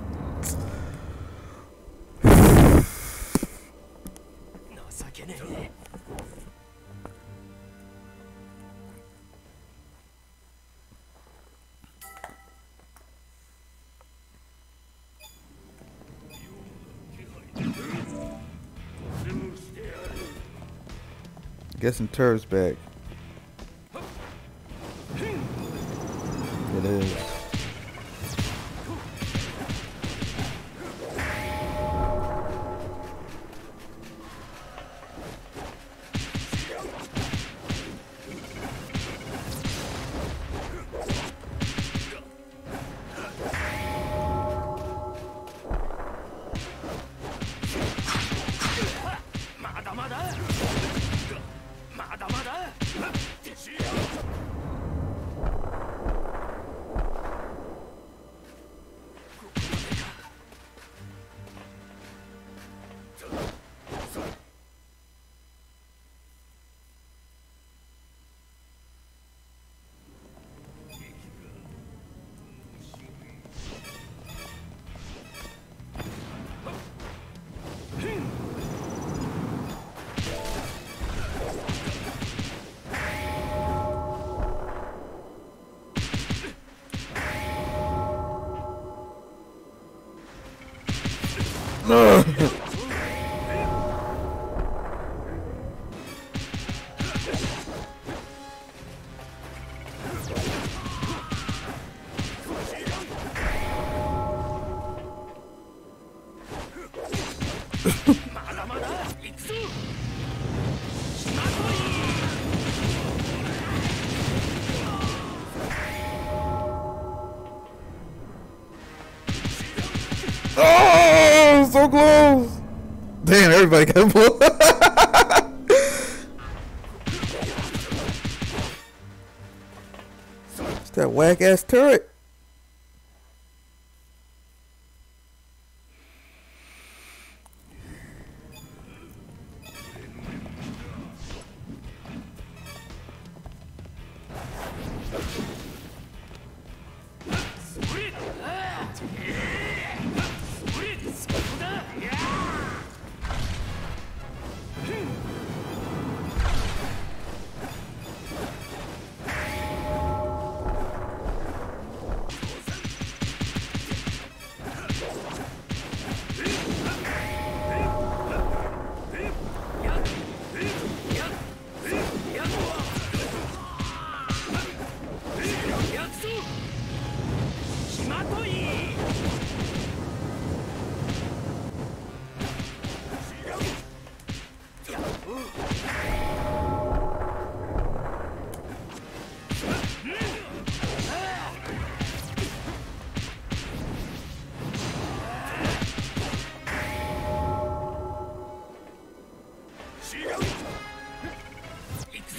Guessing Turv's back. It is. Oh, so close! Damn, everybody got blown. It's that whack ass turret.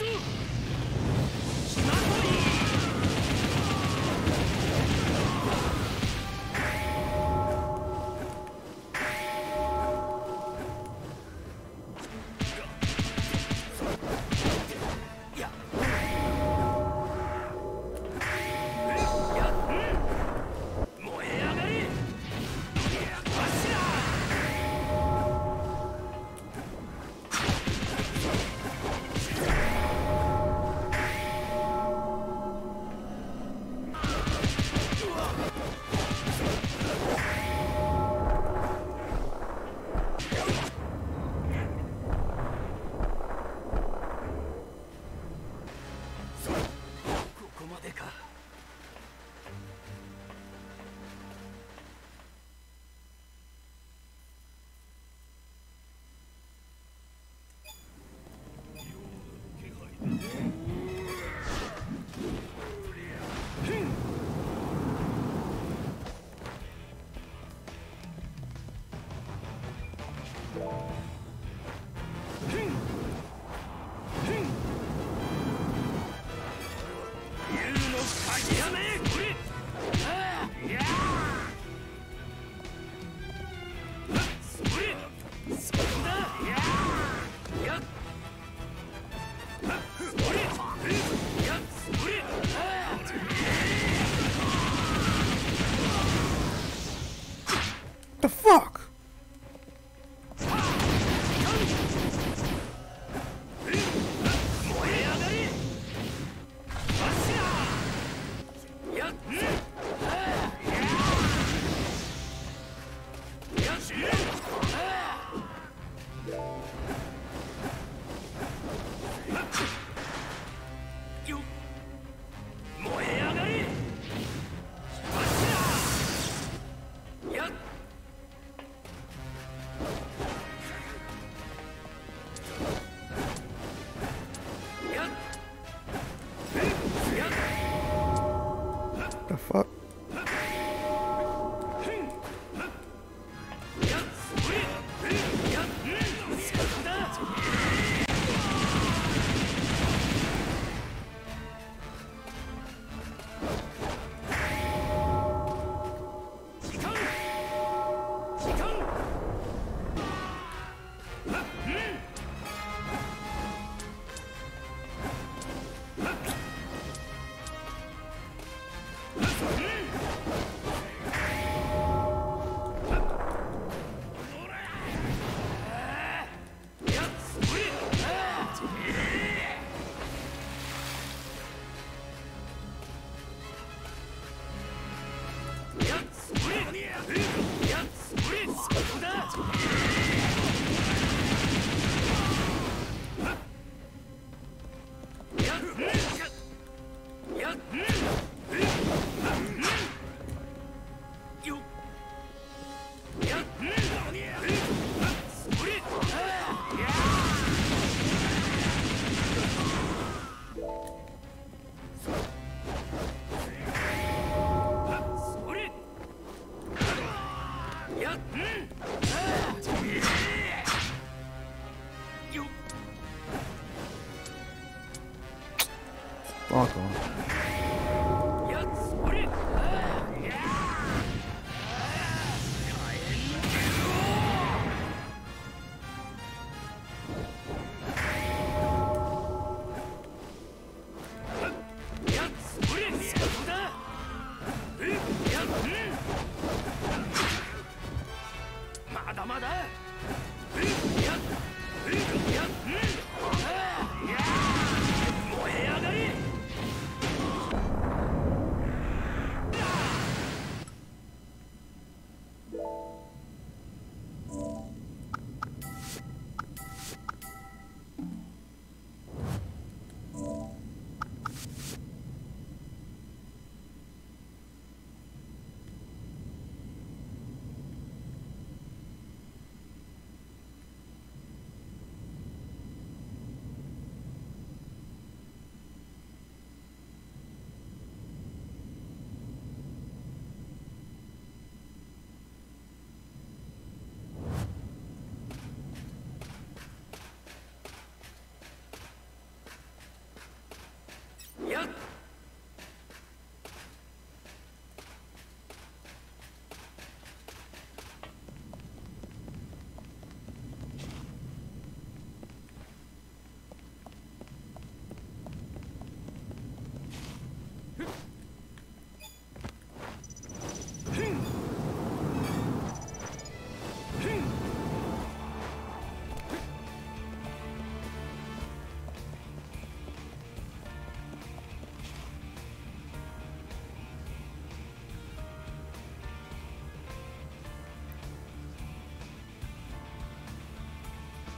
The fuck? The fuck? Fuck on.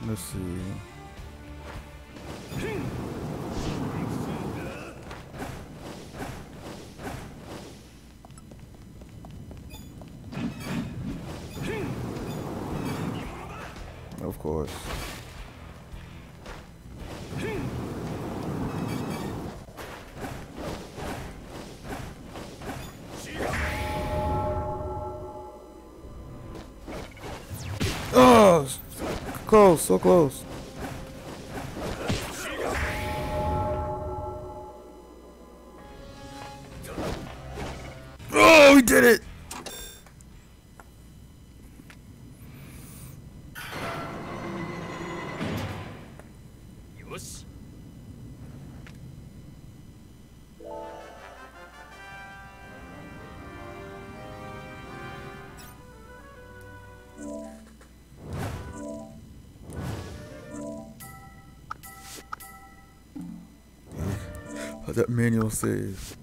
Let's see. Of course. Oh, close, so close. Oh, we did it. What that manual says.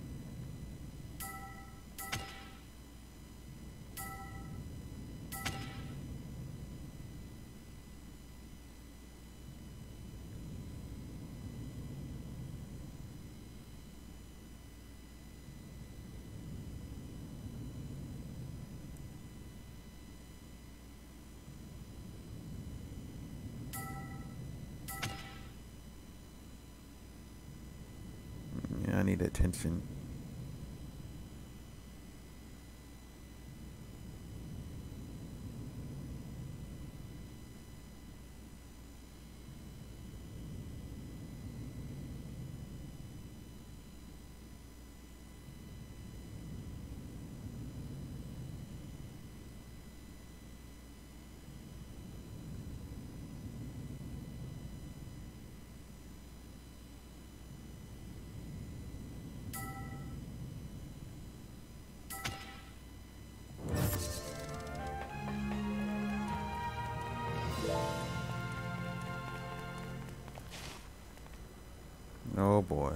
I need attention. Oh boy.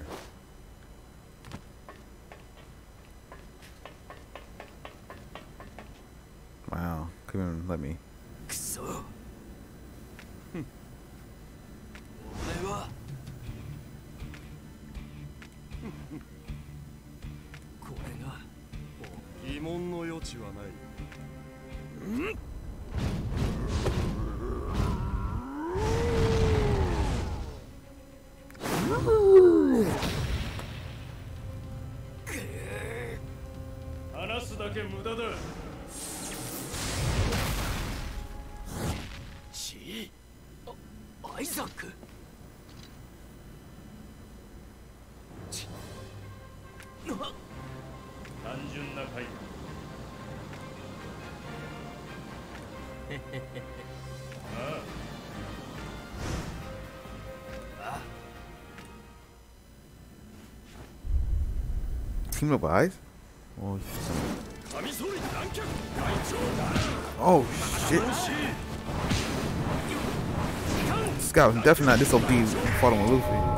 Wow. Couldn't even let me. くそお前はこれが疑問の余地はない。 話すだけ無駄だ。 アイザック。 単純な会話。 Team of eyes? Oh shit. This guy was definitely not this OP fought with Luffy.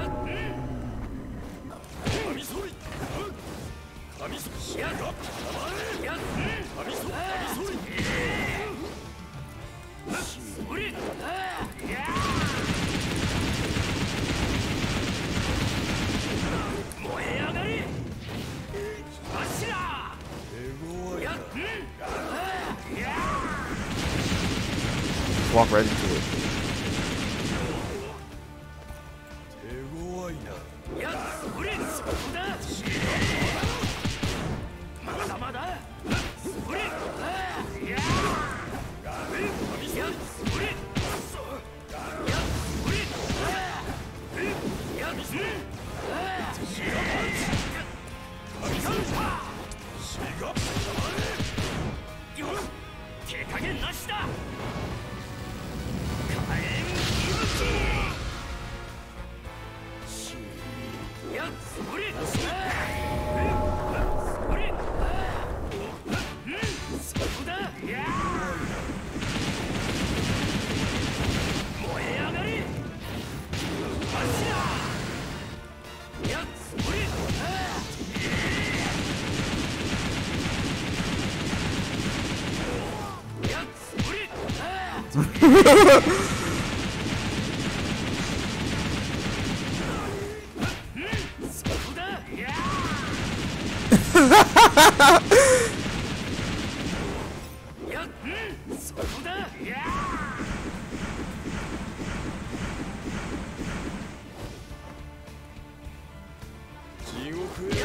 Walk right into it.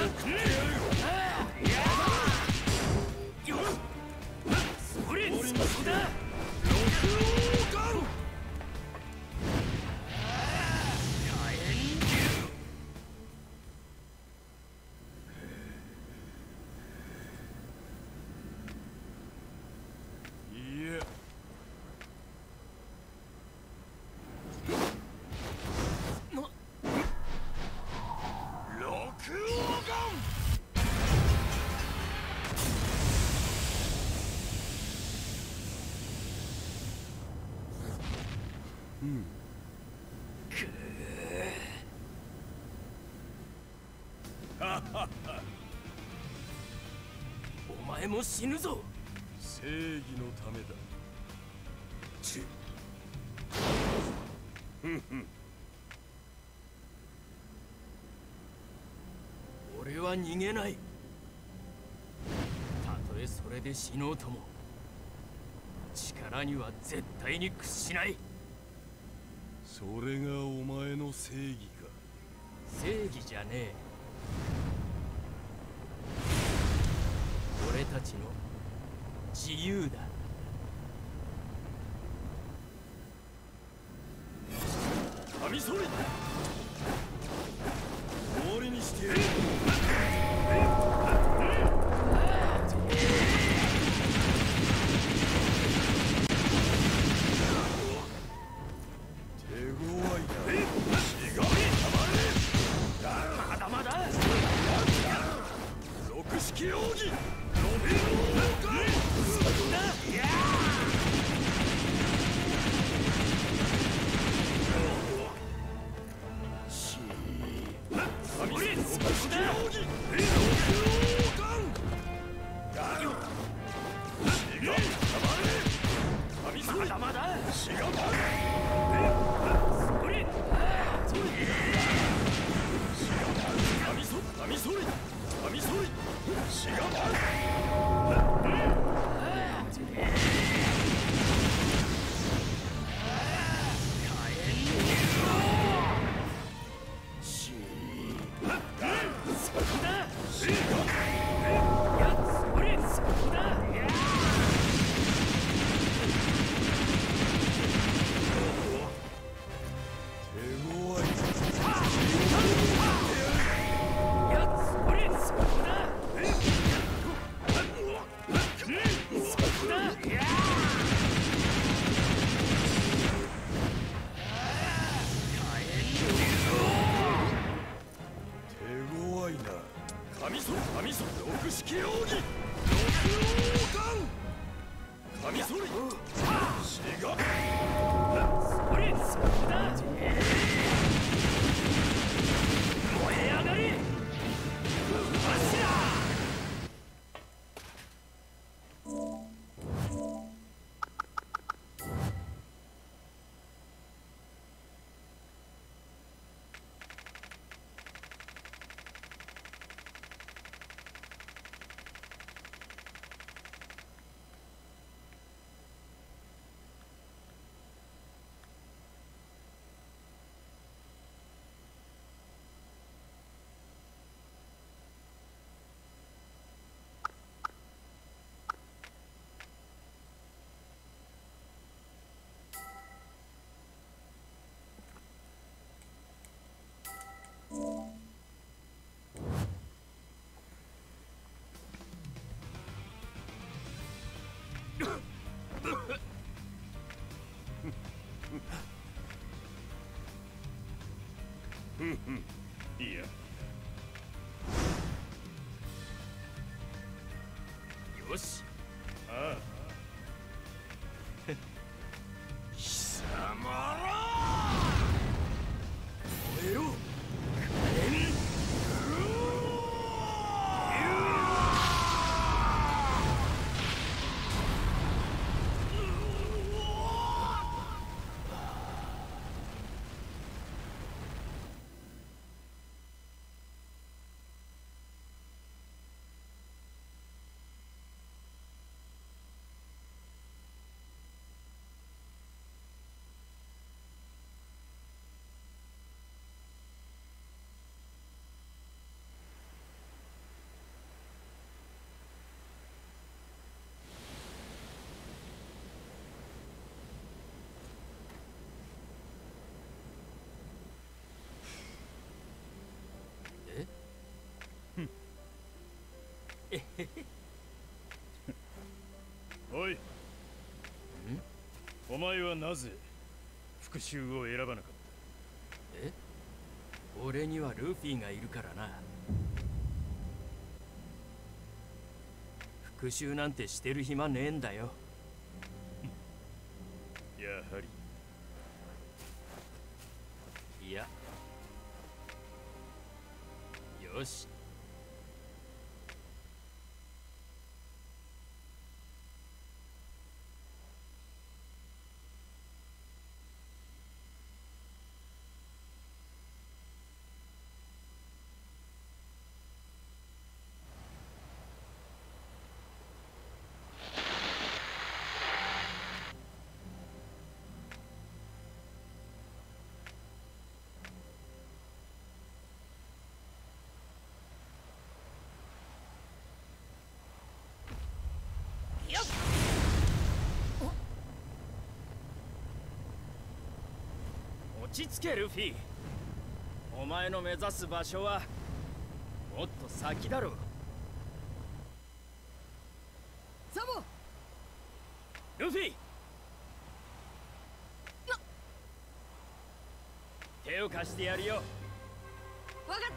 お前も死ぬぞ。 正義のためだ。 俺は逃げない。たとえそれで死のうとも力には絶対に屈しない。 それがお前の正義か。 正義じゃねえ。俺たちの自由だ。 カミソリ終わりにしてやる。いや。 よし。 ああ。貴様ら。 燃えろ。 おい、お前はなぜ復讐を選ばなかった？ え？俺にはルフィがいるからな。復讐なんてしてる暇ねえんだよ。 やはり。 いや。よし。落ち着けルフィ。お前の目指す場所はもっと先だろ。 サボ。 ルフィ、手を貸してやるよ。 わかった。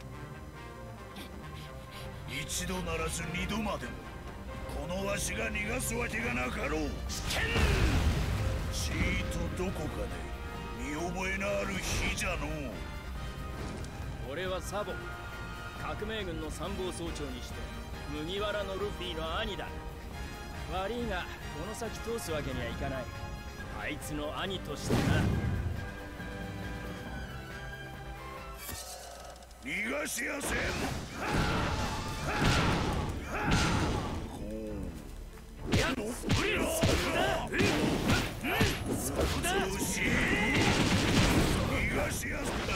一度ならず二度までもこのわしが逃がすわけがなかろう。ちーとどこかで見覚えのある日じゃのう。 俺はサボ、革命軍の参謀総長にして麦わらのルフィの兄だ。悪いがこの先通すわけにはいかない。あいつの兄としてな。 逃がしやせん。逃がしやすんだ。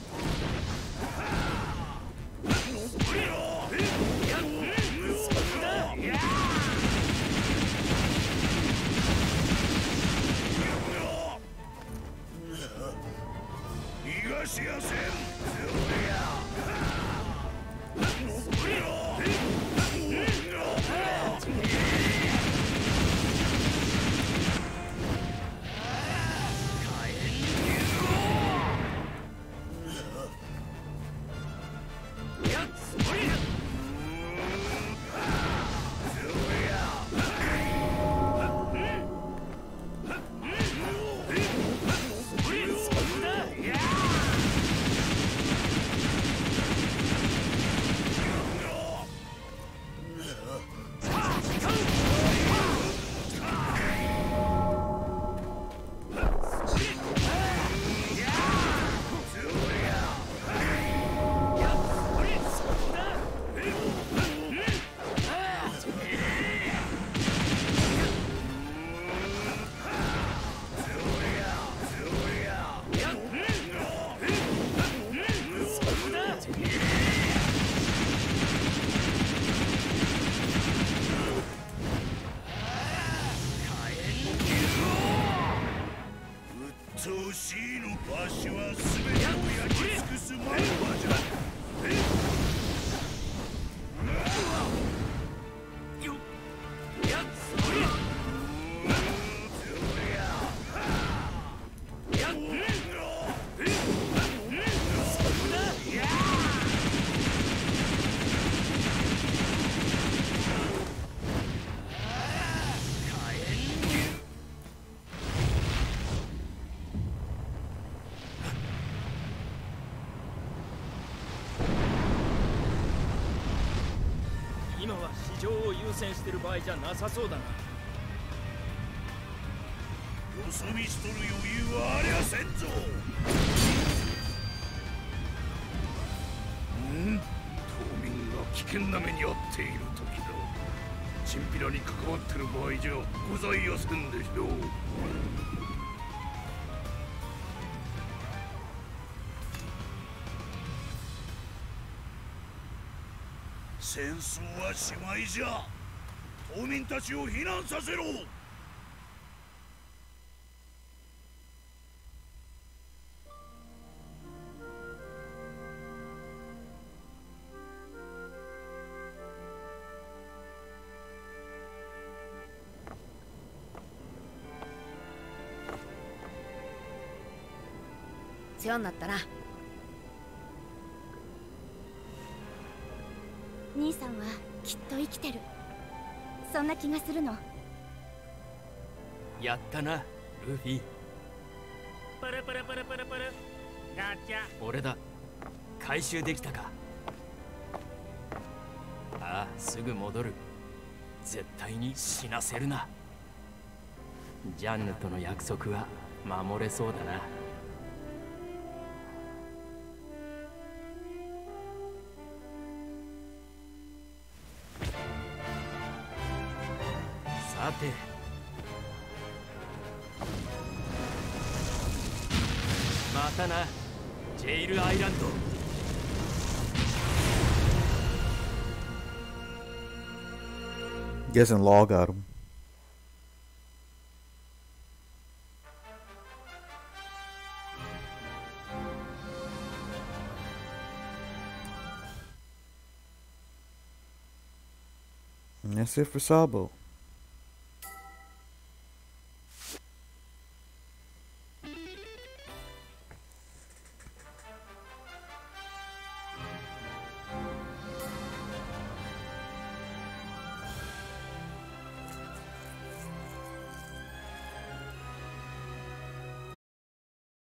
逃がしやせん。わしは全てを焼き尽くす魔の場じゃ。 今は市場を優先してる場合じゃなさそうだな。 よそ見しとる余裕はありゃせんぞ。島民が危険な目に遭っている時だ。チンピラに関わってる場合じゃございやせんでしょう。戦争はしまいじゃ。島民たちを避難させろ。 世話になったな。 兄さんはきっと生きてる。そんな気がするの。 やったなルフィ。 プルプルプルプルプルガチャ。 俺だ。回収できたか。ああ、すぐ戻る。絶対に死なせるな。ジャンヌとの約束は守れそうだな。さて、またなジェイルアイランド。 Guessing Law got him. And that's it for Sabo.